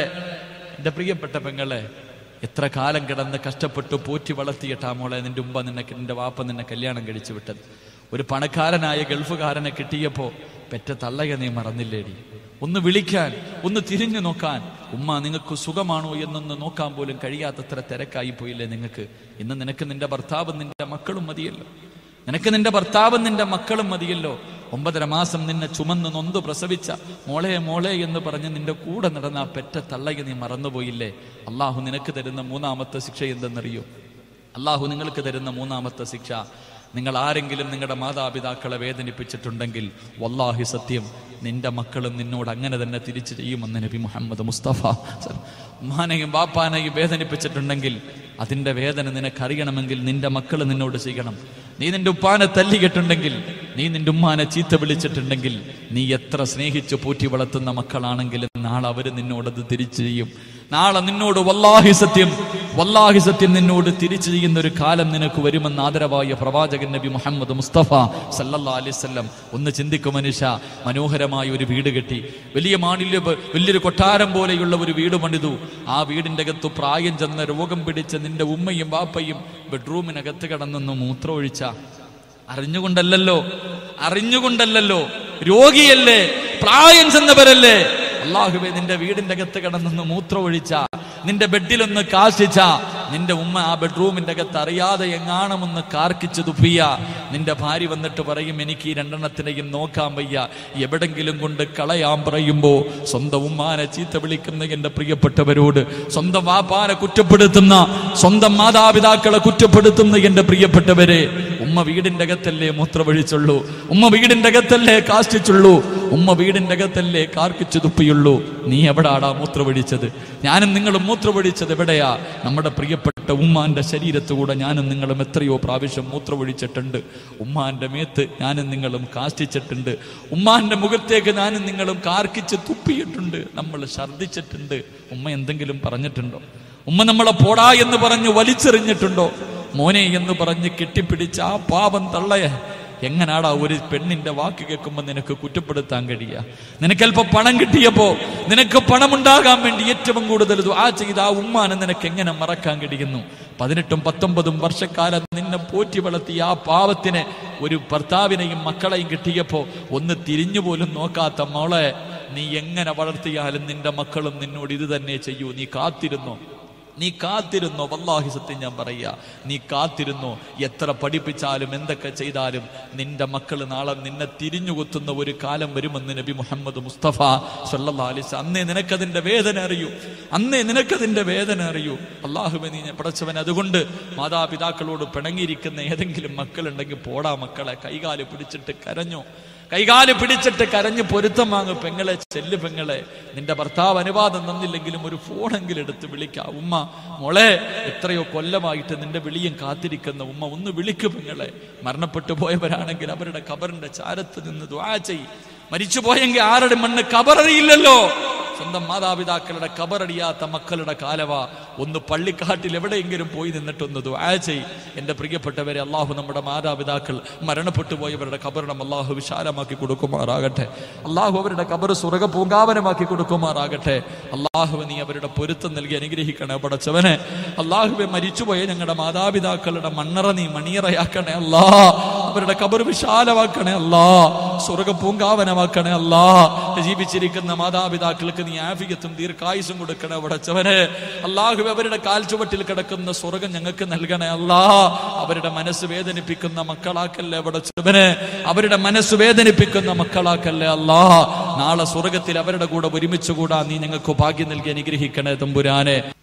പെങ്ങളെ, എത്ര കാലം കിടന്ന് കഷ്ടപ്പെട്ടു പോറ്റി വളർത്തിയിട്ടാ മോളെ നിന്റെ വാപ്പ നിന്നെ കല്യാണം കഴിച്ചു വിട്ടത്. ഒരു പണക്കാരനായ ഗൾഫുകാരനെ കിട്ടിയപ്പോ പെറ്റ തള്ളയെ നീ മറന്നില്ലേടി? ഒന്ന് വിളിക്കാൻ, ഒന്ന് തിരിഞ്ഞു നോക്കാൻ, ഉമ്മ നിങ്ങൾക്ക് സുഖമാണോ എന്നൊന്ന് നോക്കാൻ പോലും കഴിയാത്തത്ര തിരക്കായി പോയില്ലേ നിങ്ങൾക്ക്? ഇന്ന് നിനക്ക് നിന്റെ ഭർത്താവും നിന്റെ മക്കളും മതിയല്ലോ. നിനക്ക് നിന്റെ ഭർത്താവും നിന്റെ മക്കളും മതിയല്ലോ. 9.5 മാസം നിന്നെ ചുമന്ന് നൊന്ത് പ്രസവിച്ച മോളെ എന്ന് പറഞ്ഞ് നിന്റെ കൂടെ നടന്ന ആ പെറ്റ തള്ളയെ നീ മറന്നുപോയില്ലേ? അള്ളാഹു നിനക്ക് തരുന്ന 3ാമത്തെ ശിക്ഷ എന്തെന്നറിയോ? അള്ളാഹു നിങ്ങൾക്ക് തരുന്ന 3ാമത്തെ ശിക്ഷ, നിങ്ങൾ ആരെങ്കിലും നിങ്ങളുടെ മാതാപിതാക്കളെ വേദനിപ്പിച്ചിട്ടുണ്ടെങ്കിൽ വല്ലാഹി സത്യം നിന്റെ മക്കളും നിന്നോട് അങ്ങനെ തന്നെ തിരിച്ചു ചെയ്യുമെന്ന് നബി മുഹമ്മദ് മുസ്തഫ. ഉമ്മാനെയും ബാപ്പാനെയും വേദനിപ്പിച്ചിട്ടുണ്ടെങ്കിൽ അതിന്റെ വേദന നിനക്കറിയണമെങ്കിൽ നിന്റെ മക്കൾ നിന്നോട് ചെയ്യണം. നീ നിന്റെ ഉപ്പാനെ തല്ലികെട്ടുണ്ടെങ്കിൽ, നീ നിന്റെ ഉമ്മാനെ ചീത്ത വിളിച്ചിട്ടുണ്ടെങ്കിൽ, നീ എത്ര സ്നേഹിച്ച് പോറ്റി വളർത്തുന്ന മക്കളാണെങ്കിലും നാളെ അവര് നിന്നോടത് തിരിച്ചു ചെയ്യും. നാളെ നിന്നോട് വല്ലാഹി സത്യം നിന്നോട് തിരിച്ചു ചെയ്യുന്ന ഒരു കാലം നിനക്ക് വരുമെന്ന് ആദരവായ പ്രവാചകൻ നബി മുഹമ്മദ് മുസ്തഫ സല്ലല്ലാഹു അലൈഹി വസല്ലം. ഒന്ന് ചിന്തിക്കും മനുഷ്യ, മനോഹരമായ ഒരു വീട് കെട്ടി, വലിയൊരു കൊട്ടാരം പോലെയുള്ള ഒരു വീട് പണിതു. ആ വീടിന്റെ അകത്ത് പ്രായം ചെന്ന രോഗം പിടിച്ച നിന്റെ ഉമ്മയും ബാപ്പയും ബെഡ്റൂമിനകത്ത് കിടന്നൊന്ന് മൂത്രമൊഴിച്ച അറിഞ്ഞുകൊണ്ടല്ലോ, രോഗിയല്ലേ, പ്രായം ചെന്നവരല്ലേ. അല്ലാഹുവേ, നിന്റെ വീടിന്റെ അകത്ത് കിടന്നൊന്ന് മൂത്രമൊഴിച്ച, നിന്റെ ബെഡിലൊന്ന് കാശിച്ച, നിന്റെ ഉമ്മ ആ ബെഡ്റൂമിന്റെ അകത്ത് അറിയാതെ എങ്ങാണമെന്ന് കാർക്കിച്ച് തുപ്പിയ, നിന്റെ ഭാര്യ വന്നിട്ട് പറയും എനിക്ക് ഈ 2 നോക്കാൻ വയ്യ, എവിടെങ്കിലും കൊണ്ട് കളയാൻ പറയുമ്പോ സ്വന്തം ഉമ്മാനെ ചീത്ത വിളിക്കുന്ന എന്റെ പ്രിയപ്പെട്ടവരോട്, സ്വന്തം വാപ്പാനെ കുറ്റപ്പെടുത്തുന്ന, സ്വന്തം മാതാപിതാക്കളെ കുറ്റപ്പെടുത്തുന്ന എന്റെ പ്രിയപ്പെട്ടവരെ, ഉമ്മ വീടിന്റെ അകത്തല്ലേ മൂത്രമൊഴിച്ചുള്ളൂ, ഉമ്മ വീടിന്റെ അകത്തല്ലേ കാഷ്ടിച്ചുള്ളൂ, ഉമ്മ വീടിന്റെ അകത്തല്ലേ കാർക്കിച്ചു തുപ്പിയുള്ളൂ. നീ എവിടാടാ മൂത്രമൊഴിച്ചത്? ഞാനും നിങ്ങളും മൂത്രമൊഴിച്ചത് എവിടെയാ? നമ്മുടെ പ്രിയപ്പെട്ട ഉമ്മാന്റെ ശരീരത്തുകൂടെ ഞാനും നിങ്ങളും എത്രയോ പ്രാവശ്യം മൂത്രമൊഴിച്ചിട്ടുണ്ട്. ഉമ്മാന്റെ മേത്ത് ഞാനും നിങ്ങളും കാഷ്ടിച്ചിട്ടുണ്ട്. ഉമ്മാന്റെ മുഖത്തേക്ക് ഞാനും നിങ്ങളും കാർക്കിച്ച് തുപ്പിയിട്ടുണ്ട്. നമ്മൾ ഛർദിച്ചിട്ടുണ്ട്. ഉമ്മ എന്തെങ്കിലും പറഞ്ഞിട്ടുണ്ടോ? ഉമ്മ നമ്മളെ പോടാ എന്ന് പറഞ്ഞ് വലിച്ചെറിഞ്ഞിട്ടുണ്ടോ? മോനെ എന്ന് പറഞ്ഞ് കെട്ടിപ്പിടിച്ച ആ പാപം തള്ളയെ എങ്ങനാടാ ഒരു പെണ്ണിന്റെ വാക്ക് കേൾക്കുമ്പോൾ നിനക്ക് കുറ്റപ്പെടുത്താൻ കഴിയുക? നിനക്കല്പം പണം കിട്ടിയപ്പോ നിനക്ക് പണമുണ്ടാകാൻ വേണ്ടി ഏറ്റവും കൂടുതൽ ദുആ ചെയ്ത ആ ഉമ്മാനെ നിനക്ക് എങ്ങനെ മറക്കാൻ കഴിയുന്നു? 18-19 വർഷക്കാലം നിന്നെ പോറ്റി വളർത്തിയ ആ പാവത്തിന് ഒരു ഭർത്താവിനെയും മക്കളെയും കിട്ടിയപ്പോ ഒന്ന് തിരിഞ്ഞുപോലും നോക്കാത്ത മോളെ നീ എങ്ങനെ വളർത്തിയാലും നിന്റെ മക്കളും നിന്നോട് ഇത് തന്നെ ചെയ്യൂ. നീ കാത്തിരുന്നോ? വല്ലാഹി സത്യം ഞാൻ പറയാ, നീ കാത്തിരുന്നോ? എത്ര പഠിപ്പിച്ചാലും എന്തൊക്കെ ചെയ്താലും നിന്റെ മക്കൾ നാളെ നിന്നെ തിരിഞ്ഞുകൊത്തുന്ന ഒരു കാലം വരുമെന്ന് നബി മുഹമ്മദ് മുസ്തഫ സല്ലല്ലാഹു അലൈഹി വസല്ലം. അന്നേ നിനക്കതിന്റെ വേദന അറിയൂ. അല്ലാഹുവേ നീ പടച്ചവൻ. അതുകൊണ്ട് മാതാപിതാക്കളോട് പിണങ്ങിയിരിക്കുന്ന ഏതെങ്കിലും മക്കളുണ്ടെങ്കിൽ പോടാ മക്കളെ, കൈകാല് പിടിച്ചിട്ട് കരഞ്ഞ് പൊരുത്തം വാങ്ങും. പെങ്ങളെ, ചെല്ലു പെങ്ങളെ, നിന്റെ ഭർത്താവ് അനുവാദം തന്നില്ലെങ്കിലും ഒരു ഫോണെങ്കിലും എടുത്ത് വിളിക്കാം. ഉമ്മ, മോളെ, എത്രയോ കൊല്ലമായിട്ട് നിന്റെ വിളിയും കാത്തിരിക്കുന്ന ഉമ്മ, ഒന്ന് വിളിക്കു പെങ്ങളെ. മരണപ്പെട്ടു പോയവരാണെങ്കിൽ അവരുടെ ഖബറിന്റെ ചാരത്ത് നിന്ന് ദുആ ചെയ്യ്. മരിച്ചുപോയെങ്കിൽ ആരുടെ മണ്ണ് ഖബററിയില്ലല്ലോ. സ്വന്തം മാതാപിതാക്കളുടെ ഖബറടിയാത്ത മക്കളുടെ കാലവാ. ഒന്ന് പള്ളിക്കാട്ടിൽ എവിടെയെങ്കിലും പോയി നിന്നിട്ടൊന്ന് ദുആ ചെയ്യ്. എന്റെ പ്രിയപ്പെട്ടവരെ, അള്ളാഹു നമ്മുടെ മാതാപിതാക്കൾ മരണപ്പെട്ടു പോയവരുടെ ഖബറിടം അള്ളാഹു വിശാലമാക്കി കൊടുക്കുമാറാകട്ടെ. അള്ളാഹു അവരുടെ ഖബർ സ്വർഗ്ഗ പൂങ്കാവനമാക്കി കൊടുക്കുമാറാകട്ടെ. അള്ളാഹു നീ അവരുടെ പൊരുത്തം നൽകി അനുഗ്രഹിക്കണേ പടച്ചവനെ. അള്ളാഹുവെ, മരിച്ചുപോയ ഞങ്ങളുടെ മാതാപിതാക്കളുടെ മണ്ണറ നീ മണിയറയാക്കണേ അല്ലാ. അവരുടെ ഖബർ വിശാലമാക്കണേ അല്ലാ. സ്വർഗ്ഗ പൂങ്കാവനമാക്കണേ അല്ലാ. ജീവിച്ചിരിക്കുന്ന മാതാപിതാക്കൾക്ക് നീ ആഫിയത്തും ദീർഘായുസും കൊടുക്കണേ പടച്ചവനെ. അള്ളാഹു അവരുടെ കാൽച്ചുവട്ടിൽ കിടക്കുന്ന സ്വർഗ്ഗം ഞങ്ങൾക്ക് നൽകണേ അല്ലാ. അവരുടെ മനസ്സ് വേദനിപ്പിക്കുന്ന മക്കളാക്കല്ലേ പടച്ചവനെ. അവരുടെ മനസ്സ് വേദനിപ്പിക്കുന്ന മക്കളാക്കല്ലേ അല്ലാ. നാളെ സ്വർഗ്ഗത്തിൽ അവരുടെ കൂടെ ഒരുമിച്ച് കൂടാ നീ ഞങ്ങൾക്ക് ഭാഗ്യം നൽകി അനുഗ്രഹിക്കണേ തമ്പുരാനെ.